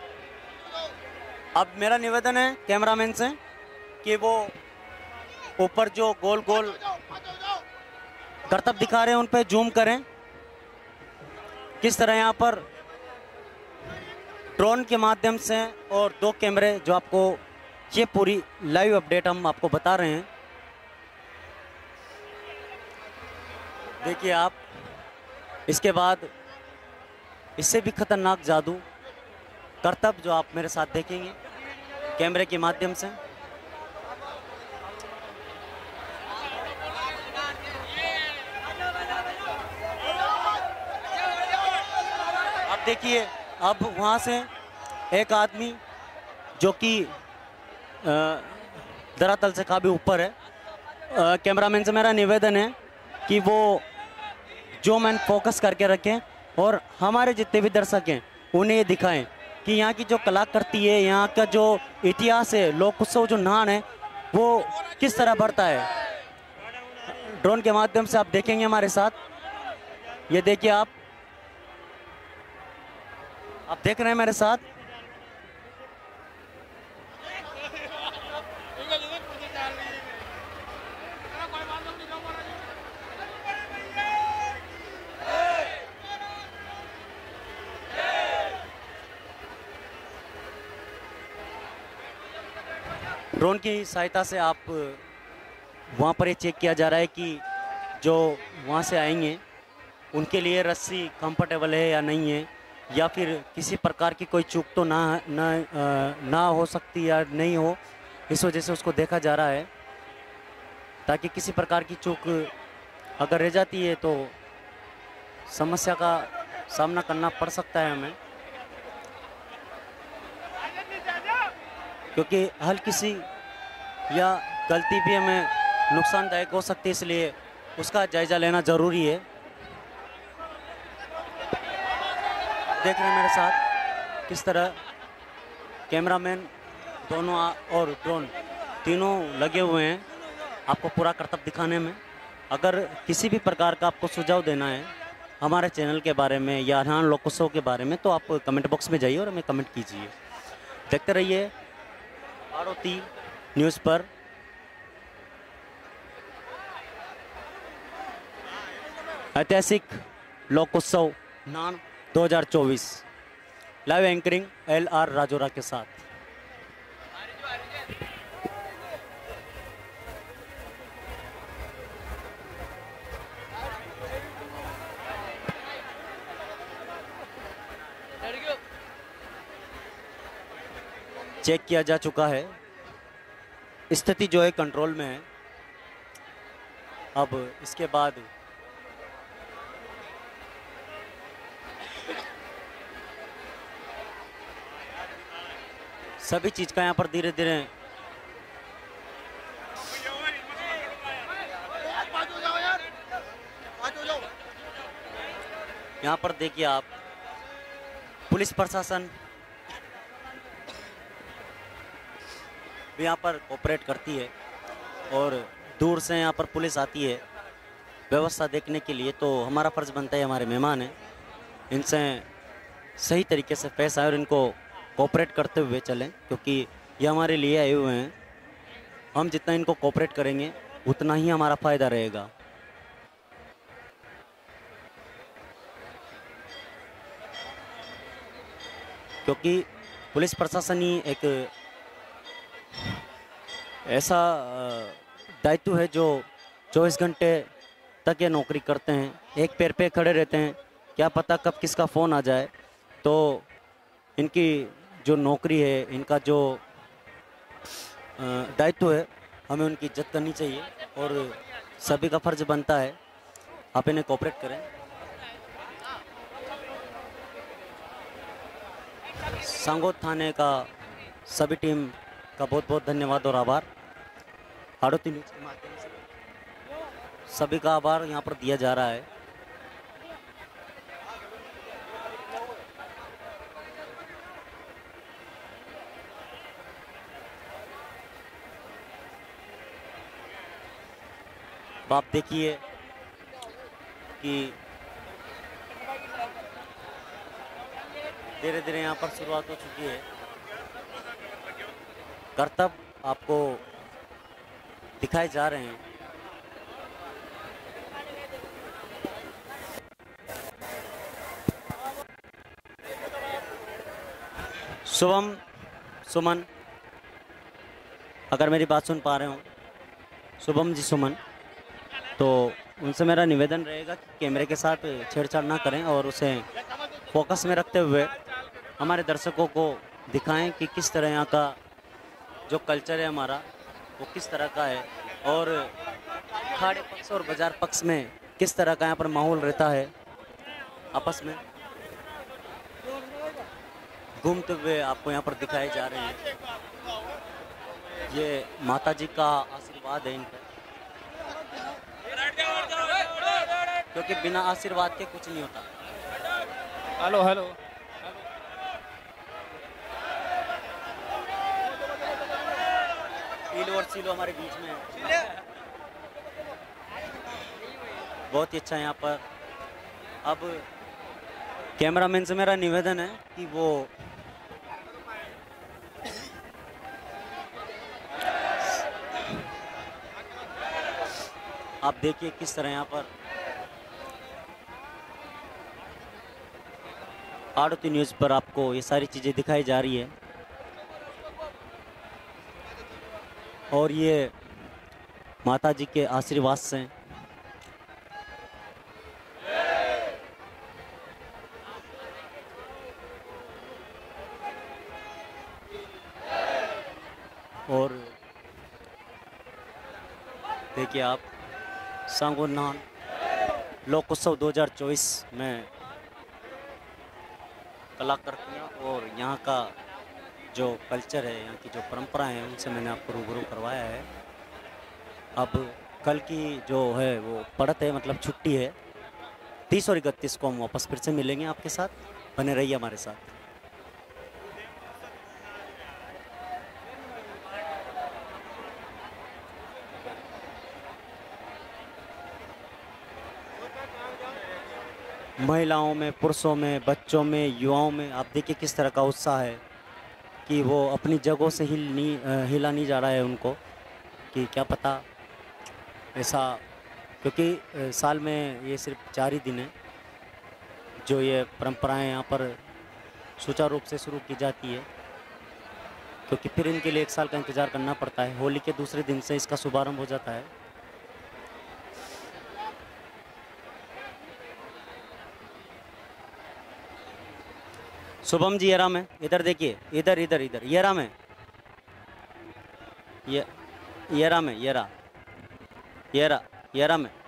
अब मेरा निवेदन है कैमरामैन से कि वो ऊपर जो गोल गोल करतब दिखा रहे हैं उन पे जूम करें। किस तरह यहाँ पर ड्रोन के माध्यम से और 2 कैमरे जो आपको ये पूरी लाइव अपडेट हम आपको बता रहे हैं। देखिए आप, इसके बाद इससे भी खतरनाक जादू करतब जो आप मेरे साथ देखेंगे कैमरे के माध्यम से। आप देखिए, अब वहाँ से एक आदमी जो कि धरातल से काफ़ी ऊपर है, कैमरामैन से मेरा निवेदन है कि वो जो मैन फोकस करके रखें और हमारे जितने भी दर्शक हैं उन्हें ये दिखाएं कि यहाँ की जो कलाकृति है, यहाँ का जो इतिहास है, लोक उत्सव जो नान है वो किस तरह बढ़ता है। ड्रोन के माध्यम से आप देखेंगे हमारे साथ। ये देखिए आप देख रहे हैं मेरे साथ। ड्रोन की सहायता से आप वहाँ पर ये चेक किया जा रहा है कि जो वहाँ से आएंगे उनके लिए रस्सी कंफर्टेबल है या नहीं है, या फिर किसी प्रकार की कोई चूक तो ना हो सकती या नहीं हो, इस वजह से उसको देखा जा रहा है, ताकि किसी प्रकार की चूक अगर रह जाती है तो समस्या का सामना करना पड़ सकता है हमें, क्योंकि हल्की सी या गलती भी हमें नुकसानदायक हो सकती है, इसलिए उसका जायजा लेना ज़रूरी है। देख रहे हैं मेरे साथ किस तरह कैमरामैन दोनों और ड्रोन तीनों लगे हुए हैं आपको पूरा करतब दिखाने में। अगर किसी भी प्रकार का आपको सुझाव देना है हमारे चैनल के बारे में या अरहान लोकोत्सव के बारे में, तो आप कमेंट बॉक्स में जाइए और हमें कमेंट कीजिए। देखते रहिए आरोती न्यूज़ पर। ऐतिहासिक लोकोत्सव नान 2024 लाइव एंकरिंग LR राजोरा के साथ। चेक किया जा चुका है, स्थिति जो है कंट्रोल में है। अब इसके बाद सभी चीज़ का यहाँ पर धीरे धीरे यहाँ पर देखिए आप, पुलिस प्रशासन भी यहाँ पर कोऑपरेट करती है और दूर से यहाँ पर पुलिस आती है व्यवस्था देखने के लिए, तो हमारा फ़र्ज़ बनता है, हमारे मेहमान हैं, इनसे सही तरीके से पेश आए और इनको कोऑपरेट करते हुए चलें, क्योंकि ये हमारे लिए आए हुए हैं। हम जितना इनको कोऑपरेट करेंगे उतना ही हमारा फ़ायदा रहेगा। क्योंकि पुलिस प्रशासन ही एक ऐसा दायित्व है जो 24 घंटे तक ये नौकरी करते हैं, एक पैर पे खड़े रहते हैं, क्या पता कब किसका फ़ोन आ जाए। तो इनकी जो नौकरी है, इनका जो दायित्व है, हमें उनकी इज्जत करनी चाहिए और सभी का फ़र्ज़ बनता है आप इन्हें कोऑपरेट करें। सांगोद थाने का सभी टीम का बहुत बहुत धन्यवाद और आभार। हाड़ोती न्यूज़ के माध्यम से सभी का आभार यहाँ पर दिया जा रहा है। आप देखिए कि धीरे धीरे यहाँ पर शुरुआत हो चुकी है। करतब आपको दिखाए जा रहे हैं। शुभम, सुमन, अगर मेरी बात सुन पा रहे हो, शुभम जी, सुमन, तो उनसे मेरा निवेदन रहेगा कि कैमरे के साथ छेड़छाड़ ना करें और उसे फोकस में रखते हुए हमारे दर्शकों को दिखाएं कि किस तरह यहाँ का जो कल्चर है हमारा वो किस तरह का है और खाड़ी पक्ष और बाजार पक्ष में किस तरह का यहाँ पर माहौल रहता है। आपस में घूमते हुए आपको यहाँ पर दिखाए जा रहे हैं। ये माता जी का आशीर्वाद है इन पर, क्योंकि बिना आशीर्वाद के कुछ नहीं होता। हेलो हेलो, ईलो और सीलो हमारे बीच में है। बहुत ही अच्छा यहाँ पर। अब कैमरामैन से मेरा निवेदन है कि वो आप देखिए किस तरह यहाँ पर हाड़ोती न्यूज़ पर आपको ये सारी चीज़ें दिखाई जा रही है। और ये माता जी के आशीर्वाद से और देखिए आप सांगोद नान लोक उत्सव 2024 में कलाकृतियाँ और यहाँ का जो कल्चर है, यहाँ की जो परंपराएं हैं, उनसे मैंने आपको रूबरू करवाया है। अब कल की जो है वो पढ़त है, मतलब छुट्टी है। 30 और 31 को हम वापस फिर से मिलेंगे आपके साथ। बने रहिए हमारे साथ। महिलाओं में, पुरुषों में, बच्चों में, युवाओं में आप देखिए किस तरह का उत्साह है कि वो अपनी जगहों से हिला नहीं जा रहा है उनको, कि क्या पता ऐसा, क्योंकि साल में ये सिर्फ 4 ही दिन है जो ये परंपराएं यहाँ पर सुचारू रूप से शुरू की जाती है, क्योंकि फिर इनके लिए 1 साल का इंतज़ार करना पड़ता है। होली के दूसरे दिन से इसका शुभारंभ हो जाता है। शुभम जी, ये राम है, इधर देखिए, इधर इधर इधर, ये राम है, ये राम है, ये राम है।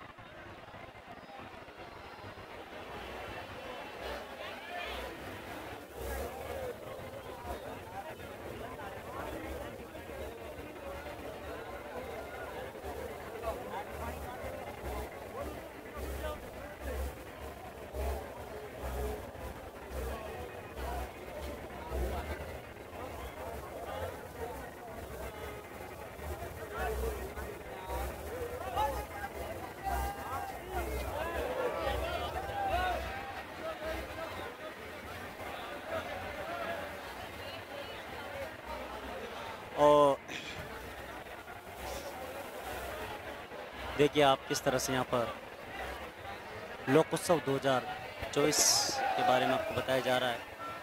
देखिए आप किस तरह से यहाँ पर लोक उत्सव 2024 के बारे में आपको बताया जा रहा है।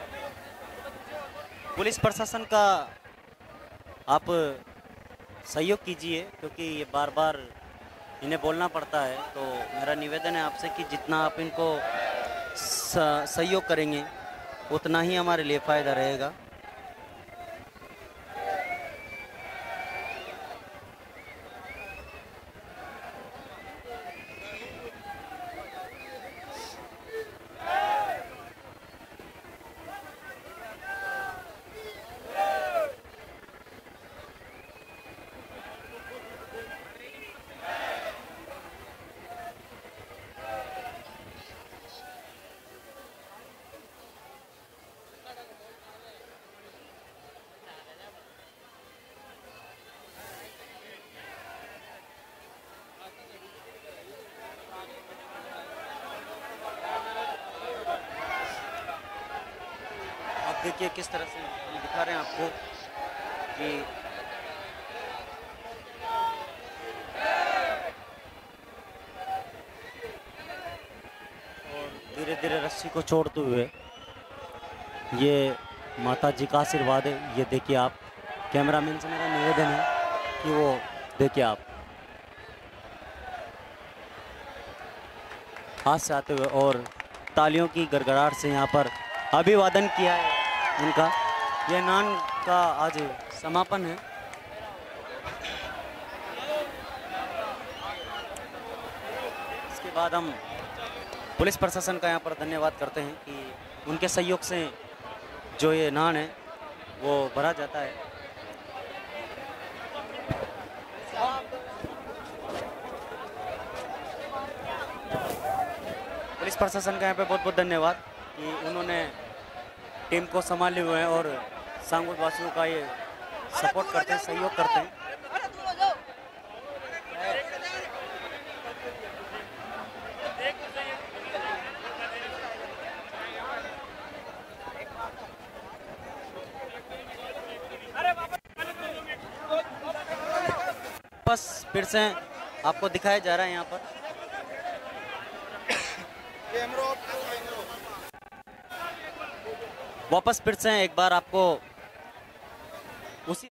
पुलिस प्रशासन का आप सहयोग कीजिए, क्योंकि ये बार बार इन्हें बोलना पड़ता है। तो मेरा निवेदन है आपसे कि जितना आप इनको सहयोग करेंगे उतना ही हमारे लिए फ़ायदा रहेगा। देखिए किस तरह से हम दिखा रहे हैं आपको कि और धीरे धीरे रस्सी को छोड़ते हुए ये माता जी का आशीर्वाद है। ये देखिए आप, कैमरामैन से मेरा निवेदन है कि वो देखिए आप हाथ से आते हुए और तालियों की गड़गड़ाहट से यहाँ पर अभिवादन किया है उनका। यह नान का आज समापन है। इसके बाद हम पुलिस प्रशासन का यहाँ पर धन्यवाद करते हैं कि उनके सहयोग से जो ये नान है वो भरा जाता है। पुलिस प्रशासन का यहाँ पे बहुत बहुत धन्यवाद कि उन्होंने टीम को संभाले हुए हैं और सांगोद वासियों का ये सपोर्ट करते हैं, सहयोग करते हैं। बस फिर से आपको दिखाया जा रहा है यहाँ पर। वापस फिर से एक बार आपको उसी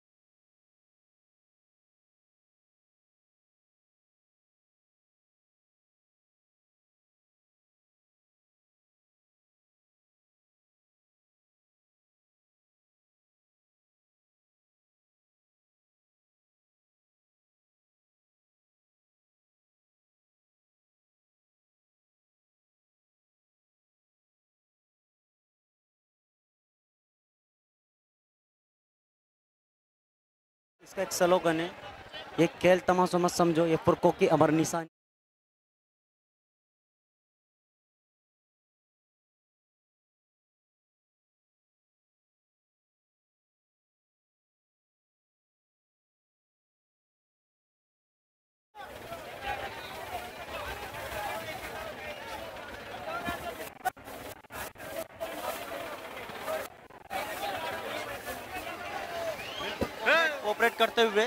इसका एक स्लोगन है, ये खेल तमाशा मत समझो, ये फुरकों की अमर निशानी। कोऑपरेट करते हुए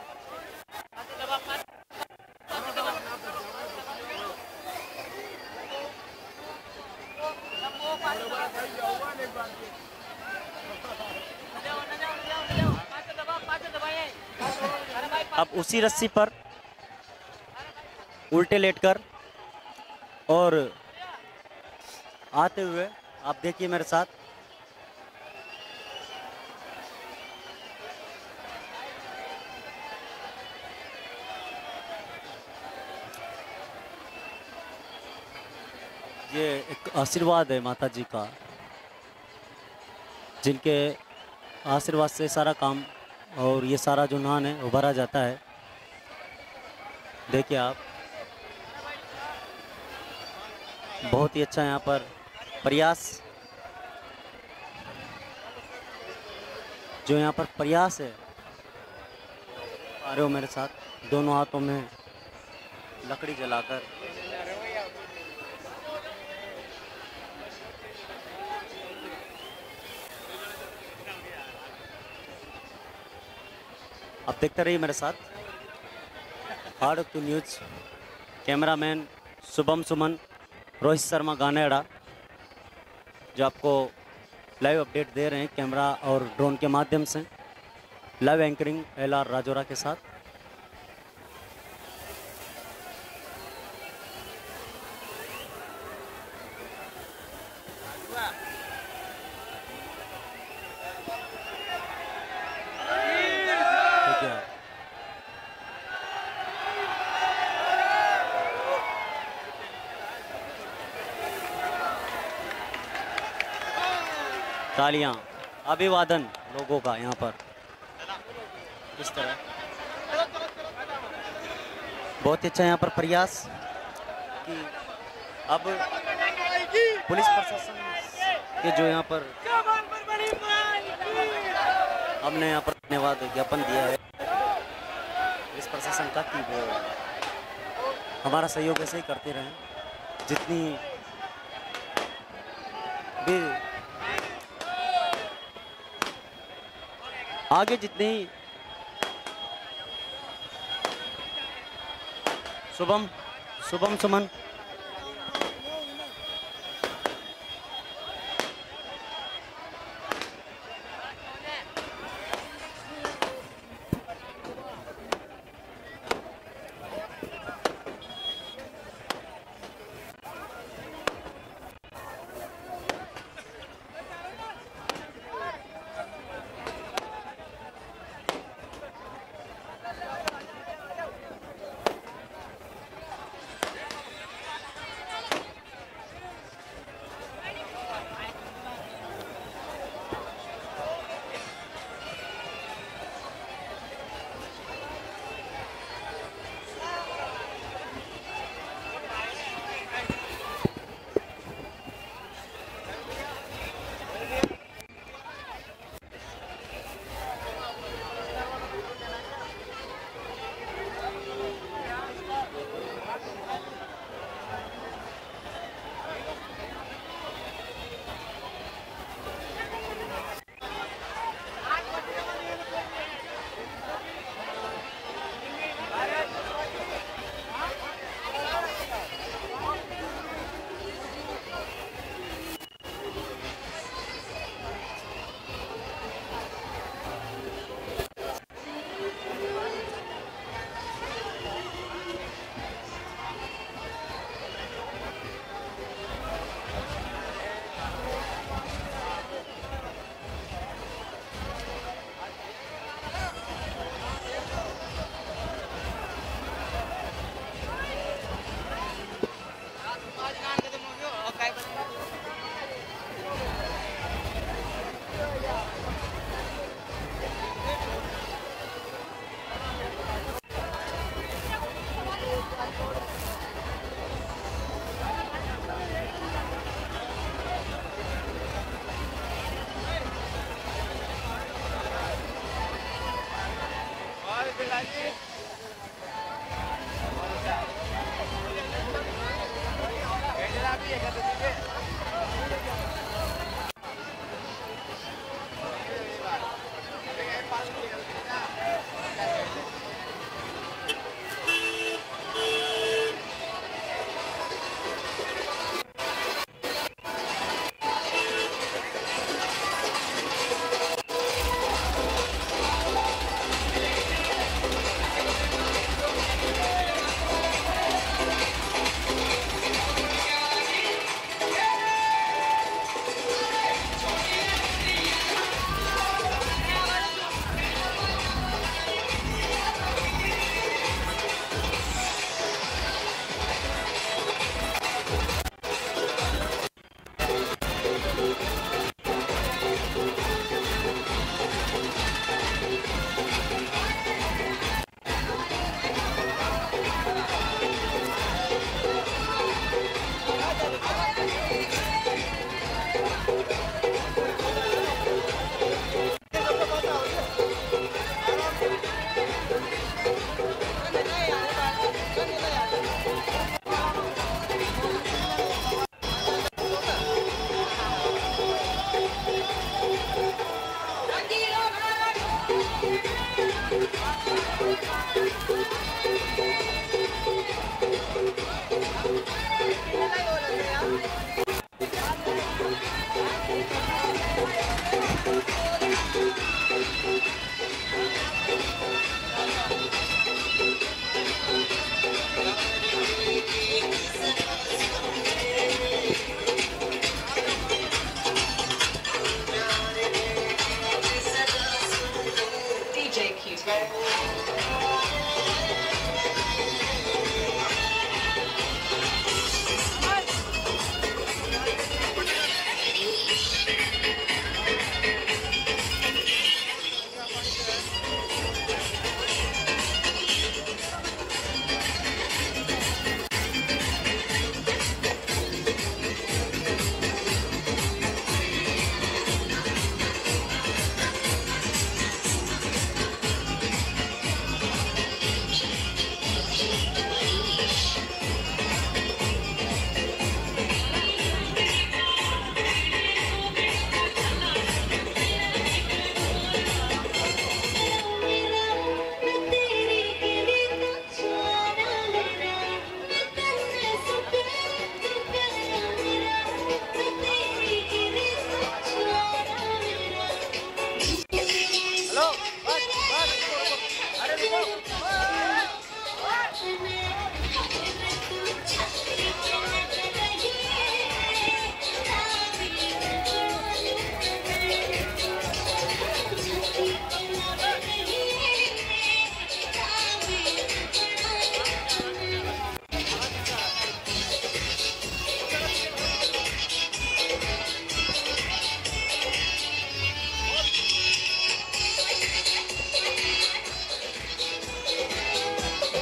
अब उसी रस्सी पर उल्टे लेटकर और आते हुए आप देखिए मेरे साथ, ये एक आशीर्वाद है माता जी का, जिनके आशीर्वाद से सारा काम और ये सारा जो नान है वो भरा जाता है। देखिए आप, बहुत ही अच्छा यहाँ पर प्रयास, जो यहाँ पर प्रयास है। आ रहे हो मेरे साथ, दोनों हाथों में लकड़ी जलाकर आप देखते रहिए मेरे साथ। Hadoti news, cameraman Shubham Suman, Rohit Sharma Ganeda, जो आपको लाइव अपडेट दे रहे हैं कैमरा और ड्रोन के माध्यम से। लाइव एंकरिंग LR राजौरा के साथ। तालियां, अभिवादन लोगों का यहाँ पर इस तरह। बहुत ही अच्छा यहाँ पर प्रयास कि अब पुलिस प्रशासन के जो यहाँ पर हमने यहाँ पर धन्यवाद ज्ञापन दिया है पुलिस प्रशासन का कि वो हमारा सहयोग ऐसे ही करते रहें। जितनी भी आगे जितनी शुभम सुमन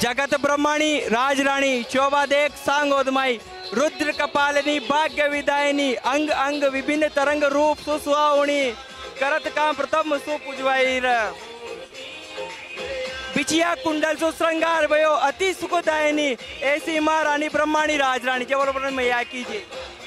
जगत ब्रह्माणी राजराणी शोभा देख सांगोदमाई रुद्र कपालिनी भाग्य विदायिनी अंग अंग विभिन्न तरंग रूप सुसुहावणी करत काम प्रथम सुपूजवाईर बिचिया कुंडल सुश्रृंगार भयो अति सुखदायिनी ऐसी महारानी ब्रह्माणी राजराणी के बरोबर मैया कीजिए।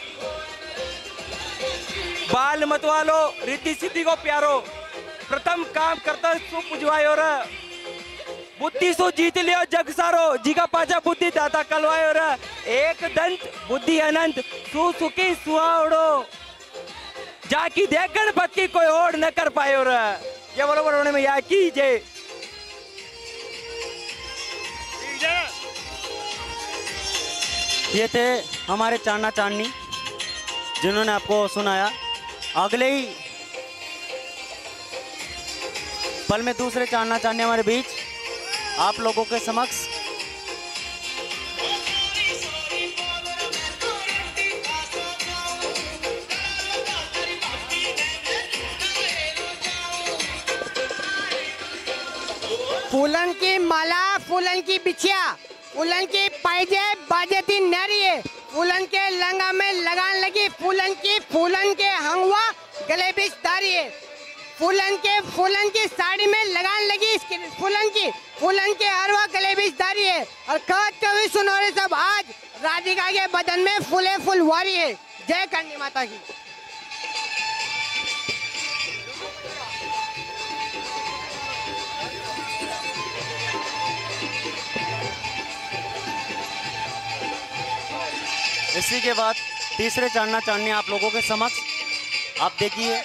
बाल मतवालो रिद्धि सिद्धि को प्यारो प्रथम काम करता सुपूजवायो र बुद्धि सो जीत लियो जग सारो जी का पाचा बुद्धि दाता कलवायो र एक दंत बुद्धि अनंत सुखी सुहावड़ो जाकी देख गणपति की कोई ओढ़ न कर पायो र ये बरोबर होने में या कीजिए। ये थे हमारे चांदना चांदनी जिन्होंने आपको सुनाया। अगले ही पल में दूसरे चांदना चांदनी हमारे बीच आप लोगों के समक्ष फूलन की माला फूलन की बिछिया फूलन की पायजे बाजेती नरिये फूलन के लंगा में लगान लगी फूलन के हंगवा गले बीच दारिये फूलन की साड़ी में लगान लगी फूलन के हरवा गले बीच दारिये और कवि सुनोरे सब आज राधिका के बदन में फूले फुलवारी है। जय करणी माता की। इसी के बाद तीसरे चांदना चांदनी आप लोगों के समक्ष आप देखिए।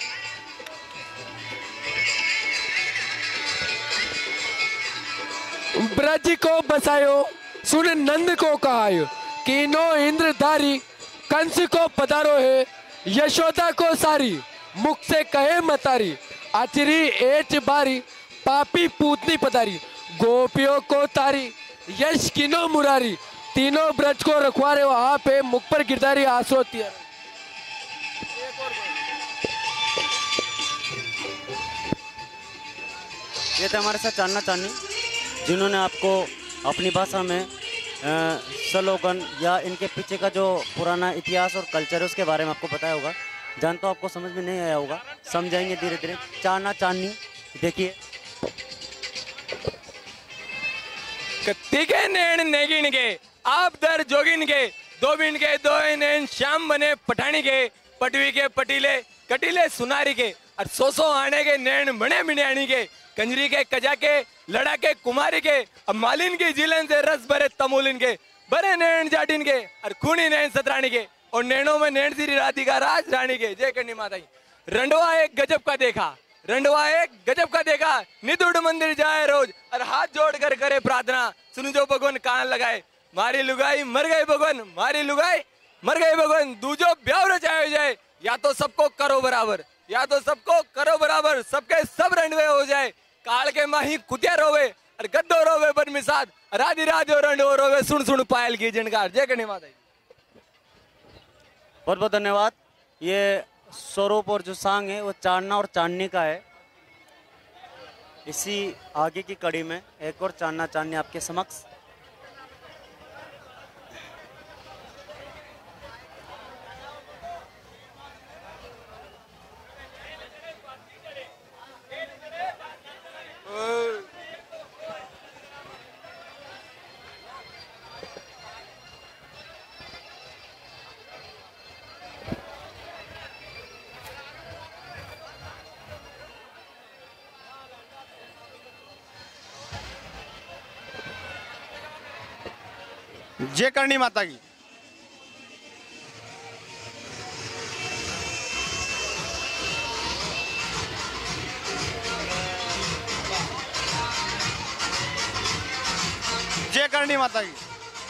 ब्रज को बसायो सुन नंद को कहायो कीनो इंद्रधारी कंस को पधारो है यशोदा को सारी मुख से कहे मतारी आचरी एच बारी पापी पूतनी पधारी गोपियों को तारी यश किनो मुरारी तीनों ब्रज को रखवारे वहां पे मुख पर गिरधारी आंसू तियार। ये थे हमारे साथ चांदना चांदनी जिन्होंने आपको अपनी भाषा में स्लोगन या इनके पीछे का जो पुराना इतिहास और कल्चर है उसके बारे में आपको बताया होगा। जान तो आपको समझ में नहीं आया होगा, समझाएंगे धीरे धीरे। चांदना चांदनी देखिए। कत्ती के नैन नेगिन के आप दर जोगिन के दो बिन के दो नैन श्याम बने पठानी के पटवी के पटीले कटीले सुनारी के और सो आने के नैन बने मिनियाणी के कंजरी के कजा के लड़ा के कुमारी के अब मालिन की जिलन से रस भरे तमोलिन के बड़े नैन जाटिन के और खूनी नैन सतरानी के और नैनों में नैन श्री राधिका राज रानी के। जय करणी माता की। रंडवा एक गजब का देखा निदुड़ मंदिर जाए रोज और हाथ जोड़ कर करे प्रार्थना सुन जो भगवान कान लगाए मारी लुगाई मर गए भगवान दूजो ब्याह रचाए जाए या तो सबको करो बराबर सबके सब रंडवे हो जाए काल के माही कुतिया रोवे और गद्दो रोवे बन मिसाद राधी राधो रंडो रोवे सुन पायल की जनकार। जय करणी माता जी। बहुत बहुत धन्यवाद। ये स्वरूप और जो सांग है वो चांदना और चांदनी का है। इसी आगे की कड़ी में एक और चांदना चांदनी आपके समक्ष। जय करणी माता की। जय करणी माता की।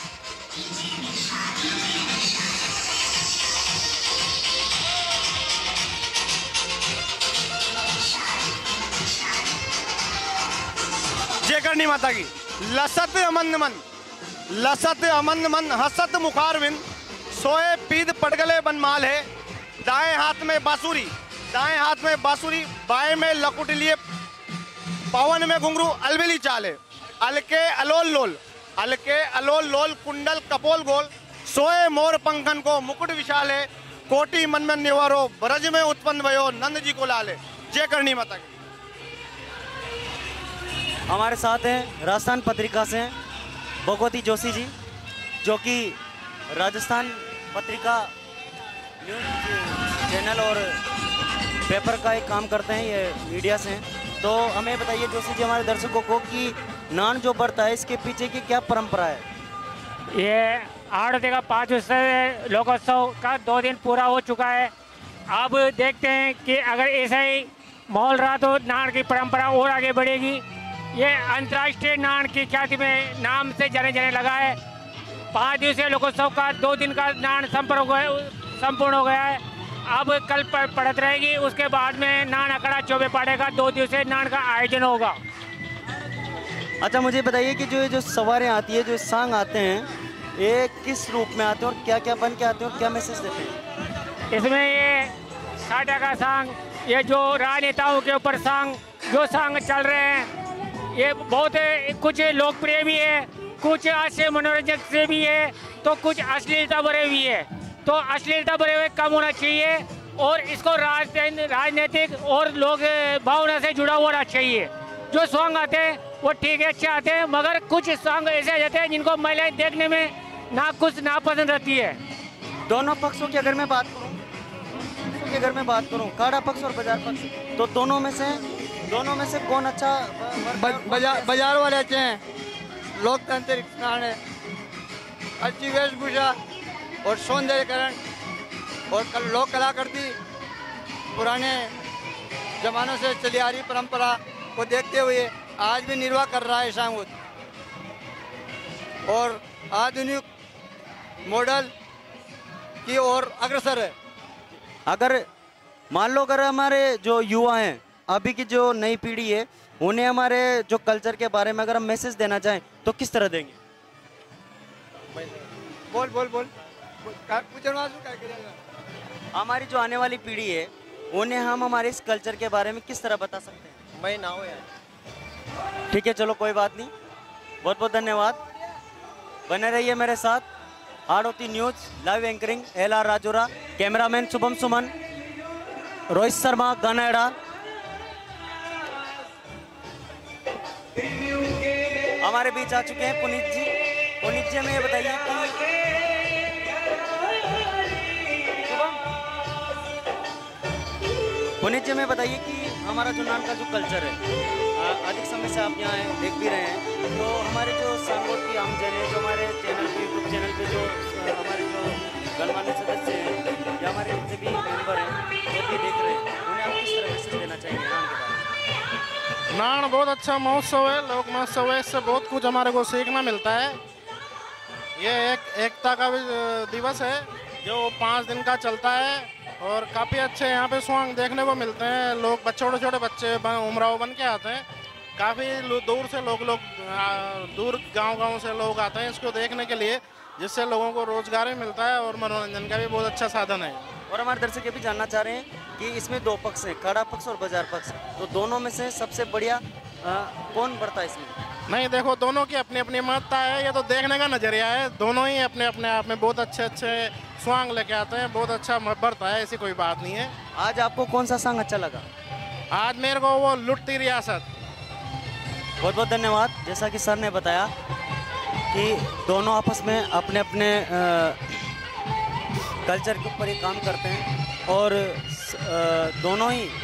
जय करणी माता की। लसत अमन मन हसत मुखारविंद सोए पीद पटगले बनमाल है दाएं हाथ में बांसुरी बाएं में लकुट लिए पवन में घुंघरू अलबेली चाल है अलके अलोल लोल अलके अलोल लोल कुंडल कपोल गोल सोए मोर पंखन को मुकुट विशाल है कोटि मन में निवारो ब्रज में उत्पन्न भयो नंद जी को लाले। जय करनी माता की। हमारे साथ हैं राजस्थान पत्रिका से भगवती जोशी जी, जो कि राजस्थान पत्रिका न्यूज़ चैनल और पेपर का एक काम करते हैं, ये मीडिया से हैं। तो हमें बताइए जोशी जी, हमारे दर्शकों को कि नान जो बढ़ता है इसके पीछे की क्या परंपरा है? ये आड़ते का 5 लोकोत्सव का 2 दिन पूरा हो चुका है। अब देखते हैं कि अगर ऐसा ही माहौल रहा तो नान की परंपरा और आगे बढ़ेगी। ये अंतर्राष्ट्रीय नान की ख्याति में नाम से जाने लगा है। 5 दिवसीय लोकोत्सव का 2 दिन का नान संपूर्ण हो गया है। अब कल पढ़त रहेगी, उसके बाद में नान अखड़ा चौबे पाड़े का 2 दिवसीय नान का आयोजन होगा। अच्छा, मुझे बताइए कि जो सवारें आती है, जो सांग आते हैं, ये किस रूप में आते हैं और क्या क्या बन के आते हैं और क्या मैसेज देते हैं? इसमें ये साटा का सांग, ये जो राजनेताओं के ऊपर सांग जो सांग चल रहे हैं, ये बहुत कुछ लोकप्रिय भी है, कुछ हास्य मनोरंजक से भी है, तो कुछ अश्लीलता भरे भी है। तो अश्लीलता भरे हुए कम होना चाहिए और इसको राजनीतिक और लोग भावना से जुड़ा होना चाहिए। जो सॉन्ग आते हैं वो ठीक है, अच्छे आते हैं, मगर कुछ सॉन्ग ऐसे आ जाते हैं जिनको महिलाएं देखने में नापसंद रहती है। दोनों पक्षों की अगर मैं बात करूं, काड़ा पक्ष और बाजार पक्ष, तो दोनों में से कौन अच्छा? बाजार वाले अच्छे हैं, लोकतांत्रिक स्नान है, अच्छी वेशभूषा और सौंदर्यकरण और लोक कलाकृति पुराने जमानों से चली आ रही परंपरा को देखते हुए आज भी निर्वाह कर रहा है सांगोद, और आधुनिक मॉडल की ओर अग्रसर है। अगर मान लो अगर हमारे जो युवा हैं, अभी की जो नई पीढ़ी है, उन्हें हमारे जो कल्चर के बारे में अगर हम मैसेज देना चाहें तो किस तरह देंगे? बोल हमारी जो आने वाली पीढ़ी है उन्हें हम हमारे इस कल्चर के बारे में किस तरह बता सकते हैं? मैं ना हो यार। ठीक है, चलो कोई बात नहीं, बहुत बहुत धन्यवाद। बने रहिए मेरे साथ। Hadoti news live anchoring LR Rajora, cameraman Shubham Suman, Rohit Sharma, Ganada. हमारे बीच आ चुके हैं पुनीत जी। पुनीत जी, हमें ये बताइए कि पुनीत जी हमें बताइए कि हमारा जो नान का जो कल्चर है, अधिक समय से आप यहाँ देख भी रहे हैं, तो हमारे जो सांगोद की आमजन है, जो हमारे चैनल पे, यूट्यूब चैनल पे जो हमारे जो गणमान्य सदस्य हैं या हमारे जितने भी मेंबर हैं वो भी देख रहे हैं, उन्हें आप किस तरह मैसेज देना चाहेंगे नान के बारे में? नान बहुत अच्छा महोत्सव है, लोक महोत्सव है, इससे बहुत कुछ हमारे को सीखना मिलता है। ये एकता का भी दिवस है जो 5 दिन का चलता है और काफ़ी अच्छे यहाँ पे सॉन्ग देखने को मिलते हैं। लोग छोटे छोटे बच्चे उमराव बन के आते हैं, काफ़ी दूर से लोग दूर गांव से लोग आते हैं इसको देखने के लिए, जिससे लोगों को रोजगार भी मिलता है और मनोरंजन का भी बहुत अच्छा साधन है। और हमारे दर्शक ये भी जानना चाह रहे हैं कि इसमें 2 पक्ष हैं, काड़ा पक्ष और बाजार पक्ष, तो दोनों में से सबसे बढ़िया कौन बढ़ता है इसमें? नहीं, देखो दोनों की अपनी अपनी महत्ता है, ये तो देखने का नजरिया है। दोनों ही अपने अपने आप में बहुत अच्छे सॉन्ग लेके आते हैं, बहुत अच्छा बढ़ता है, ऐसी कोई बात नहीं है। आज आपको कौन सा सॉन्ग अच्छा लगा? आज मेरे को वो लुटती रियासत। बहुत बहुत धन्यवाद। जैसा कि सर ने बताया कि दोनों आपस में अपने अपने कल्चर के ऊपर ही काम करते हैं और दोनों ही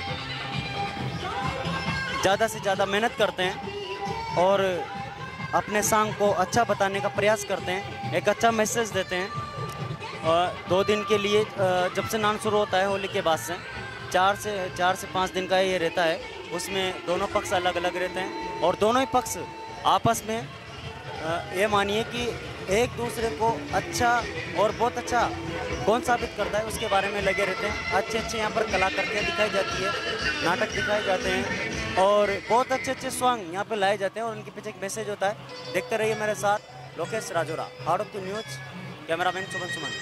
ज़्यादा से ज़्यादा मेहनत करते हैं और अपने सॉन्ग को अच्छा बताने का प्रयास करते हैं, एक अच्छा मैसेज देते हैं। 2 दिन के लिए जब से नान शुरू होता है होली के बाद से 4 से 5 दिन का ये रहता है, उसमें दोनों पक्ष अलग अलग रहते हैं और दोनों ही पक्ष आपस में ये मानिए कि एक दूसरे को अच्छा और बहुत अच्छा कौन साबित करता है उसके बारे में लगे रहते हैं। अच्छे यहाँ पर कलाकृतियाँ दिखाई जाती है, नाटक दिखाए जाते हैं और बहुत अच्छे सॉन्ग यहाँ पे लाए जाते हैं और उनके पीछे एक मैसेज होता है। देखते रहिए मेरे साथ। Lokesh Rajora, Hadoti news, cameraman Shubham Suman.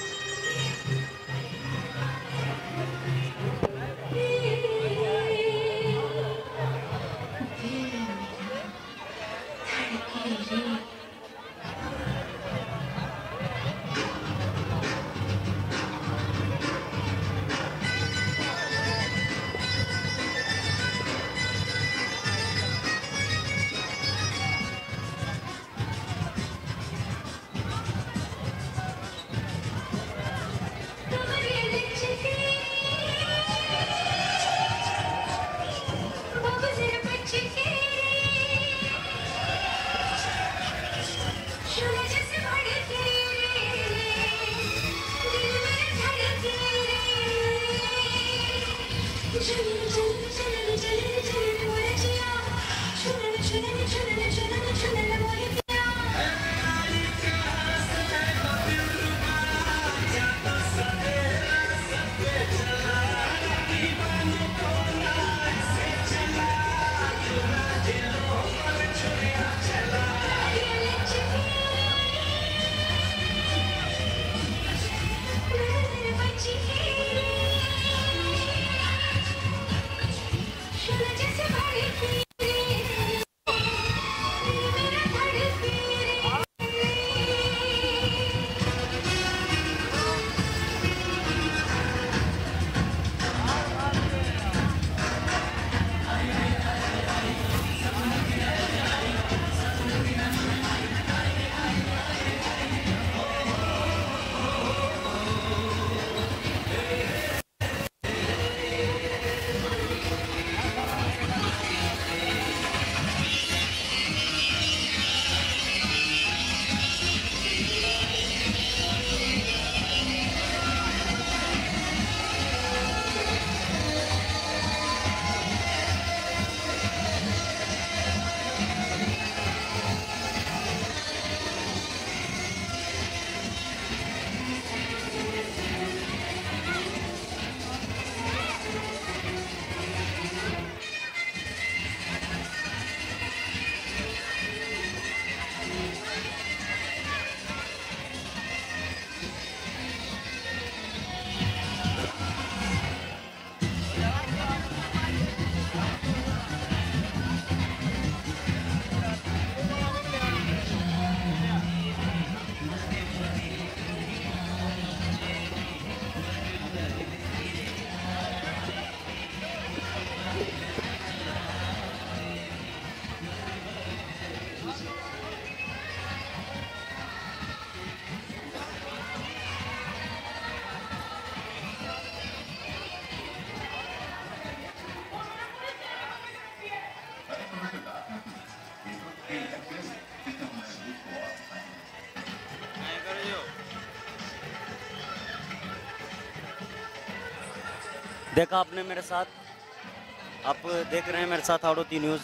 देखा आपने मेरे साथ, आप देख रहे हैं मेरे साथ हाड़ौती न्यूज़।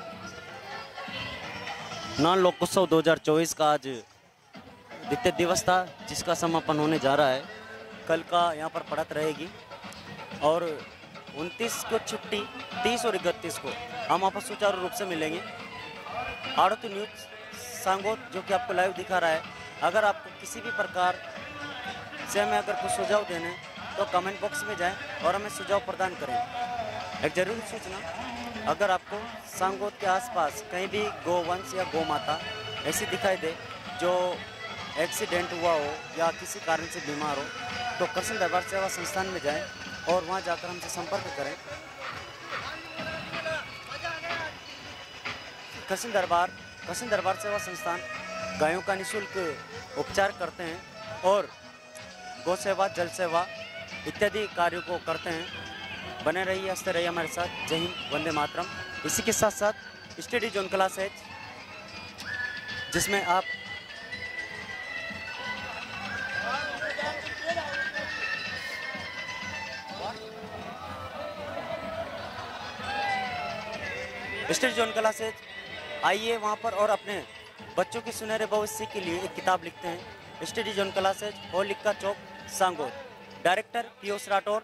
नान लोकोत्सव 2024 का आज द्वितीय दिवस था, जिसका समापन होने जा रहा है। कल का यहाँ पर पढ़त रहेगी और 29 को छुट्टी, 30 और 31 को हम आपस सुचारू रूप से मिलेंगे। हाड़ौती न्यूज़ सांगोद जो कि आपको लाइव दिखा रहा है। अगर आपको किसी भी प्रकार से हमें अगर कुछ सुझाव देने तो कमेंट बॉक्स में जाएं और हमें सुझाव प्रदान करें। एक जरूरी सूचना, अगर आपको सांगोद के आसपास कहीं भी गोवंश या गौ माता ऐसी दिखाई दे जो एक्सीडेंट हुआ हो या किसी कारण से बीमार हो, तो कृष्ण दरबार सेवा संस्थान में जाएं और वहां जाकर हमसे संपर्क करें। कृष्ण दरबार सेवा संस्थान गायों का निःशुल्क उपचार करते हैं और गौ सेवा, जल सेवा इत्यादि कार्यों को करते हैं। बने रहिए, हंसते रहिए हमारे साथ। जय हिंद, वंदे मातरम। इसी के साथ साथ स्टडी जोन क्लास है जिसमें आप स्टडी जोन क्लासेज आइए वहाँ पर और अपने बच्चों के सुनहरे भविष्य के लिए एक किताब लिखते हैं। Study zone classes, Holika Chowk, Sangod. Director Piyush Rathore.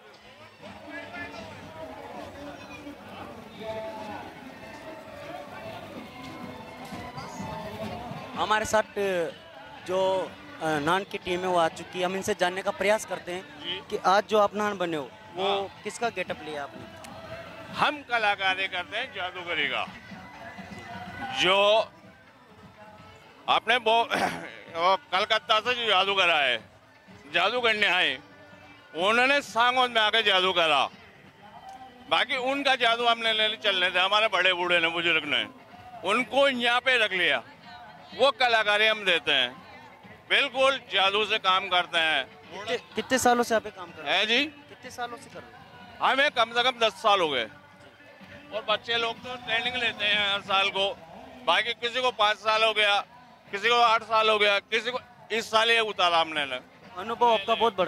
हमारे साथ जो नान की टीम है वो आ चुकी है। हम इनसे जानने का प्रयास करते हैं कि आज जो आप नान बने हो वो किसका गेटअप लिया आपने? हम कलाकारी करते हैं जादूगरी का। जो आपने वो कलकत्ता से जो जादूगर आए, जादू करने आए, उन्होंने सांगोद में आके जादू करा। बाकी उनका जादू हमने ले चलने थे, हमारे बड़े बूढ़े ने, बुजुर्ग ने, उनको यहाँ पे रख लिया। वो कलाकारी हम देते हैं, बिल्कुल जादू से काम करते हैं। कितने सालों से आप काम कर रहे हैं? जी, कितने सालों से कर रहे हैं? हमें कम से कम 10 साल हो गए। और बच्चे लोग तो ट्रेनिंग लेते हैं हर साल को। बाकी किसी को 5 साल हो गया, किसी को 8 साल हो गया, किसी को इस साल ये उतारा हमने। अनुभव आपका बहुत बड़ा है।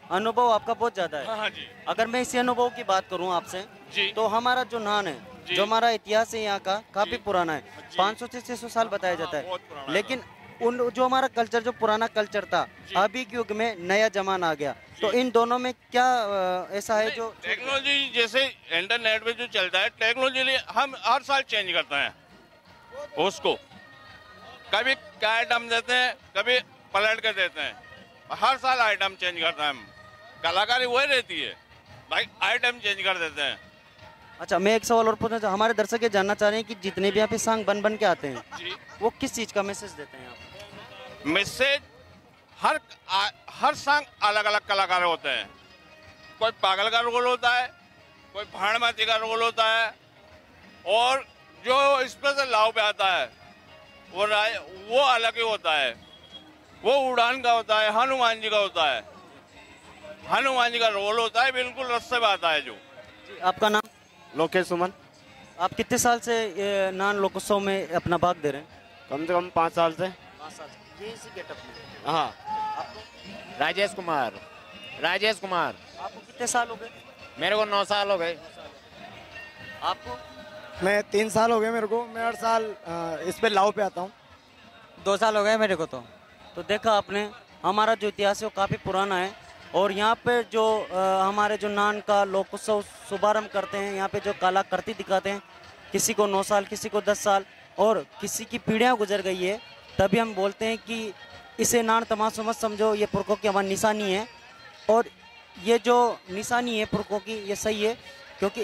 अनुभव आपका बहुत ज्यादा है। हाँ जी। अगर मैं इसी अनुभव की बात करूं आपसे, तो हमारा जो नान है, जो हमारा इतिहास है यहाँ का काफी पुराना है, 500 से 600 साल बताया जाता है। लेकिन उन जो हमारा कल्चर, जो पुराना कल्चर था, अभी के युग में नया जमाना आ गया, तो इन दोनों में क्या ऐसा है जो टेक्नोलॉजी, जैसे इंटरनेट पे जो चलता है, टेक्नोलॉजी हम हर साल चेंज करते हैं उसको। कभी क्या आइटम देते हैं, कभी पलट कर देते हैं, हर साल आइटम चेंज करते हैं हम। कलाकारी वही रहती है भाई, आइटम चेंज कर देते हैं। अच्छा, मैं एक सवाल और पूछना चाहूँ, हमारे दर्शक ये जानना चाह रहे हैं कि जितने भी यहाँ पे सॉन्ग बन के आते हैं, वो किस चीज का मैसेज देते हैं? मैसेज हर सॉन्ग अलग अलग कलाकार होते हैं। कोई पागल का रोल होता है, कोई भाड़माती का रोल होता है, और जो स्पेशल लाव पे आता है वो अलग ही होता है। वो उड़ान का होता है, हनुमान जी का होता है, हनुमान जी का रोल होता है, बिल्कुल रस्ते पे आता है। जो आपका नाम? लोकेश सुमन। आप कितने साल से ये नान लोकोत्सव में अपना भाग दे रहे हैं? कम से कम 5 साल से। 5 साल से। ये इसी गेटअप में? हाँ। राजेश कुमार। राजेश कुमार। आपको कितने साल हो गए? मेरे को 9 साल हो गए। आपको? मैं 3 साल हो गए मेरे को। मैं हर साल इस पे लाव पे आता हूँ। 2 साल हो गए मेरे को। तो देखा आपने, हमारा जो इतिहास है वो काफ़ी पुराना है, और यहाँ पे जो हमारे जो नान का लोकोत्सव शुभारंभ करते हैं, यहाँ पे जो कलाकृति दिखाते हैं, किसी को 9 साल, किसी को 10 साल, और किसी की पीढ़ियाँ गुजर गई है, तभी हम बोलते हैं कि इसे नान तमाशा मत समझो, ये पुरखों की हमारी निशानी है। और ये जो निशानी है पुरखों की, ये सही है, क्योंकि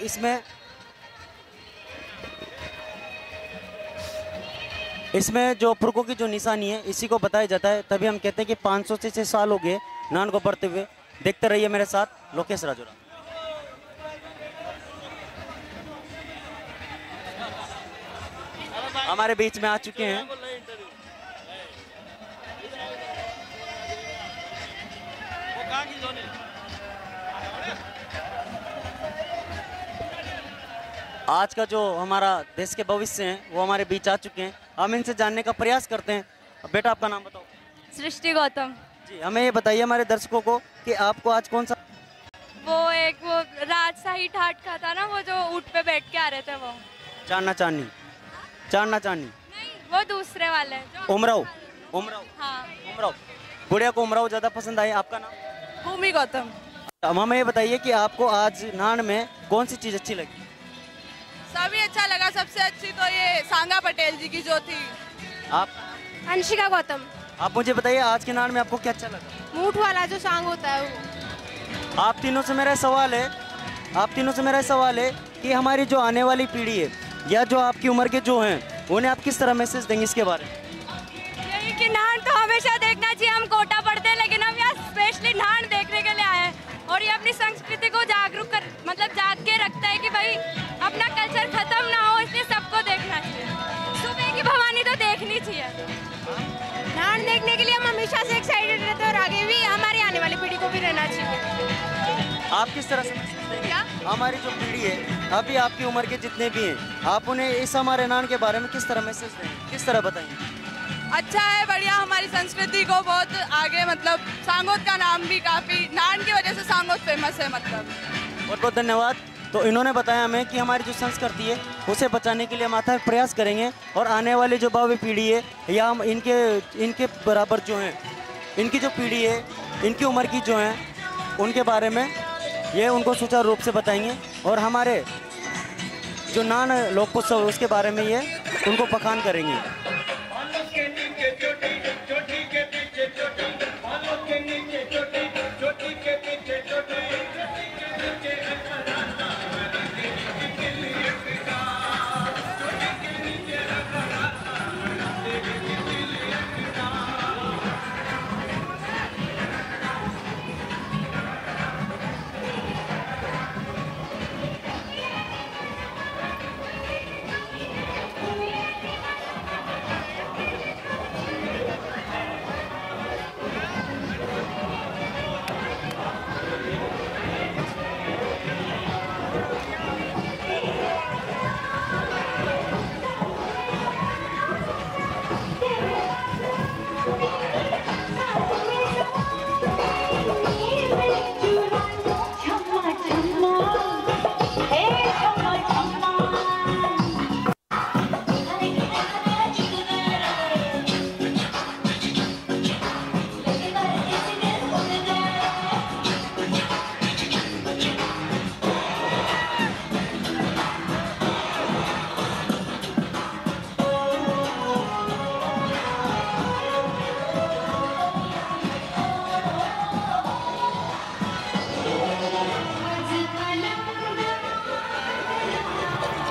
इसमें जो पुरखों की जो निशानी है, इसी को बताया जाता है। तभी हम कहते हैं कि 500 से 6 साल हो गए नान को बढ़ते हुए। देखते रहिए मेरे साथ, लोकेश राजोरा। हमारे बीच में आ चुके हैं आज का जो हमारा देश के भविष्य हैं, वो हमारे बीच आ चुके हैं। हम इनसे जानने का प्रयास करते हैं। बेटा, आपका नाम बताओ। सृष्टि गौतम जी। हमें ये बताइए हमारे दर्शकों को कि आपको आज कौन सा वो राजशाही ठाट का था ना, वो जो ऊँट पे बैठ के आ रहे थे, वो चांदना चांदनी नहीं, वो दूसरे वाले जो उमराव। हाँ, उमराव। गुड़िया को उमराव ज्यादा पसंद आई। आपका नाम? भूमि गौतम। अब हमें ये बताइए कि आपको आज नान में कौन सी चीज अच्छी लगी? सभी अच्छा लगा। सबसे अच्छी तो ये सांगा पटेल जी की जो थी। आप? अंशिका गौतम। आप मुझे बताइए आज के नान में आपको क्या अच्छा लगा? मूठ वाला जो सॉन्ग होता है वो। आप तीनों से मेरा सवाल है कि हमारी जो आने वाली पीढ़ी है, या जो आपकी उम्र के जो हैं, उन्हें आप किस तरह मैसेज देंगे इसके बारे में? यही कि नान तो हमेशा देखना चाहिए। हम कोटा पढ़ते हैं, लेकिन हम यहाँ स्पेशली नान देखने के लिए आए हैं, और ये अपनी संस्कृति को जागरूक कर जाग के रखता है कि भाई अपना कल्चर खत्म ना हो, इसलिए सबको देखना चाहिए। सुबह की भवानी तो देखनी चाहिए। नान देखने के लिए हम हमेशा से एक्साइटेड रहते हैं, और आगे भी हमारी आने वाली पीढ़ी को भी रहना चाहिए। आप किस तरह से मैसेज देंगे? हमारी जो पीढ़ी है, अभी आपकी उम्र के जितने भी हैं, आप उन्हें इस हमारे नान के बारे में किस तरह मैसेज देंगे, किस तरह बताएंगे? अच्छा है, बढ़िया, हमारी संस्कृति को बहुत आगे, सांगोद का नाम भी काफी, नान की वजह से सांगोद फेमस है। बहुत बहुत धन्यवाद। तो इन्होंने बताया हमें कि हमारी जो संस्कृति है उसे बचाने के लिए हम अथक प्रयास करेंगे, और आने वाली जो भावी पीढ़ी है, या हम इनके बराबर जो हैं, इनकी जो पीढ़ी है, इनकी उम्र की जो हैं, उनके बारे में ये उनको सुचारू रूप से बताएंगे, और हमारे जो नान लोकोत्सव उसके बारे में ये उनको बखान करेंगे।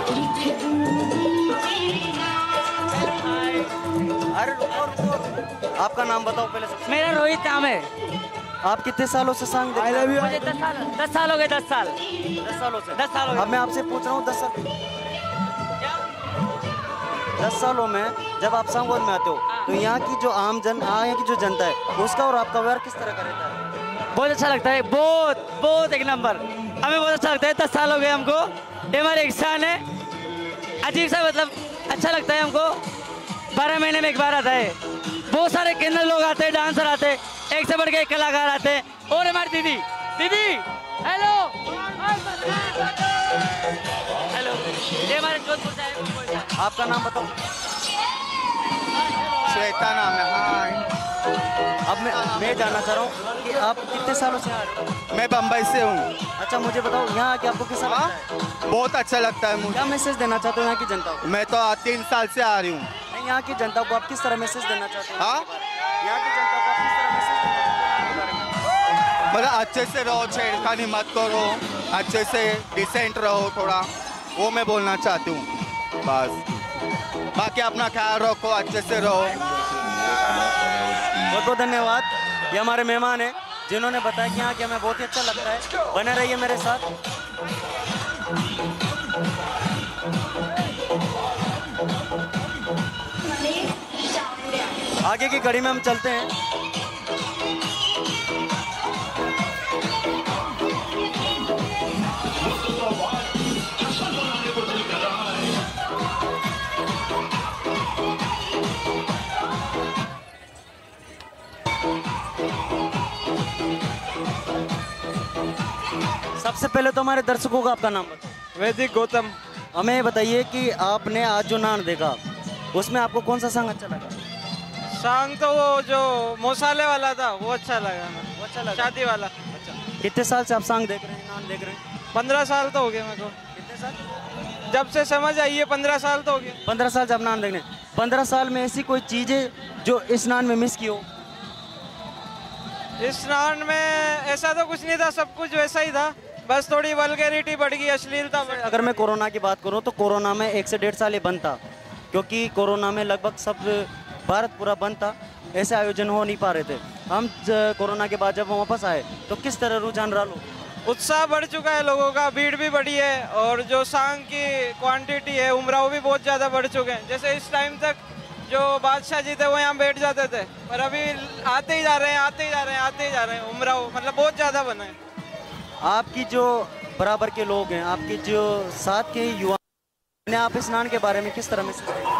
अरे रुको। आपका नाम बताओ पहले सबसे। मेरा रोहित नाम है। आप कितने सालों से सॉन्ग देख रहे हैं? मुझे 10 साल हो गए। 10 साल। 10 सालों से। 10 साल हो गए। अब मैं आपसे पूछ रहा हूँ 10 सालों में जब आप सांगोद में आते हो तो यहाँ की जो आम जन यहाँ की जो जनता है उसका और आपका व्यवहार किस तरह का रहता है? बहुत अच्छा लगता है। बहुत बहुत एक नंबर। हमें बहुत अच्छा लगता है। 10 साल हो गए हमको। ये हमारे एक शान है। अजीब सा मतलब अच्छा लगता है हमको। 12 महीने में एक बार आता है। बहुत सारे केंद्र लोग आते हैं, डांसर आते हैं, एक से बढ़ के एक कलाकार आते हैं। और हमारी दीदी हेलो हेलो, ये हमारे जोधपुर से आए। आपका नाम बताओ। श्वेता नाम है। हाँ। अब मैं जानना चाह रहा हूँ कि आप कितने सालों से आ रहे हो? मैं बम्बई से हूँ। अच्छा, मुझे बताओ यहाँ आके आपको कैसा लगता है? बहुत अच्छा लगता है मुझे। क्या मैसेज देना चाहते हो यहाँ की जनता को? मैं तो 3 साल से आ रही हूँ। नहीं, यहाँ की जनता को आप किस तरह मैसेज देना चाहते हो? हाँ? यहाँ की जनता को आप किस तरह मैसेज देना चाहते हो? मतलब अच्छे से रहो, छेड़खानी मत करो, अच्छे से डिसेंट रहो थोड़ा, वो मैं बोलना चाहती हूँ बस। बाकी अपना ख्याल रखो, अच्छे से रहो। बहुत बहुत धन्यवाद। ये हमारे मेहमान हैं जिन्होंने बताया कि यहाँ के हमें बहुत ही अच्छा लगता है। बने रहिए मेरे साथ। आगे की कड़ी में हम चलते हैं। सबसे पहले तो हमारे दर्शकों का आपका नाम बताओ। वैदिक गौतम। हमें बताइए कि आपने आज जो नान देखा उसमें आपको कौन सा सॉन्ग अच्छा लगा? सॉन्ग तो वो जो मसाले वाला था वो अच्छा लगा। वो अच्छा लगा? शादी वाला। अच्छा। कितने साल से आप सॉन्ग देख रहे हैं, नान देख रहे हैं? 15 साल तो हो गए मेरे को। कितने साल? जब से समझ आई है 15 साल तो हो गए। 15 साल से आप नान देख रहे हैं। 15 साल में ऐसी कोई चीज़ है जो इस नान में मिस की हो? इस नान में ऐसा तो कुछ नहीं था, सब कुछ वैसा ही था, बस थोड़ी वल्गैरिटी बढ़ गई, अश्लीलता। अगर मैं कोरोना की बात करूं तो कोरोना में 1 से 1.5 साल ये बंद था, क्योंकि कोरोना में लगभग सब भारत पूरा बंद था, ऐसे आयोजन हो नहीं पा रहे थे। हम कोरोना के बाद जब हम वापस आए तो किस तरह रुझान रहा? उत्साह बढ़ चुका है लोगों का, भीड़ भी बढ़ी है और जो सॉन्ग की क्वांटिटी है, उम्राव भी बहुत ज़्यादा बढ़ चुके हैं। जैसे इस टाइम तक जो बादशाह जी थे वो यहाँ बैठ जाते थे, पर अभी आते ही जा रहे हैं, आते ही जा रहे हैं, आते ही जा रहे हैं। उम्राव मतलब बहुत ज़्यादा बना है। आपकी जो बराबर के लोग हैं, आपके जो साथ के युवा ने, आप इस नान के बारे में किस तरह में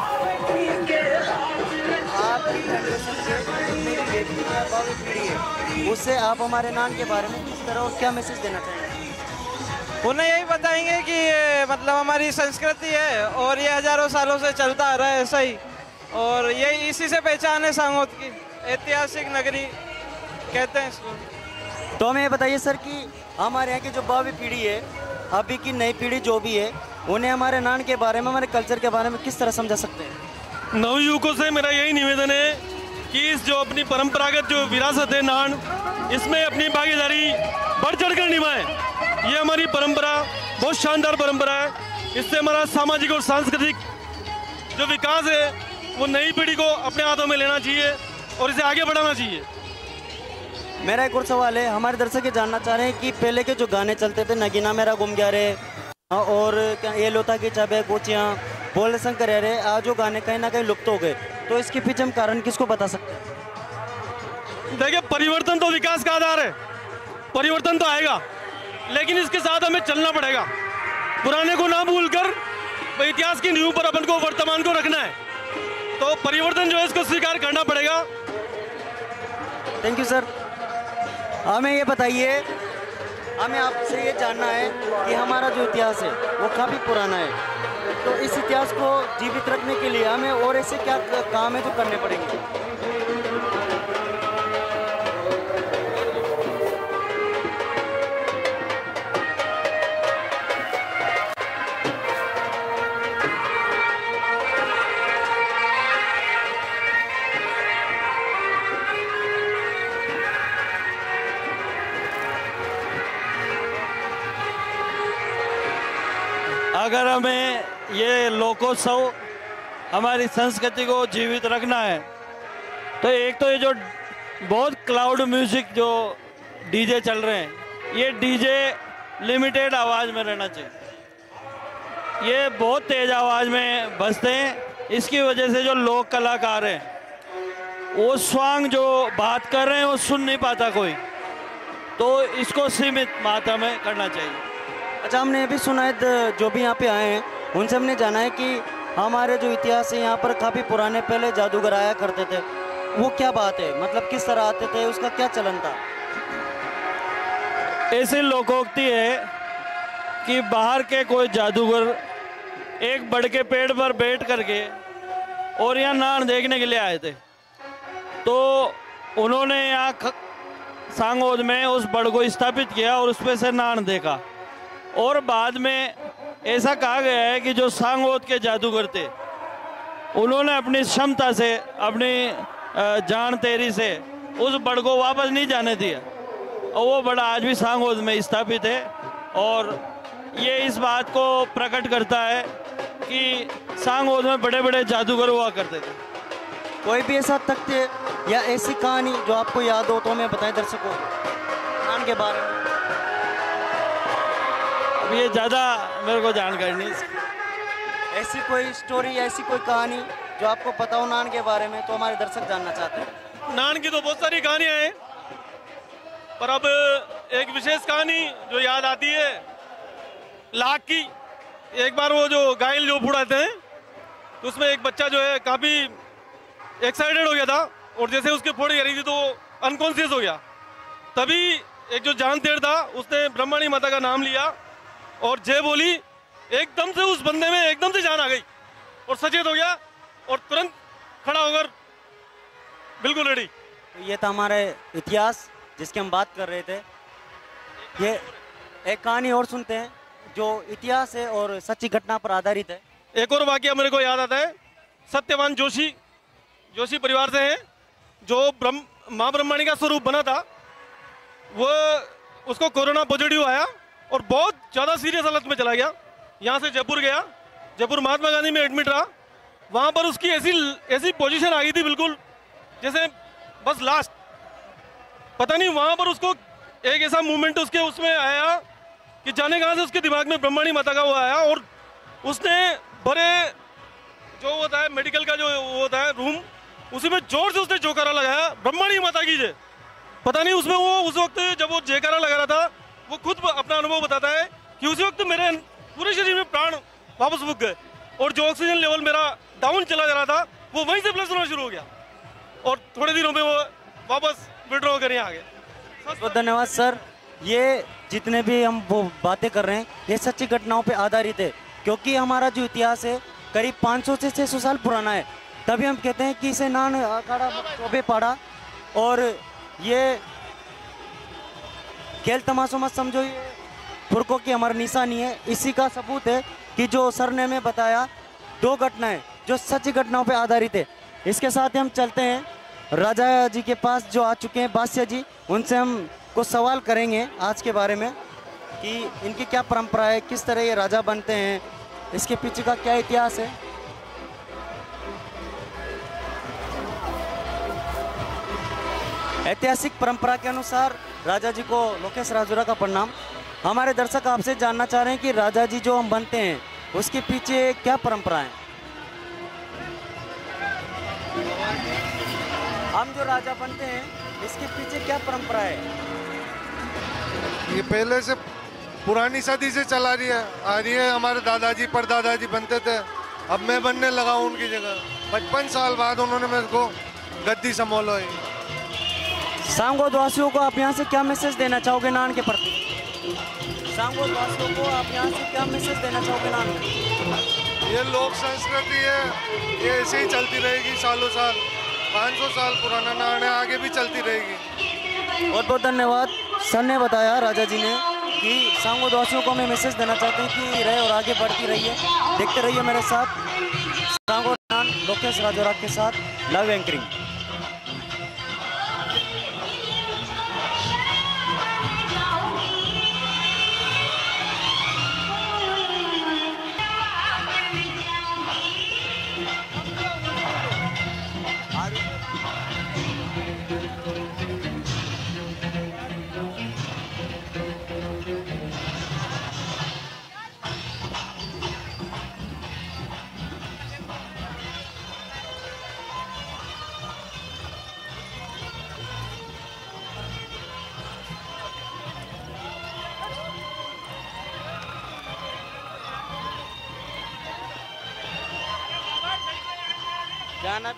उससे आप हमारे नान के बारे में किस तरह और क्या मैसेज देना चाहेंगे? उन्हें यही बताएंगे कि ये मतलब हमारी संस्कृति है और ये हजारों सालों से चलता आ रहा है ऐसा ही, और यही इसी से पहचान है सांगोद की, ऐतिहासिक नगरी कहते हैं इसको। तो हमें ये बताइए सर कि हमारे यहाँ की जो भावी पीढ़ी है, अभी की नई पीढ़ी जो भी है, उन्हें हमारे नान के बारे में, हमारे कल्चर के बारे में किस तरह समझा सकते हैं? नवयुवकों से मेरा यही निवेदन है कि इस जो अपनी परंपरागत जो विरासत है नान, इसमें अपनी भागीदारी बढ़ चढ़कर निभाएं। ये हमारी परंपरा बहुत शानदार परंपरा है। इससे हमारा सामाजिक और सांस्कृतिक जो विकास है वो नई पीढ़ी को अपने हाथों में लेना चाहिए और इसे आगे बढ़ाना चाहिए। मेरा एक और सवाल है, हमारे दर्शक ये जानना चाह रहे हैं कि पहले के जो गाने चलते थे, नगीना मेरा गुम गया रे और ये लोता की चाबे कोचियाँ, बोले शंकर रे, आज जो गाने कहीं ना कहीं लुप्त हो गए, तो इसके पीछे हम कारण किसको बता सकते हैं? देखिए, परिवर्तन तो विकास का आधार है, परिवर्तन तो आएगा, लेकिन इसके साथ हमें चलना पड़ेगा। पुराने को ना भूलकर इतिहास की नींव पर अपन को वर्तमान को रखना है, तो परिवर्तन जो है इसको स्वीकार करना पड़ेगा। Thank you sir. हमें ये बताइए, हमें आपसे ये जानना है कि हमारा जो इतिहास है वो काफ़ी पुराना है, तो इस इतिहास को जीवित रखने के लिए हमें और ऐसे क्या काम है जो करने पड़ेंगे? अगर हमें ये लोकोत्सव हमारी संस्कृति को जीवित रखना है, तो एक तो ये जो बहुत क्लाउड म्यूजिक जो डीजे चल रहे हैं, ये डीजे लिमिटेड आवाज़ में रहना चाहिए। ये बहुत तेज आवाज़ में बजते हैं, इसकी वजह से जो लोक कलाकार हैं वो स्वांग जो बात कर रहे हैं वो सुन नहीं पाता कोई, तो इसको सीमित मात्रा में करना चाहिए। अच्छा, हमने ये भी सुना है, जो भी यहाँ पे आए हैं उनसे हमने जाना है कि हमारे जो इतिहास है यहाँ पर काफ़ी पुराने पहले जादूगर आया करते थे। वो क्या बात है, मतलब किस तरह आते थे, उसका क्या चलन था? ऐसी लोकोक्ति है कि बाहर के कोई जादूगर एक बड़ के पेड़ पर बैठ करके और यहाँ नान देखने के लिए आए थे, तो उन्होंने यहाँ सांगोद में उस बड़ को स्थापित किया और उस पर से नान देखा, और बाद में ऐसा कहा गया है कि जो सांगोद के जादूगर थे उन्होंने अपनी क्षमता से, अपनी जान तेरी से उस बड़ को वापस नहीं जाने दिया, और वो बड़ा आज भी सांगोद में स्थापित है। और ये इस बात को प्रकट करता है कि सांगोद में बड़े बड़े जादूगर हुआ करते थे। कोई भी ऐसा तथ्य या ऐसी कहानी जो आपको याद हो तो हमें बताएं दर्शकों नान के बारे में। अब ये ज़्यादा मेरे को जानकारी नहीं, ऐसी कोई स्टोरी, ऐसी कोई कहानी जो आपको पता हो नान के बारे में, तो हमारे दर्शक जानना चाहते हैं। नान की तो बहुत सारी कहानियाँ हैं, पर अब एक विशेष कहानी जो याद आती है लाख की। एक बार वो जो गाइल जो फुड़ाते हैं तो उसमें एक बच्चा जो है काफ़ी एक्साइटेड हो गया था, और जैसे उसके फोड़ी करी थी तो अनकॉन्शियस हो गया। तभी एक जो जान तेर था उसने ब्रह्मणी माता का नाम लिया और जय बोली, एकदम से उस बंदे में एकदम से जान आ गई और सचेत हो गया और तुरंत खड़ा होकर बिल्कुल रेडी। ये था हमारे इतिहास जिसकी हम बात कर रहे थे। ये एक कहानी और सुनते हैं जो इतिहास है और सच्ची घटना पर आधारित है। एक और वाकया मेरे को याद आता है, सत्यवान जोशी परिवार से हैं, जो माँ ब्रह्मणी का स्वरूप बना था, वो उसको कोरोना पॉजिटिव आया और बहुत ज़्यादा सीरियस हालत में चला गया। यहाँ से जयपुर गया, जयपुर महात्मा गांधी में एडमिट रहा। वहाँ पर उसकी ऐसी पोजीशन आ गई थी बिल्कुल जैसे बस लास्ट, पता नहीं वहाँ पर उसको एक ऐसा मूवमेंट उसके उसमें आया कि जाने कहाँ से उसके दिमाग में ब्रह्मणी माता का वो आया, और उसने बड़े जो होता है मेडिकल का जो होता है रूम, उसी में जोर से उसने जोकारा लगाया, ब्रह्मणी माता की जय। पता नहीं उसमें वो उस वक्त जब वो जयकारा लगा रहा था, वो खुद अपना अनुभव बताता है कि उसी वक्त मेरे पूरे शरीर में प्राण वापस रुक गए और जो ऑक्सीजन लेवल मेरा डाउन चला जा रहा था वो वहीं से प्लस होना शुरू हो गया और थोड़े दिनों में वो वापस विड्रॉ करने आ गए। बहुत धन्यवाद सर। ये जितने भी हम वो बातें कर रहे हैं ये सच्ची घटनाओं पे आधारित है, क्योंकि हमारा जो इतिहास है करीब 500 से 600 साल पुराना है। तभी हम कहते हैं कि इसे नान अखाड़ा चौबे पाड़ा, और ये खेल तमाशों मत समझो, ये फुरकों की हमारी निशानी है। इसी का सबूत है कि जो सर ने हमें बताया 2 घटनाएं जो सच्ची घटनाओं पे आधारित है। इसके साथ ही हम चलते हैं राजा जी के पास जो आ चुके हैं, बादशाह जी। उनसे हम कुछ सवाल करेंगे आज के बारे में कि इनकी क्या परंपरा है, किस तरह ये राजा बनते हैं, इसके पीछे का क्या इतिहास है। ऐतिहासिक परंपरा के अनुसार राजा जी को लोकेश राजूरा का प्रणाम। हमारे दर्शक आपसे जानना चाह रहे हैं कि राजा जी जो हम बनते हैं उसके पीछे क्या परंपरा है। हम जो राजा बनते हैं इसके पीछे क्या परंपरा है। ये पहले से पुरानी सदी से चला आ रही है। हमारे दादाजी परदादाजी बनते थे, अब मैं बनने लगा हूँ उनकी जगह। 55 साल बाद उन्होंने मेरे को गद्दी संभाला है। सांगोद वासियों को आप यहाँ से क्या मैसेज देना चाहोगे नान के प्रति। सांगोद वासियों को आप यहाँ से क्या मैसेज देना चाहोगे नान के। ये लोक संस्कृति है, ये ऐसे ही चलती रहेगी सालों साल। 500 साल पुराना नान है, आगे भी चलती रहेगी। बहुत बहुत धन्यवाद। सर ने बताया, राजा जी ने, कि सांगोद वासियों को हमें मैसेज देना चाहते हैं कि रहे और आगे बढ़ती रहिए। देखते रहिए मेरे साथ सांगोद नान लोकेश राजौरा के साथ लाइव एंकरिंग। गाना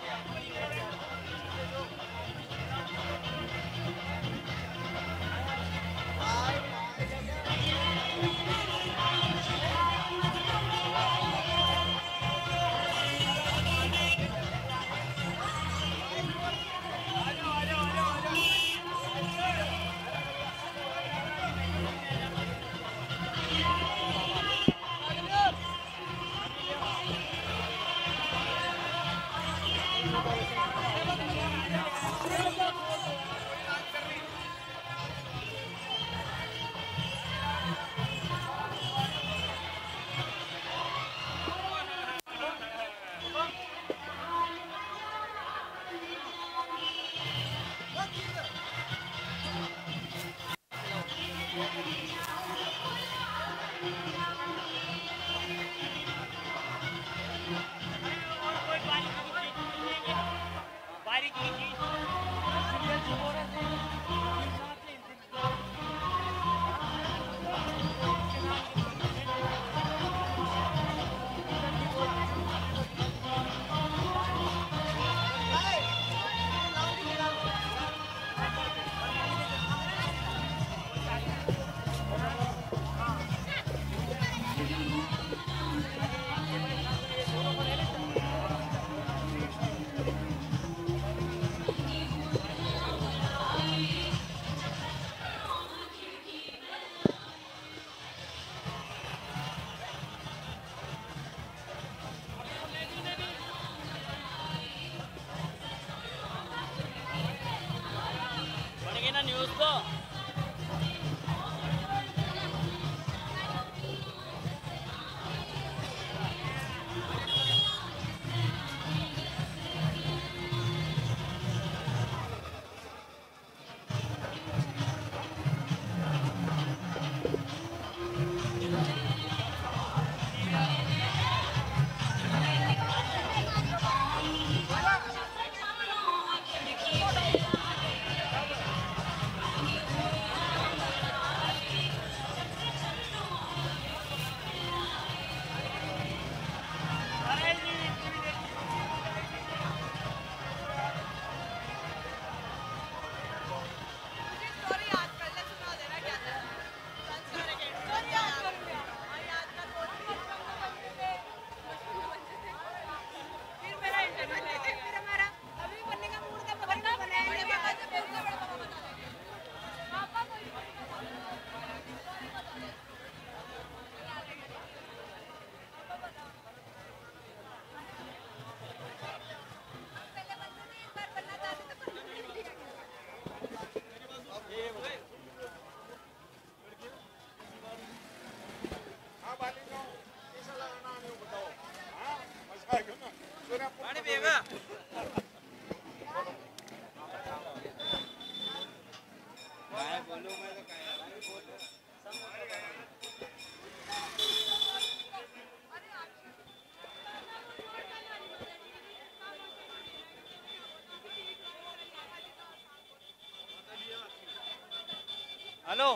हेलो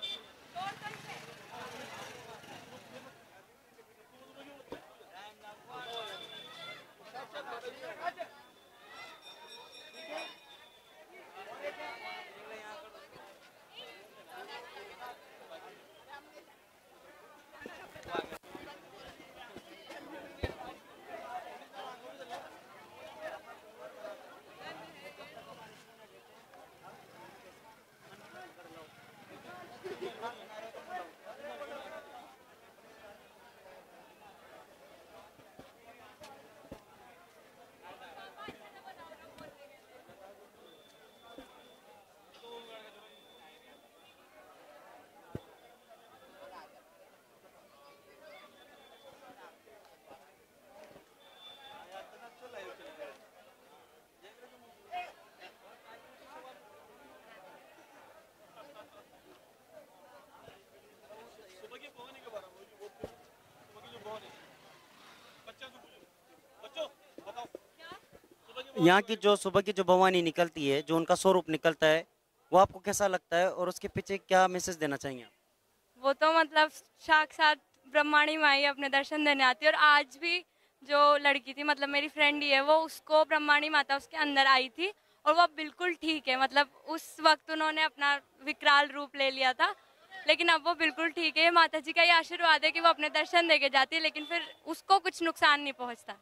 यहाँ की जो सुबह की जो भवानी निकलती है, जो उनका स्वरूप निकलता है, वो आपको कैसा लगता है और उसके पीछे क्या मैसेज देना चाहेंगे आप? वो तो मतलब साक्षात ब्रह्माणी माई अपने दर्शन देने आती है और आज भी जो लड़की थी, मतलब मेरी फ्रेंड ही है वो, उसको ब्रह्माणी माता उसके अंदर आई थी और वो बिल्कुल ठीक है। मतलब उस वक्त उन्होंने अपना विकराल रूप ले लिया था, लेकिन अब वो बिल्कुल ठीक है। माता जी का ये आशीर्वाद है कि वो अपने दर्शन देके जाती है, लेकिन फिर उसको कुछ नुकसान नहीं पहुंचता।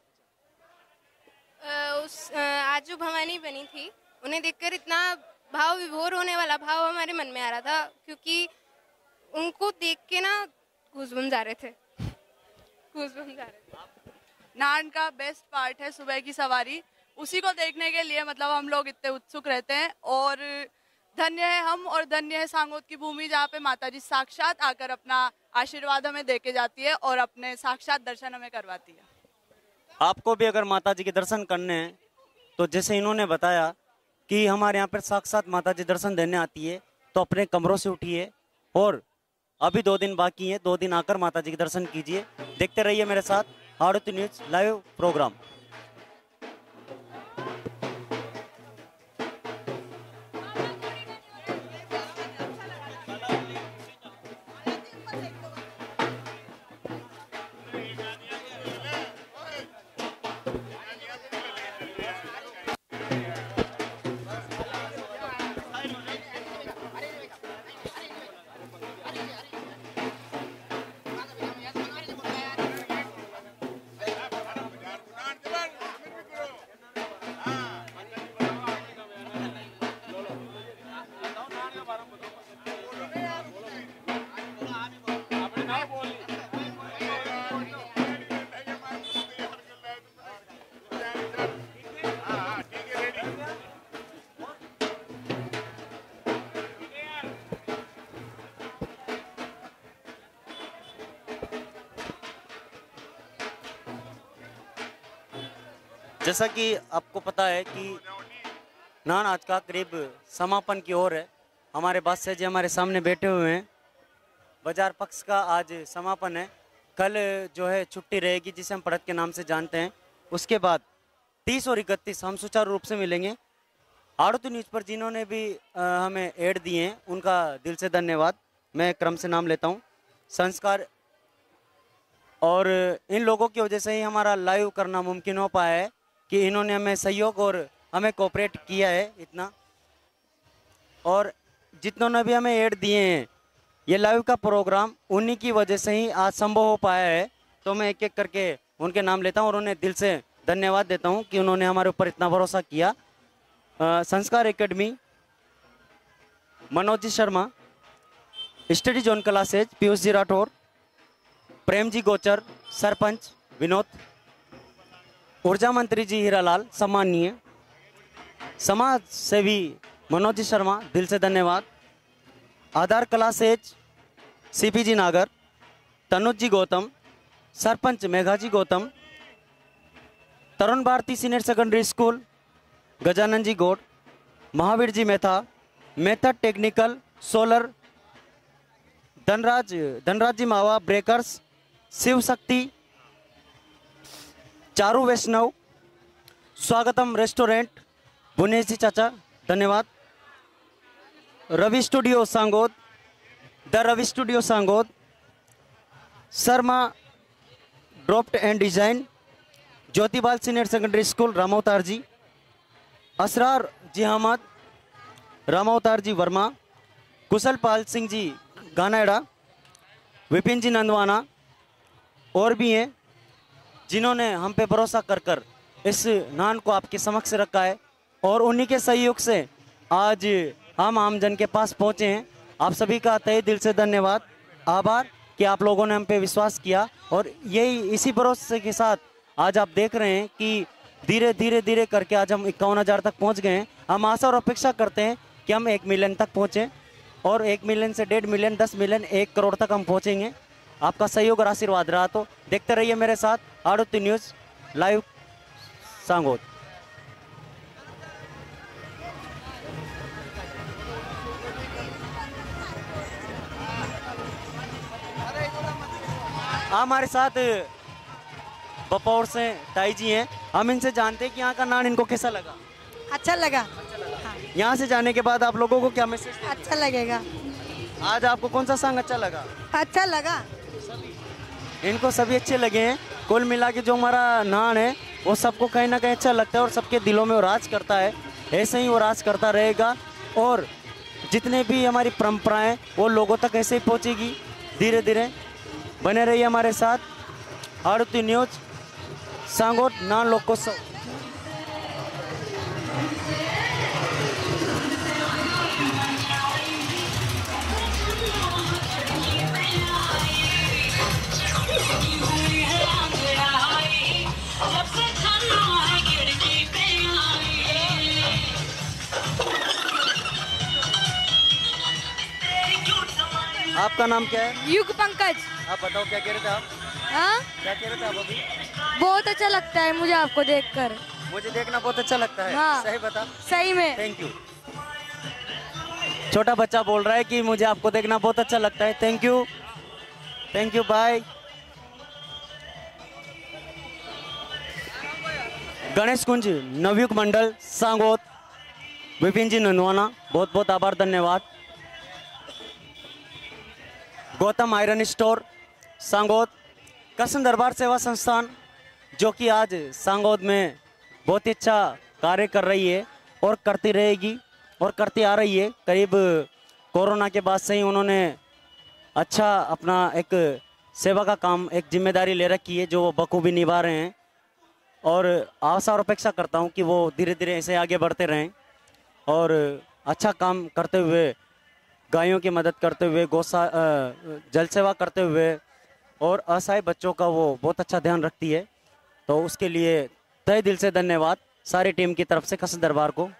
आज जो भवानी बनी थी उन्हें देखकर इतना भाव विभोर होने वाला भाव हमारे मन में आ रहा था, क्योंकि उनको देख के ना गूज़बम्स आ रहे थे, गूज़बम्स आ रहे थे। नान का बेस्ट पार्ट है सुबह की सवारी, उसी को देखने के लिए मतलब हम लोग इतने उत्सुक रहते हैं। और धन्य है हम और धन्य है सांगोद की भूमि, जहाँ पे माताजी साक्षात आकर अपना आशीर्वाद हमें देके जाती है और अपने साक्षात दर्शन हमें करवाती है। आपको भी अगर माताजी के दर्शन करने हैं तो जैसे इन्होंने बताया कि हमारे यहाँ पर साक्षात माताजी दर्शन देने आती है, तो अपने कमरों से उठिए और अभी 2 दिन बाकी हैं, 2 दिन आकर माताजी के दर्शन कीजिए। देखते रहिए मेरे साथ आरती न्यूज लाइव प्रोग्राम। जैसा कि आपको पता है कि नान आज का करीब समापन की ओर है। हमारे बादशाह जी हमारे सामने बैठे हुए हैं। बाजार पक्ष का आज समापन है। कल जो है छुट्टी रहेगी, जिसे हम पढ़त के नाम से जानते हैं। उसके बाद 30 और 31 हम सुचारू रूप से मिलेंगे। आरती न्यूज पर जिन्होंने भी हमें ऐड दिए हैं उनका दिल से धन्यवाद। मैं क्रम से नाम लेता हूँ। संस्कार और इन लोगों की वजह से ही हमारा लाइव करना मुमकिन हो पाया है कि इन्होंने हमें सहयोग और हमें कोऑपरेट किया है इतना। और जितनों ने भी हमें ऐड दिए हैं, ये लाइव का प्रोग्राम उन्हीं की वजह से ही आज संभव हो पाया है। तो मैं एक एक करके उनके नाम लेता हूँ और उन्हें दिल से धन्यवाद देता हूँ कि उन्होंने हमारे ऊपर इतना भरोसा किया। Sanskar academy Manoj ji Sharma, study zone classes Piyush ji Rathore, Prem ji Gochar sarpanch Vinod, ऊर्जा मंत्री जी हीरालाल सम्माननीय, समाज सेवी मनोज जी शर्मा दिल से धन्यवाद, आधार classes CP ji Nagar, Tanuj ji Gautam, sarpanch Megha ji Gautam, Tarun Bharti senior secondary school Gajanan ji Gaur, Mahaveer ji Mehta, method technical solar, Dhanraj ji Mawa breakers, Shiv Shakti, Charu वैष्णव, स्वागतम रेस्टोरेंट भुवनेश जी चाचा धन्यवाद, Ravi studio Sangod, the Ravi studio Sangod, Sharma dropped and design, Jyotibal senior secondary school Ramavtar ji, Asrar ji Ahmed, Ramavtar ji Verma, Kushal Pal Singh ji Ganada, Vipin ji Nandwana और भी हैं जिन्होंने हम पे भरोसा कर कर इस नान को आपके समक्ष रखा है। और उन्हीं के सहयोग से आज हम आमजन के पास पहुंचे हैं। आप सभी का तहे दिल से धन्यवाद, आभार कि आप लोगों ने हम पे विश्वास किया। और यही इसी भरोसे के साथ आज आप देख रहे हैं कि धीरे धीरे करके आज हम 51,000 तक पहुंच गए हैं। हम आशा और अपेक्षा करते हैं कि हम 1 मिलियन तक पहुंचें और 1 मिलियन से 1.5 मिलियन, 10 मिलियन, 1 करोड़ तक हम पहुंचेंगे। आपका सहयोग और आशीर्वाद रहा तो देखते रहिए मेरे साथ आरती न्यूज लाइव सांगोद। हमारे साथ बपौर से ताई जी हैं। हम इनसे जानते हैं कि यहाँ का नान इनको कैसा लगा। अच्छा लगा। यहाँ से जाने के बाद आप लोगों को क्या मैसेज? अच्छा लगेगा। आज आपको कौन सा सॉन्ग अच्छा लगा? अच्छा लगा। इनको सभी अच्छे लगे हैं। कुल मिला के जो हमारा नान है वो सबको कहीं ना कहीं अच्छा लगता है और सबके दिलों में वो राज करता है। ऐसे ही वो राज करता रहेगा और जितने भी हमारी परंपराएं वो लोगों तक ऐसे ही पहुंचेगी धीरे धीरे। बने रहिए हमारे साथ। आरती न्यूज सांगोट नान लोकोत्सव। आपका नाम क्या है? युग पंकज। आप बताओ क्या कह रहे थे आप? हाँ, क्या कह रहे थे आप अभी? बहुत अच्छा लगता है मुझे आपको देखकर। मुझे देखना बहुत अच्छा लगता है। हाँ, सही बता? सही में। Thank you. छोटा बच्चा बोल रहा है कि मुझे आपको देखना बहुत अच्छा लगता है। Thank you, thank you, bye. Ganesh Kunj Navyug Mandal Sangot, Vipin ji Nandwana, बहुत बहुत आभार, धन्यवाद। गौतम आयरन स्टोर सांगोत, कृष्ण दरबार सेवा संस्थान जो कि आज सांगोत में बहुत ही अच्छा कार्य कर रही है और करती रहेगी और करती आ रही है। करीब कोरोना के बाद से ही उन्होंने अच्छा अपना एक सेवा का काम, एक जिम्मेदारी ले रखी है जो वो बखूबी निभा रहे हैं और आशा और अपेक्षा करता हूं कि वो धीरे धीरे ऐसे आगे बढ़ते रहें और अच्छा काम करते हुए, गायों की मदद करते हुए, जल सेवा करते हुए और असहाय बच्चों का वो बहुत अच्छा ध्यान रखती है। तो उसके लिए तहे दिल से धन्यवाद सारी टीम की तरफ से कृष्ण दरबार को।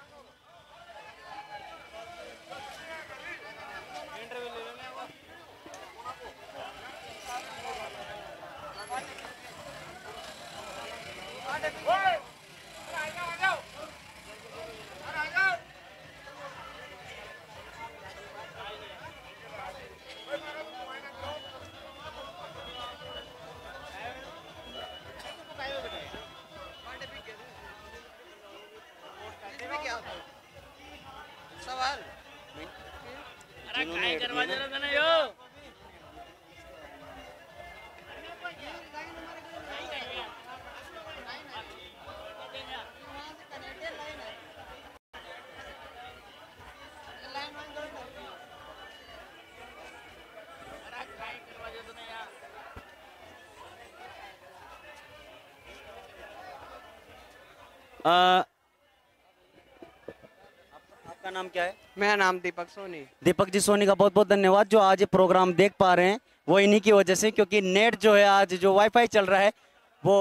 आपका नाम क्या है? मेरा नाम दीपक सोनी। दीपक जी सोनी का बहुत बहुत धन्यवाद। जो आज ये प्रोग्राम देख पा रहे हैं वो इन्हीं की वजह से, क्योंकि नेट जो है आज जो वाईफाई चल रहा है वो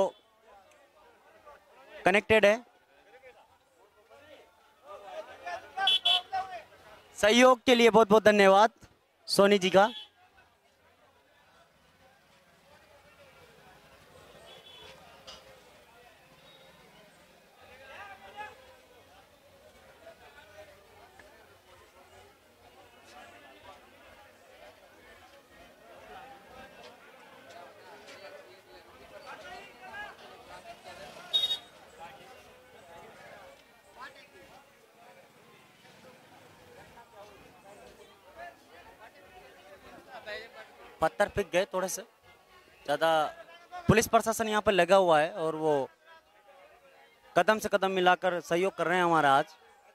कनेक्टेड है। सहयोग के लिए बहुत बहुत धन्यवाद सोनी जी का। पत्थर पिक गए थोड़े से ज़्यादा। पुलिस प्रशासन यहाँ पर लगा हुआ है और वो कदम से कदम मिलाकर सहयोग कर रहे हैं हमारा आज।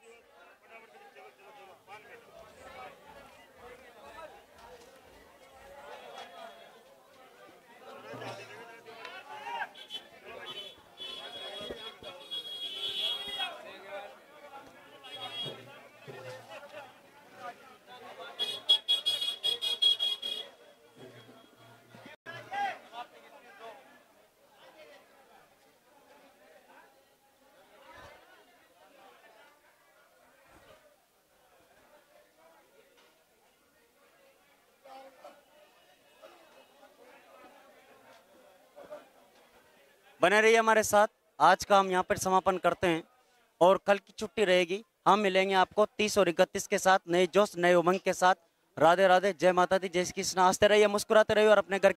बने रहिए हमारे साथ। आज का हम यहाँ पर समापन करते हैं और कल की छुट्टी रहेगी। हम मिलेंगे आपको 30 और 31 के साथ, नए जोश नए उमंग के साथ। राधे राधे, जय माता दी, जय श्री कृष्ण। हंसते रहिए, मुस्कुराते रहिए और अपने घर